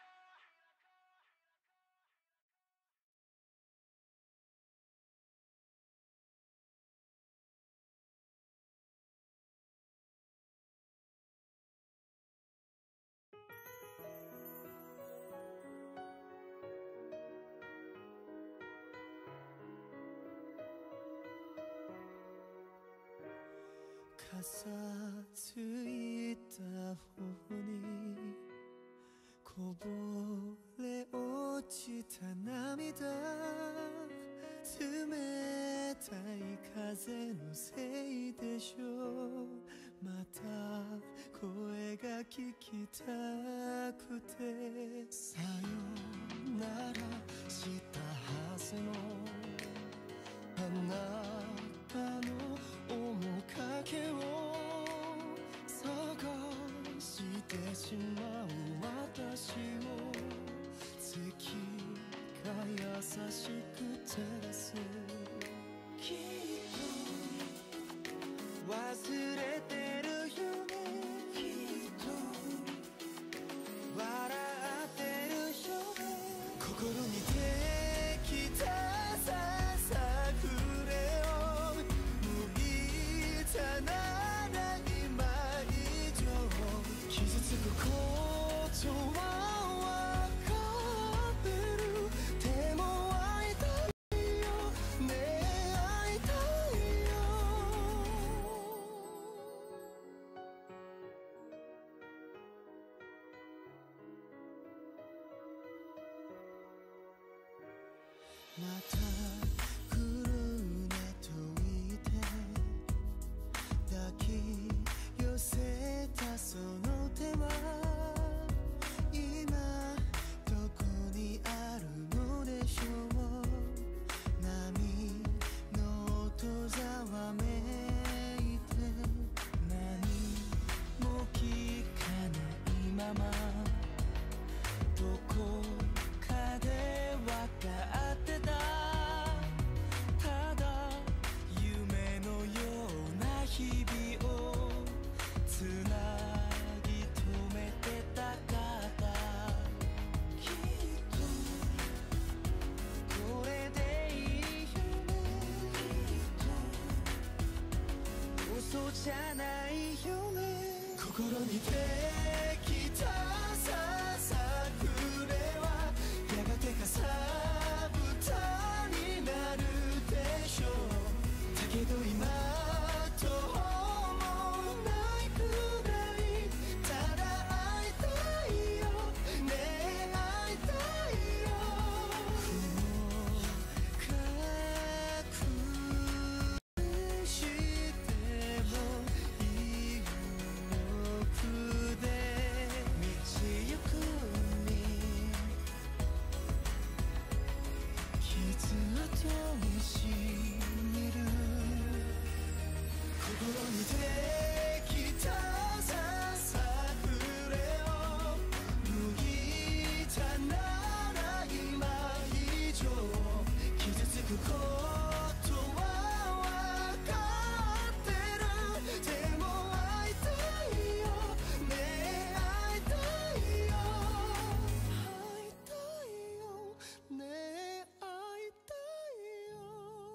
S2: かさついた方にこぼれ落ちた涙冷たい風のせいでしょうまた声が聞きたくてさよならしたはずのあなたの面影を探してしまう私を月が優しく照らすきっと忘れてるよねきっと笑ってるよね心にできたささくれを向いたなら今以上傷つくことは分かってるでも会いたいよね会いたいよまた繰
S8: じゃないよね心にできたささくれはやがてかさぶたになるでしょうだけど今と思うないくらいただ会いたいよねえ会いたいよ隠してもいい奥で道行くに傷跡にしみる心にできたささくれを脱ぎたなら今以上傷つくことは分かってるでも会いたいよねえ会いたいよ会いたいよねえ会いたいよ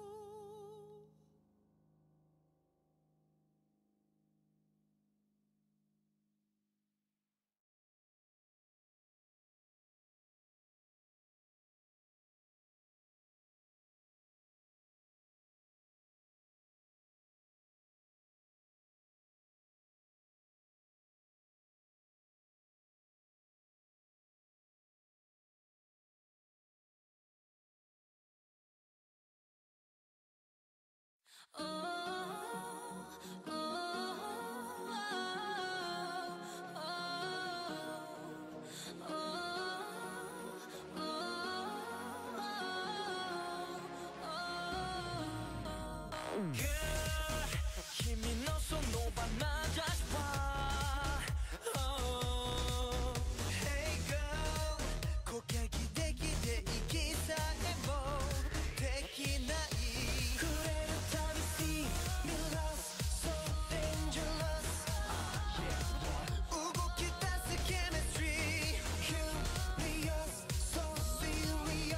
S8: 君のその場な Just one Hey girl 攻撃できて息さえもできない触れるたび See me lost So dangerous 動き出す Chemistry Curious So serious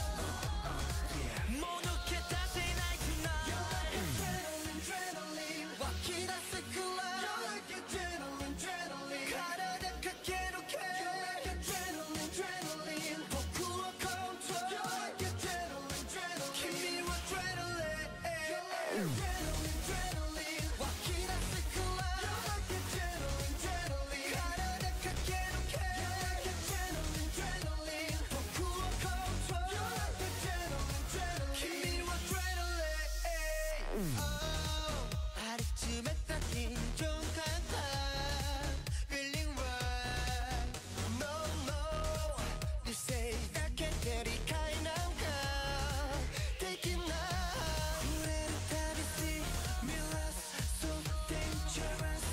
S8: もぬけ出せない Tonight Adrenaline 湧き出すくらい You're like adrenaline, adrenaline 体駆け抜け You're like adrenaline, adrenaline 僕をコントロール You're like adrenaline, adrenaline 君は adrenaline You're like adrenaline, adrenaline 湧き出すくらい You're like adrenaline, adrenaline 体駆け抜け You're like adrenaline, adrenaline 僕をコントロール You're like adrenaline, adrenaline 君は adrenaline張り詰めた緊張感が Feeling right No no 理性だけで理解なんかできない触れるたび See me lost So dangerous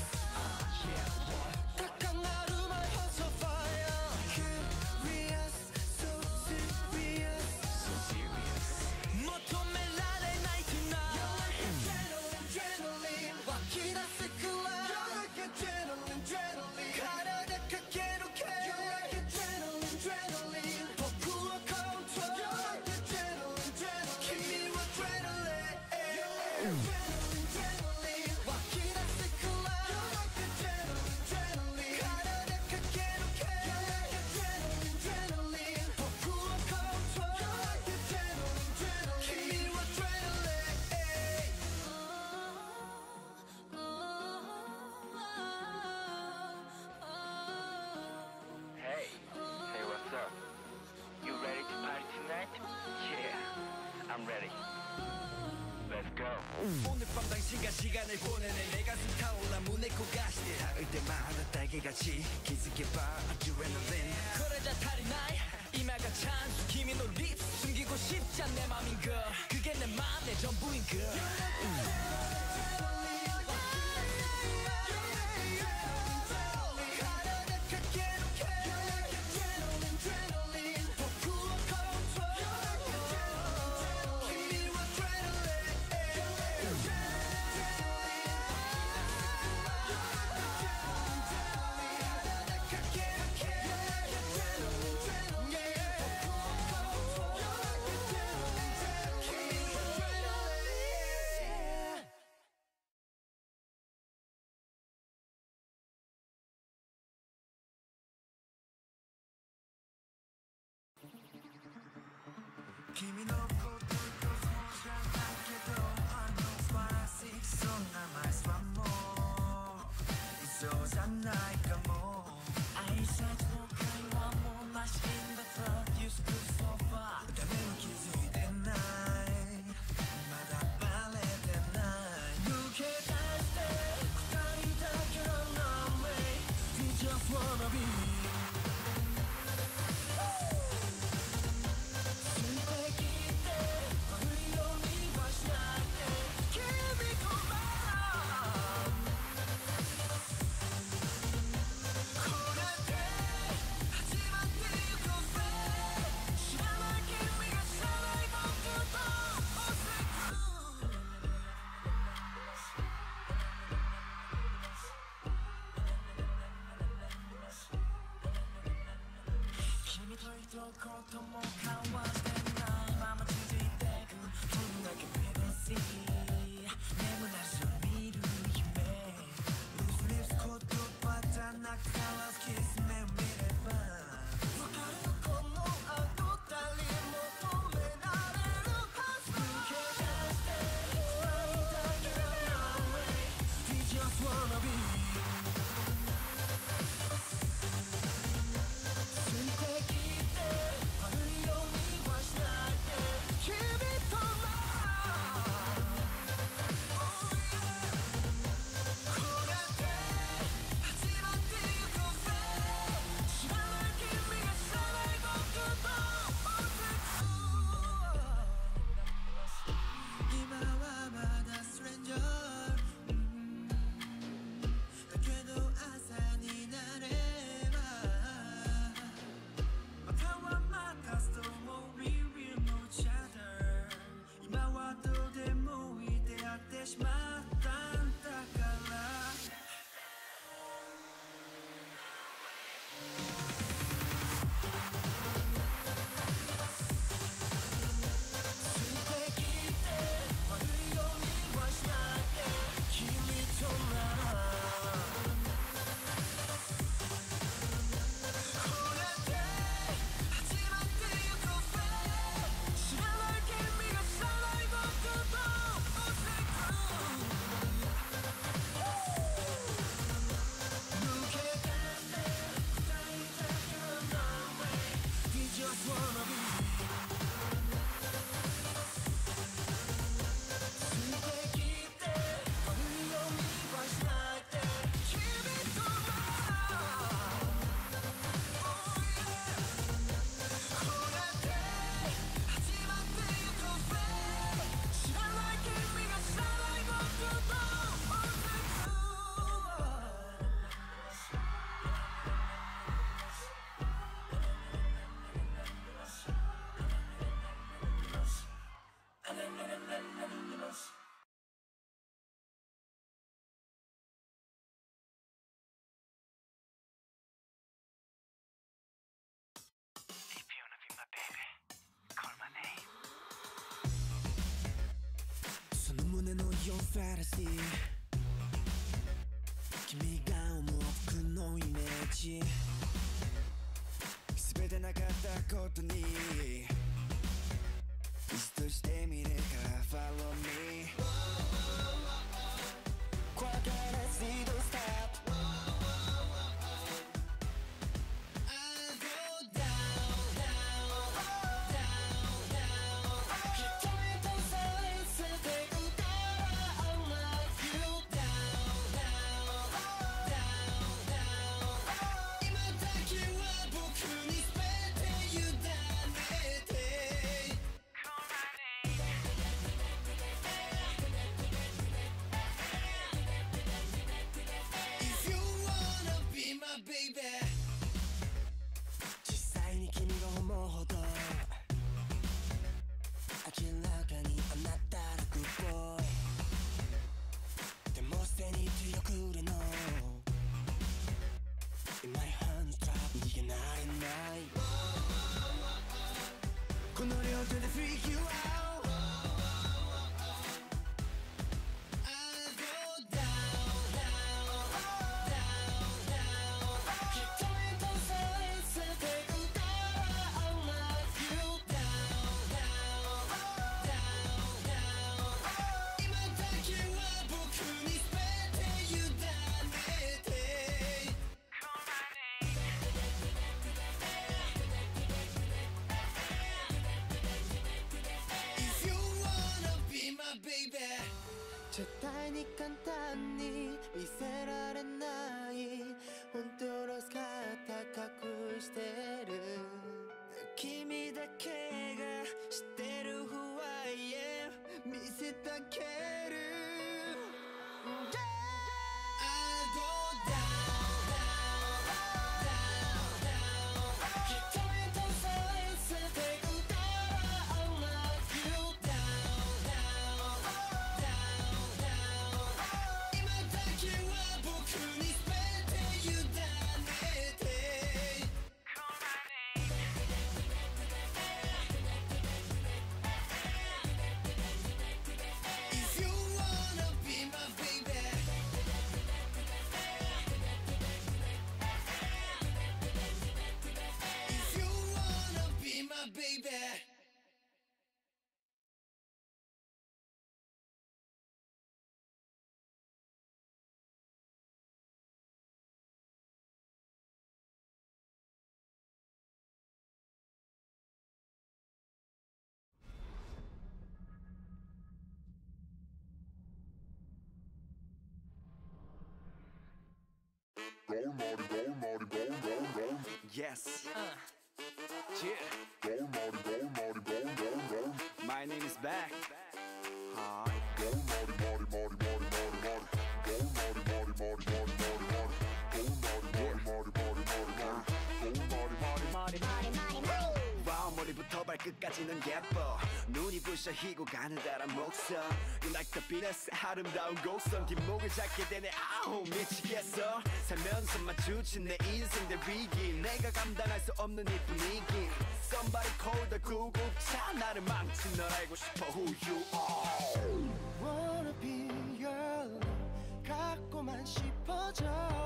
S8: 高鳴る My heart's on fire Curious So serious 求められない Tonight Adrenaline, adrenaline 湧き出すくらい You're like adrenaline, adrenaline 体駆け抜け You're like adrenaline, adrenaline 僕をコントロール You're like adrenaline, adrenaline 君は adrenaline You're like adrenaline, adrenaline 湧き出すくらい You're like adrenaline, adrenaline 体駆け抜け You're like adrenaline, adrenaline 僕をコントロール You're like adrenaline, adrenaline 君は
S5: Hey, hey, what's up? You ready to party tonight? Yeah, I'm ready. Let's go.
S3: 오늘 밤 당신과 시간을 보내네 내 가슴 타올라 문에 고가시대 닿을 때마다 달개같이 기습해봐 adrenaline 그러자 탈이 나이 이마가 찬수 kimi 너 lips 숨기고 싶지 않은 내 맘인 걸 그게 내 맘의 전부인 걸
S8: You're ないかも挨拶も会話もなし In the front used to sofa 誰も気づいてないまだバレてない抜け出して二人だけの No way We just wanna beことも交わしてないまま続いてくどんだけ目指し眠らず見る夢薄れす言葉じゃなくからキス目を見ればわかるこの後誰も止められるはず抜け出して二人だけの No way We just wanna beその胸の4ファラシー君が思う僕のイメージ全てなかったことにリストしてみるから Follow me Quiet and see the stop I'll go down, down, down, down 瞳とさえ捨てるから I'll love you down, down, down, down 今だけは僕に全て委ねて Certai cantani miserare nai Hontoros katakaku shiteru Kimi dake ga shitteru who I am Misetakeru I'll go down, down, down, down Hitoe to silence take I love you down, down, down, down 今だけは僕に全て委ねて If you wanna be my baby If you wanna be my baby
S7: Yes,
S3: Yeah.
S7: my name is back. Hi. 와우 머리부터 발끝까지는 예뻐 눈이 부셔 희고 가느다란 목성 You like the Venus 아름다운 곡선 뒷목을 잡게 되네 아우 미치겠어 살면서 마주친 내 인생들 위기 내가 감당할 수 없는 이 분위기 Somebody call the 구급차 나를 망친 널 알고 싶어 who you are
S8: Wanna be your love 갖고만 싶어져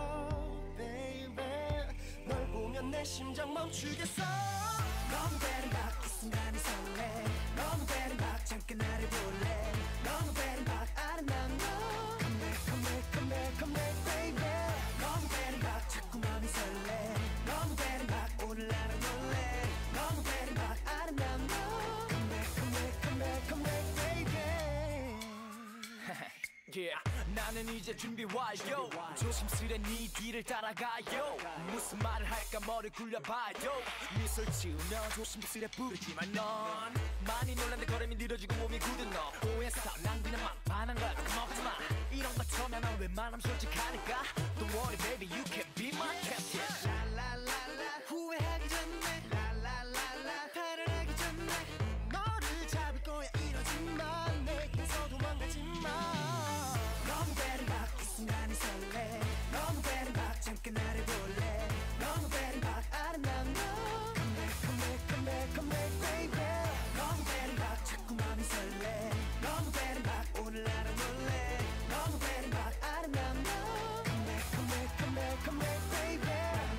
S8: baby 널 보면 내 심장 멈추겠어 너무 베리박 이 순간이 설레 너무 베리박 잠깐 나를 볼래 너무 베리박 아름다운 너 Come back come back come back come back baby 너무 베리박 자꾸 맘이 설레 너무 베리박 오늘 나를 놀래 너무 베리박 아름다운 너 Come back come back come back come back baby
S3: Yeah. 나는 이제 준비 완료 조심스레 네 뒤를 따라가요 무슨 말을 할까 머리 굴려봐요 미소를 지으며 조심스레 부르지만 넌 많이 놀란데 걸음이 느려지고 몸이 굳은 너 오해했어 난 그냥 막판한 거야 겁먹지마 이런 거 처음에 난 웬만하면 솔직하니까 Don't worry baby you can be my captain
S8: 라라라라 후회하기 전에 라라라라 탈을하기 전에 너를 잡을 거야 이러지 마 내게서 도망가지 마 너무 베리박 이 순간이 설레 너무 베리박 잠깐 나를 볼래 너무 베리박 아름다운 너 Come back come back come back come back baby 너무 베리박 자꾸 맘이 설레 너무 베리박 오늘 나를 놀래 너무 베리박 아름다운 너 Come back come back come back come back baby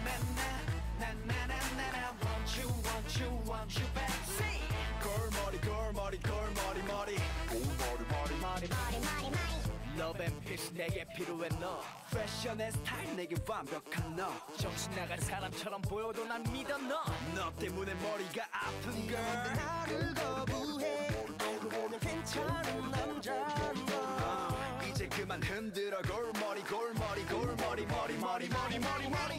S8: 나나나나나 want you want you want you back see
S7: 걸머리 걸머리 걸머리 머리
S8: 머리
S3: Love and peace 내게 필요해 너
S7: 패션의 스타일 내게 완벽한 너
S3: 정신 나간 사람처럼 보여도 난 믿어 너
S7: 너 때문에 머리가 아픈 girl
S8: 나를 거부해 알고 보면 괜찮은 남자인 너
S7: 이제 그만 흔들어 골머리 골머리 골머리 머리 머리 머리 머리 머리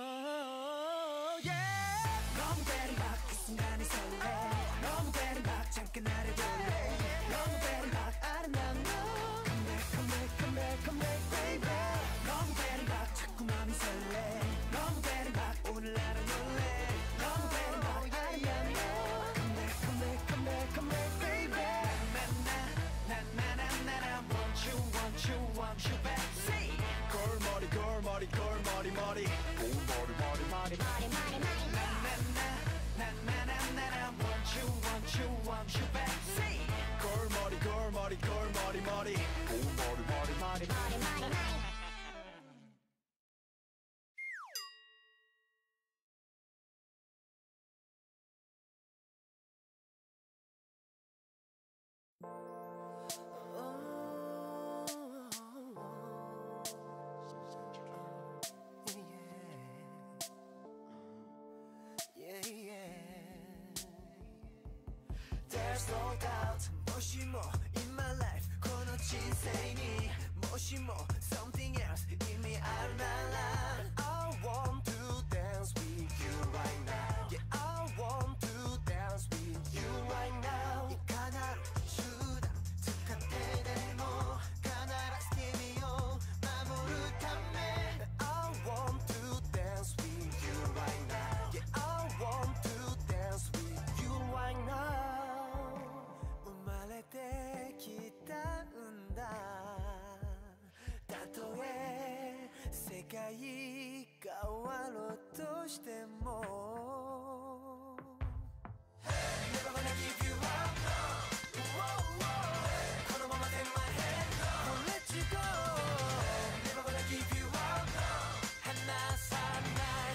S8: 너무 베리박 이 순간이 설레 너무 베리박 잠깐 나를 볼래 너무 베리박 아름다운 너 Come back come back come back come back baby 너무 베리박 자꾸 맘이 설레 너무 베리박 오늘 나를 놀래 너무 베리박 아름다운 너 Come back come back come back come back baby 나나나나나 want you back see
S7: 골머리 골머리 골머리 머리
S8: 머리 나나나나나 want you back see
S7: 골머리 골머리 골머리 머리
S8: There's no doubt 무엇이 뭐 in my life 진생이 무엇이 뭐 something else 이미 알랄라 I want to dance with you right now Yeah I want to dance with you right now 이 가나로 주다 특한 데데모 가나라 스키미오 마무르카메 I want to dance with you right now Yeah I want to dance with you right now 生まれてきたんだたとえ世界変わろうとしても Never gonna give you upこのまま take my hand Won't let you go Never gonna give you up離さない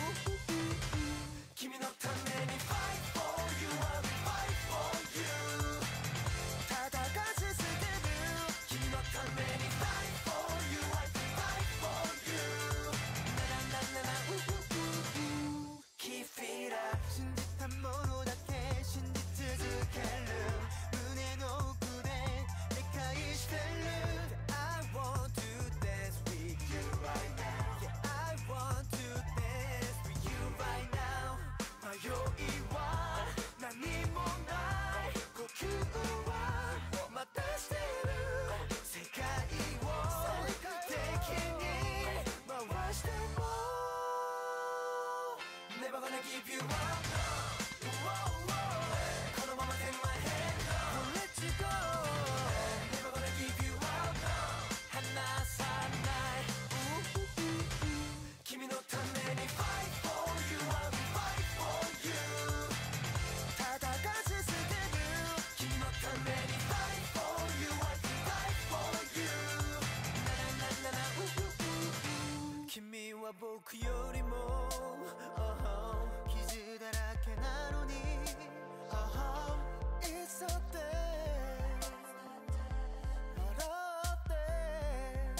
S8: 君のために fight for you I'll fight for you 戦い続ける君のために fight for you I'll fight for you なななななKeep it up 진직한ものだけ信じ続ける胸の奥で理解してる I want to dance with you right now Yeah I want to dance with you right now 迷いは何もない呼吸はまたしてる世界を敵に回しても Never gonna give you upこのまま take my hand Won't let you go Never gonna give you up 離さない君のために fight for you I'll fight for you 戦い続ける君のために fight for you I'll fight for you なななな君は僕よりも傷だらけなのに It's okay 笑って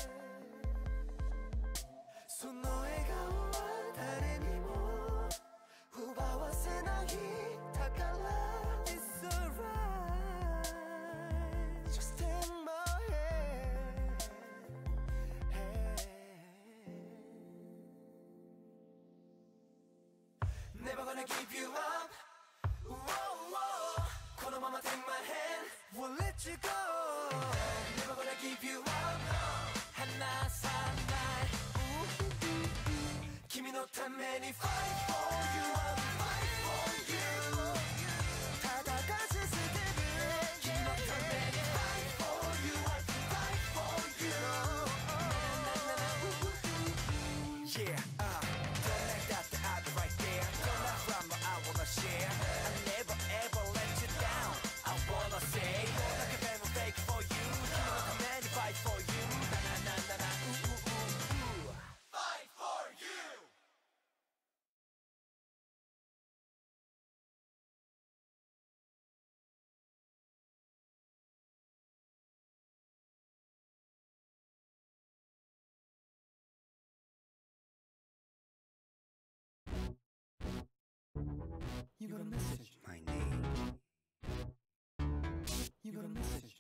S8: その笑顔は誰にも奪わせない宝 It's alright Just take my hand Never gonna give you upこのまま take my hand Won't let you go Never gonna give you up 離さない君のために fight for you I'll fight for you 戦い続ける君のために fight for you I'll fight for you Yeah don't let that I'll be right there Don't let from I wanna share I never ever let you down I wanna say like a never fake for you君のために fight for you Na na na na na Fight for you
S3: You got a message.
S7: My name
S3: You got a message.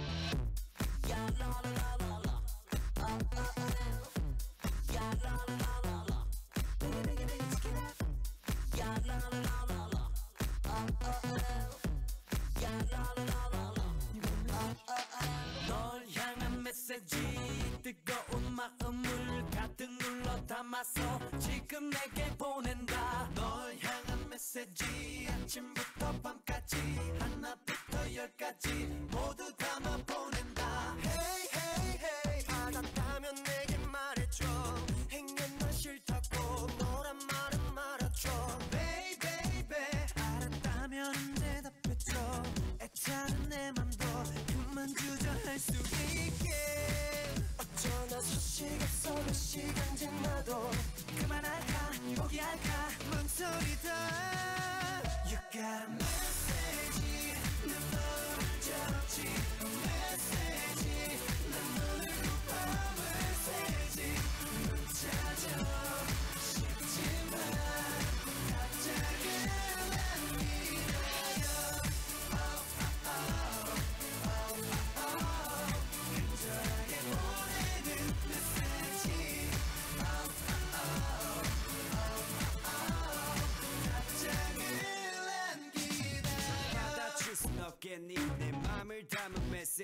S8: 널 향한 메시지 뜨거운 마음을 가득 눌러 담아서 지금 내게 보낸다 널 향한 메시지 아침부터 밤까지 하나부터 열까지 모두 담아 보낸다 Hey hey hey 알았다면 내게 말해줘 행여 난 싫다고 너란 말은 말아줘 Baby baby 알았다면 대답해줘 애타는 내 맘도 그만 주저할 수 있게 어쩌나 소식 없어 몇 시간 지나도 그만할까 포기할까 망설이다 You got a message 내 마음을 적지 Message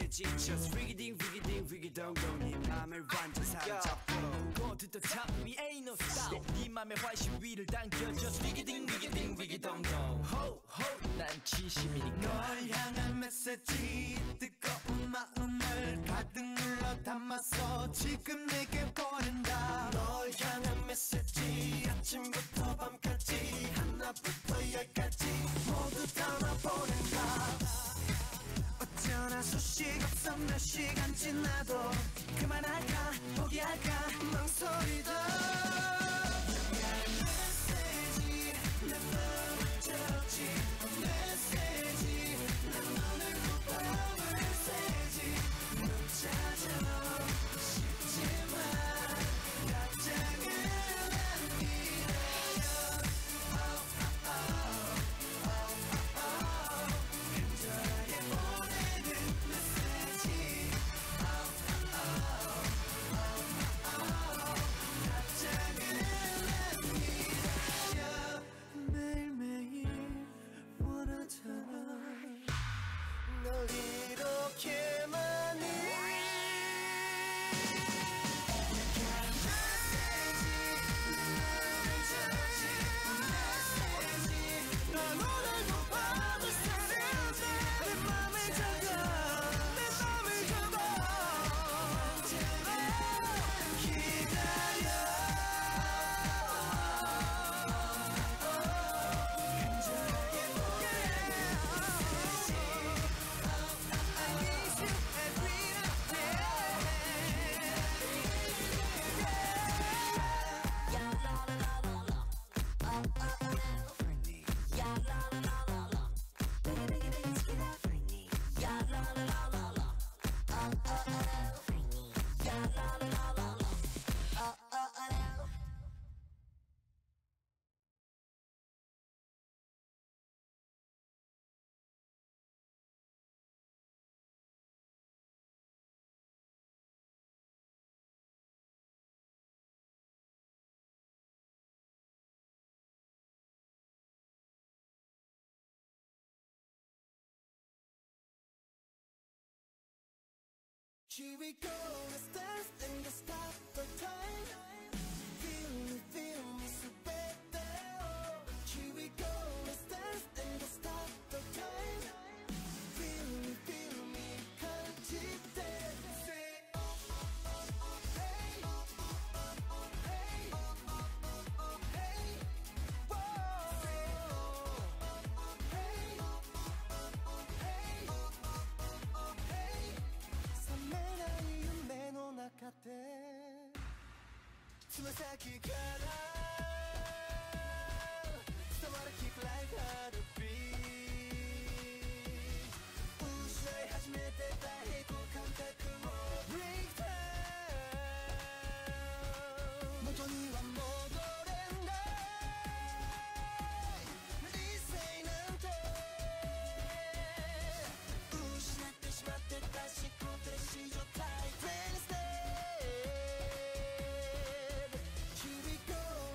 S7: 지쳐 위기딩 위기딩 위기덩덩 네 맘을 완전 사로잡고
S3: Go to the top, we ain't no stop 네 맘의 훨씬 위를 당겨줘 위기딩 위기딩 위기덩덩 Ho ho 난 진심이니까
S8: 널 향한 메시지 뜨거운 마음을 가득 눌러 담아서 지금 내게 보낸다
S2: 널 향한 메시지 아침부터 밤까지 하나부터 열까지 모두 담아보낸다
S8: 어쩌나 소식 없어 몇 시간 지나도 그만할까 포기할까 망설이다
S2: 메시지 내 맘을 적지 메시지 내 눈을 꼭 밤을 새지 못 찾아 싶지만 답장을 안 기다려 간절하게 보내는 메시지 답장을 안 기다려
S8: 매일매일 원하잖아
S2: 널 이렇게 많이 Here we go, let's dance and let's stop the time. Feel me, so better. Here we go, let's dance and let's stop the time. Feel me, can't keep that. Say, hey, hey, hey, whoa. Say, hey, hey, hey. 冷めない夢の中でつま先から伝わる Keep like heartbeat 失い始めてた平行感覚を Break down 元には戻れない理性なんて失ってしまってた思考停止状態 Ready step Here we go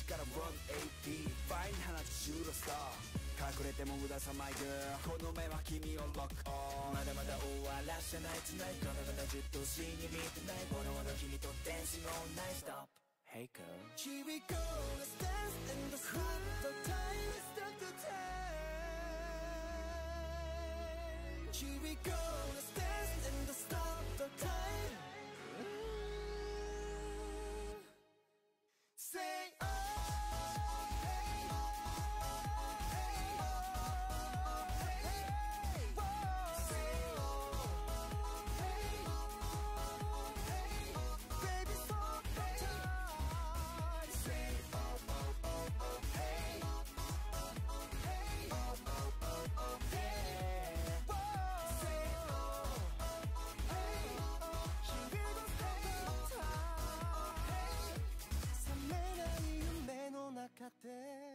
S7: から Run AP ファイン放つシュートスター隠れても無駄さ My girl この目は君をロックオンまだまだ終わらせない Tonight このままじっとしに見てないボロボロ君と Dancing all night Stop Hey girl
S1: Here we go, let's dance and let's stop the time. Stop the time. Here we go, let's dance and let's stop the time. Say oh, hey, hey, hey, say oh, hey, baby stop the time. Say oh, hey, hey, say oh, hey, here we go stop the time. 覚めない夢の中で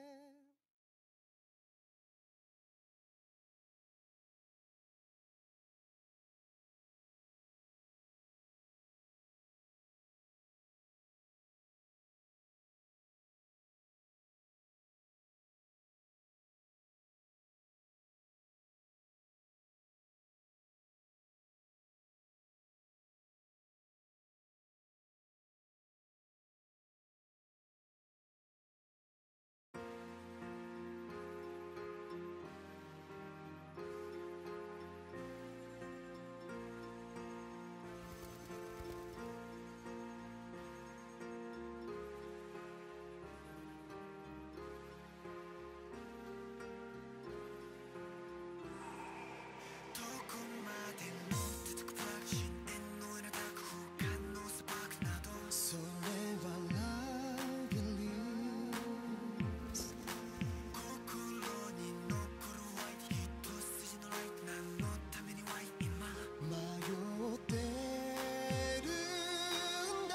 S6: どこまでも続くパーティー円の上のダーク空間の砂漠などそれはラブリース心に残るワイト一筋のライト何のためにワイ今迷ってるんだ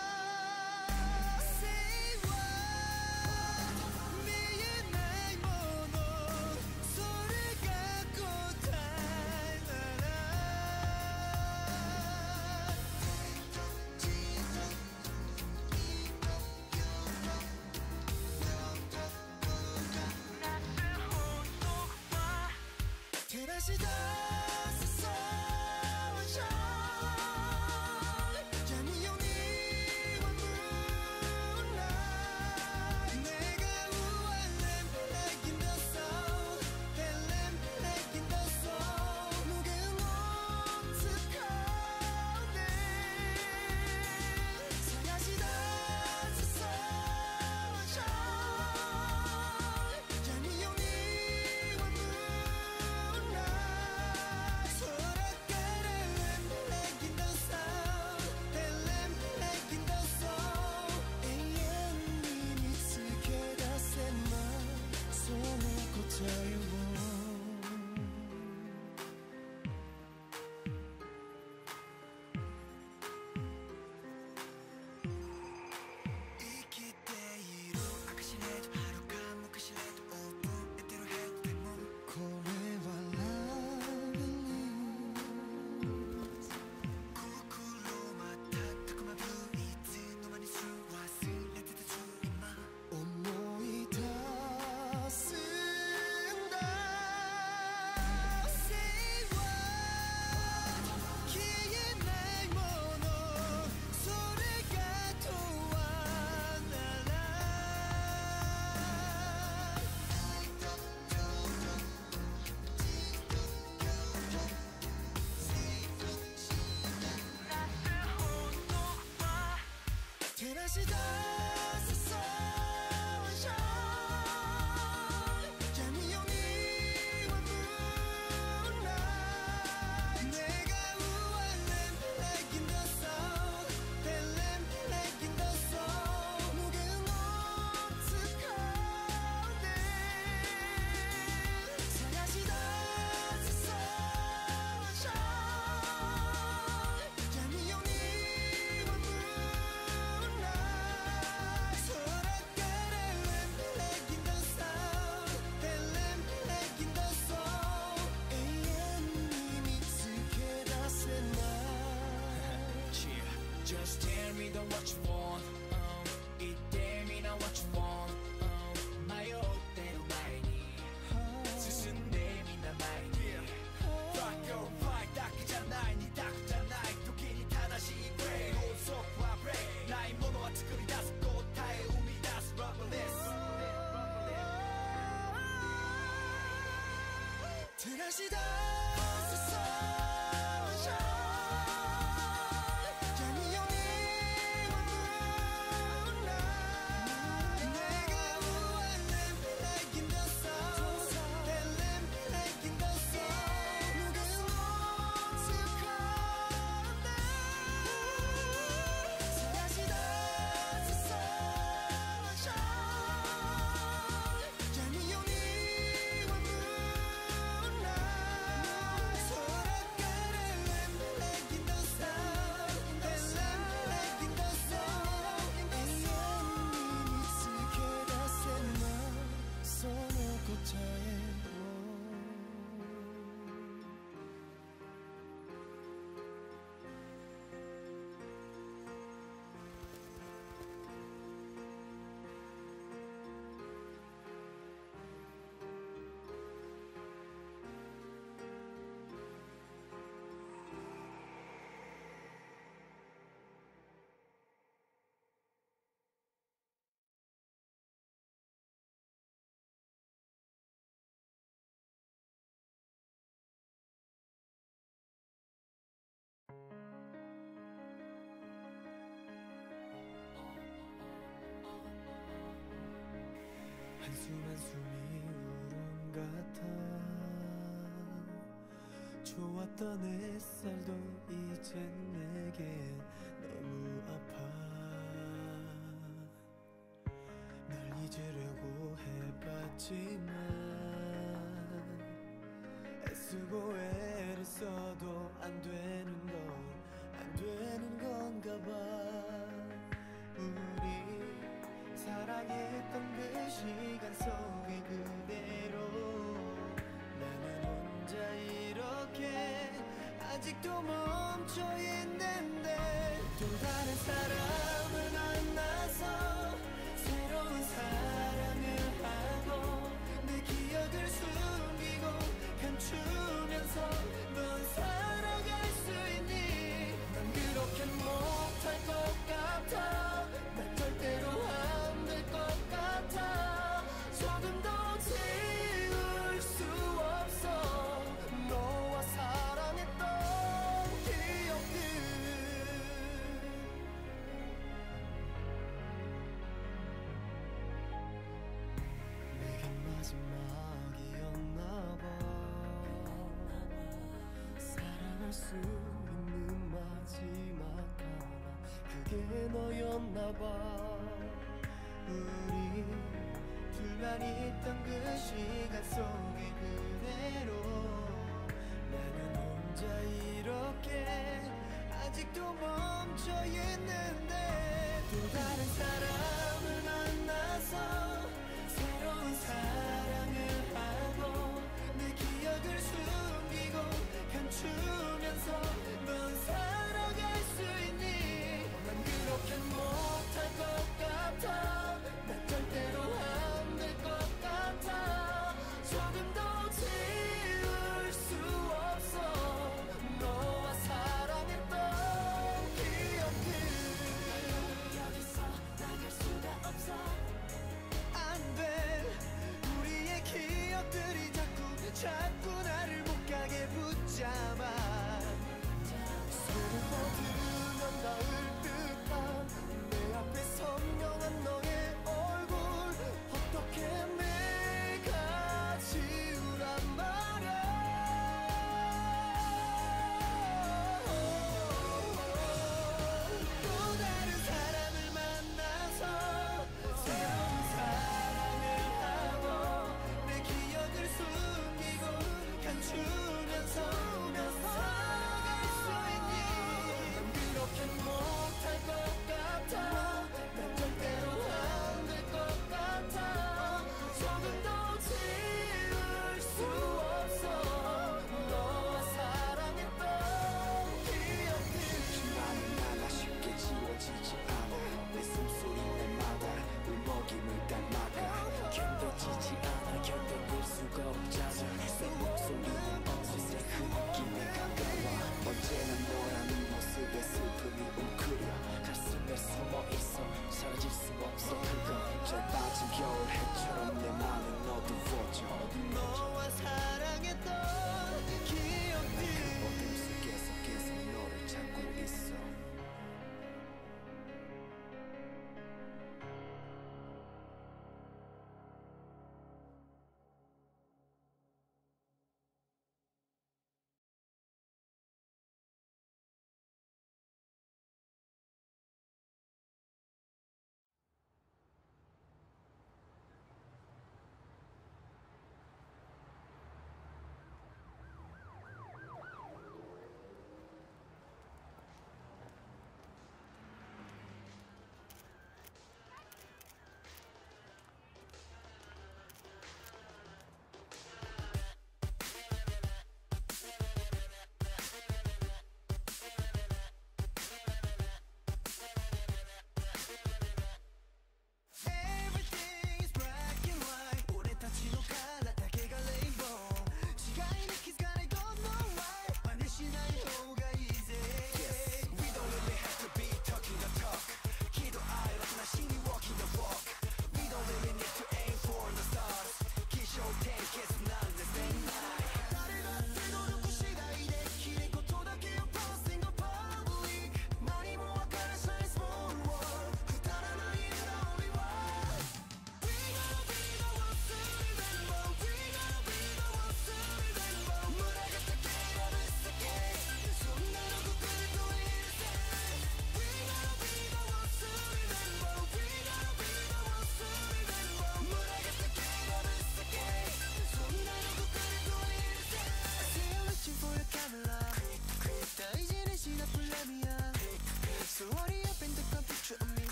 S6: Say what 見えないものそれが答えなら照らし出す Sunshine 闇夜には Moonlight 願うは Lamp making the sound Lamp making the sound 無限を掴んで探し出す Sunshine 闇夜には Moonlight 空から Lamp making the sound Lamp making the sound 永遠に見つけ出せないその答えを生きている証レート遥か昔レートオープン得てるヘッドでもこれはラブリース心瞬くまぶいつの間にする忘れてた自分今思い出すんだ Say what 消えないものそれが永遠なら照らし出す Sunshine 闇夜には Moonlight 願うは Lamp making the sound Lamp making the sound 無限を掴んで探し出す Sunshine 闇夜には Moonlight 空から Lamp making the sound Lamp making the sound 永遠に見つけ出せない
S3: Yeah, just tell me the what you want 言ってみな what you want
S2: 다시 다시
S8: 한숨 한숨이 울음 같아 좋았던 햇살도 이젠 내겐 너무 아파 널 잊으려고 해봤지만 애쓰고 애를 써도 안 되는 건가 봐 우리 사랑했던 그 시간 속에 그대로 나는 혼자 이렇게 아직도 멈춰있는데 또 다른 사람을 만나서 새로운 사랑을 하고 내 기억을 숨기고 감추면서 넌 살아갈 수 있니 난 그렇게 못할 것 같아 난 절대로 안 될 것 같아 조금 더 지울 수 없어 너와 사랑했던 기억들 내겐 마지막이었나 봐 사랑할 수 있는 마지막 하나 그게 너였나 봐 우리 둘만 있던 그 시간 속에 그대로 나는 혼자 이렇게 아직도 멈춰있는데 또 다른 사람을 만나서 새로운 사랑을 하고 내 기억을 숨기고 감추면서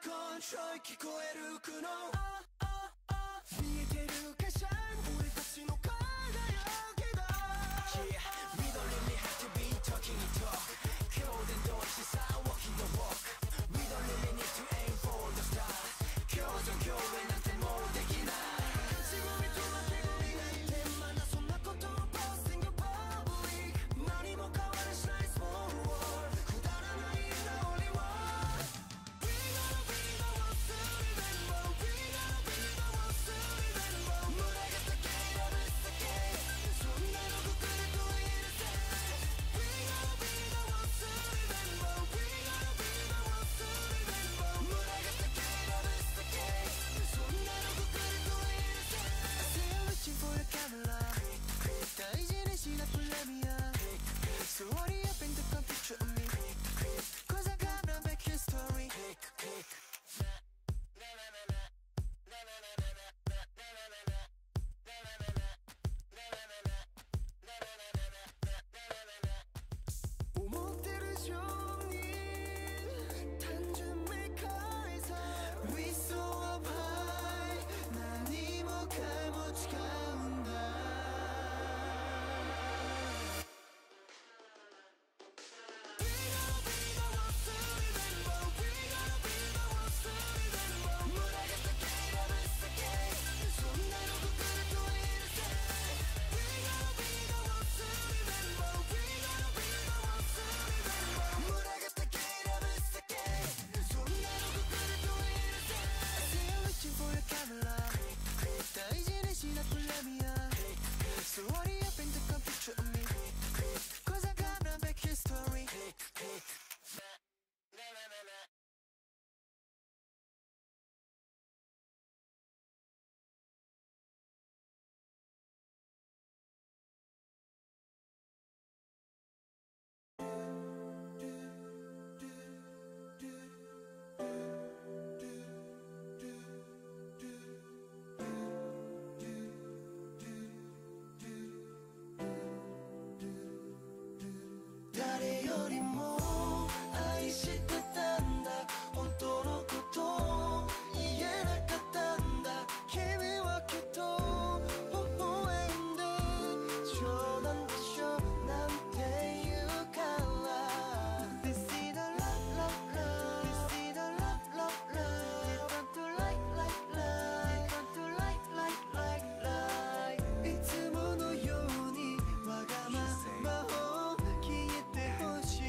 S2: control 聞こえる苦悩見えてるかしら俺たちの輝きだ Yeah we don't really have to be talking it talk 今日でどうしさ walking the walk we don't really need to aim for the stars 今日と今日へなんてもうできない勝ち組と負け組なんてまだそんなことを posting a public 何も変わらしない small world くだらないんだ only one We gotta be the ones to remember We gotta be the ones to remember 群がったけやぶすけそんなのくくりと入れて We gotta be the ones to remember We gotta be the ones to remember 群がったけやぶすけそんなのくくりと入れて I see you reaching for your camera 大事にしなプレミア So what do you think to come picture of me Cause I gotta make history思ってる以上に単純明快さ We so up high 何もかも違うんだ We gotta be the ones to remember We gotta be the ones to remember 群がったけやぶすけそんなのくくりと入れて We gotta be the ones to remember We gotta be the ones to remember 群がったけやぶすけそんなのくくりと入れて I see you reaching for your camera 大事にしなプレミア So what do you think to come picture of me Cause I gotta make history誰よりも愛してたんだ本当のこと言えなかったんだ君はきっと微笑んで冗談でしょなんて言うから This is the love love love This is the love love love You want to like like like You want to like like like like いつものようにわがままを消えてほしい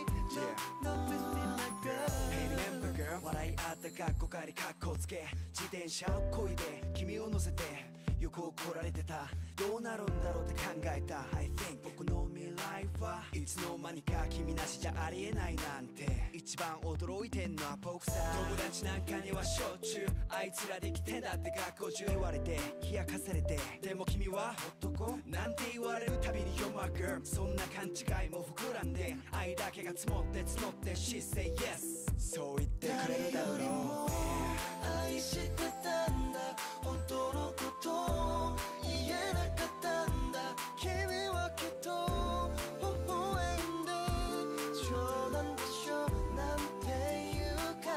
S2: No missing my girl
S3: Hey remember girl 笑いあったかっこかりかっこつけ自転車をこいで君を乗せて横を来られてたどうなるんだろうって考えた I think 僕の未来はいつの間にか君なしじゃありえないなんて一番驚いてんのは僕さ友達なんかにはしょっちゅうあいつらできてんだって学校中言われて冷やかされてでも君は男なんて言われるたびに You're my girl そんな勘違いも膨らんで愛だけが積もって募って She say yes そう言ってくれるだろう
S2: 誰よりも愛してたんだ本当のこと言えなかったんだ君はきっと微笑んで冗談でしょなんて言うから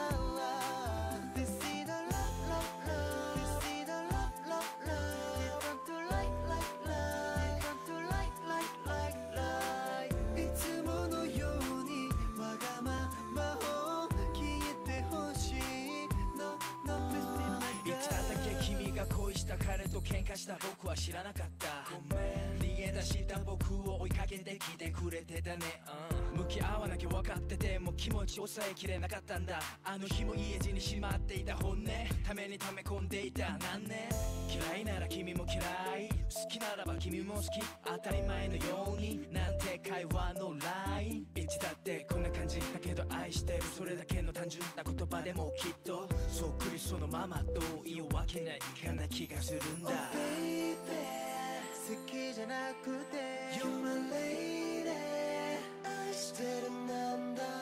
S2: This is the love love love This is the love love love You want to like like like You want to like like like like いつものようにわがままを消えてほしい No no missing my
S3: い
S2: girl
S3: つだけ君が恋した彼と喧嘩した僕は知らなかったごめん逃げ出した僕を追いかけてきてくれてたね、向き合わなきゃ分かってても気持ち抑えきれなかったんだあの日も家路にしまっていた本音ために溜め込んでいた何年嫌いなら君も嫌い好きならば君も好き当たり前のようになんて会話のラインいつだってこんな感じだけど愛してるそれだけの単純な言葉でもきっとそっくりそのままと言うわけにはいかない気がするんだ
S2: Baby 好きじゃなくて You're my lady 愛してるなんだ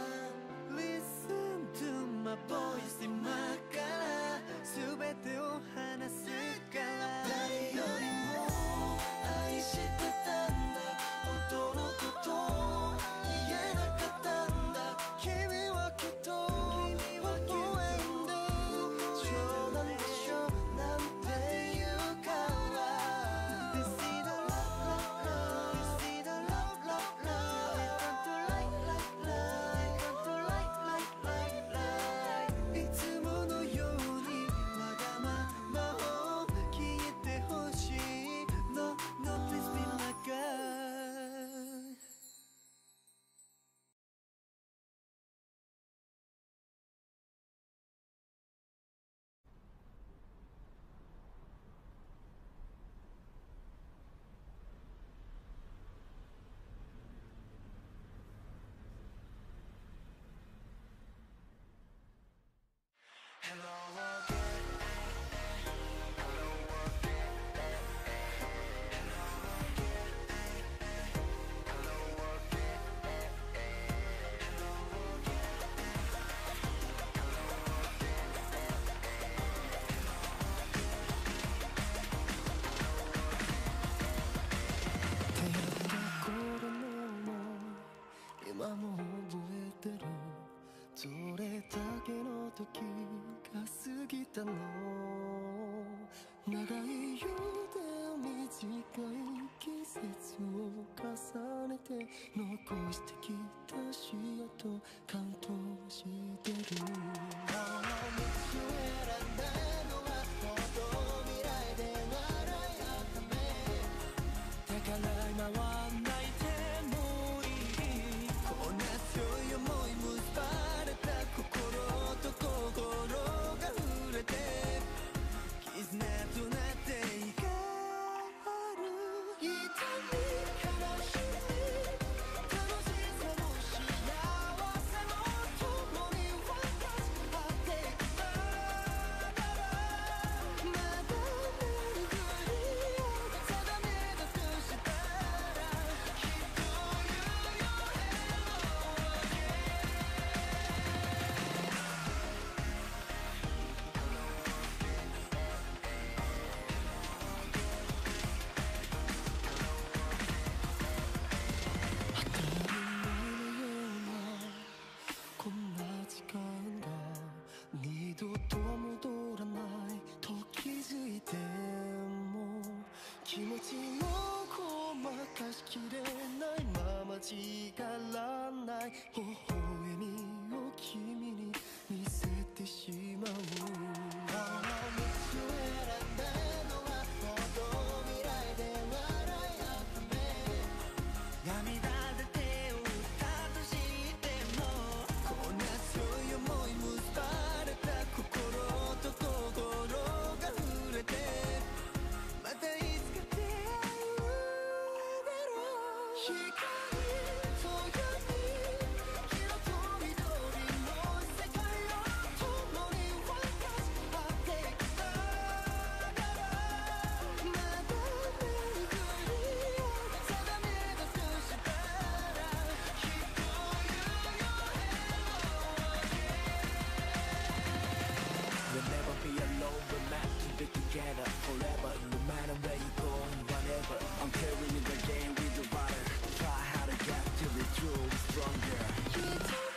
S2: Listen to my voice 今から全てを話すから誰よりも愛してたんだ本当のこと言えなかったんだ君はきっと微笑んで
S1: 今も覚えてるどれだけの時が過ぎたの長いようで短い季節を重ねて残してきた足跡感動してるあの道を選んだのはもっと未来で笑い合うためだから今は泣いてもいいこんな強い思い結ばれた心と心が触れて絆となっていかる痛み悲しみ楽しさも幸せも共に分かち合ってきたからまだ巡り合う定めだとしたらきっと言うよ こんな時間が二度と戻らないと気づいても気持ちのごまかしきれないまま違らない微笑みを君に見せてしまうあの道を選んだのはもっと未来で笑い合うため涙で手を打ったとしてもこんな強い思い結ばれた心と心が触れてまたいつか出会うだろう光と闇色と緑の世界を共に分かち合ってきたからまだ巡り合う定めだとしたらきっと言うよ
S3: We'll never be alone, we're meant to be together forever. No matter where you go and whatever, I'm carrying the game with the water. Try hard to get to be true, stronger.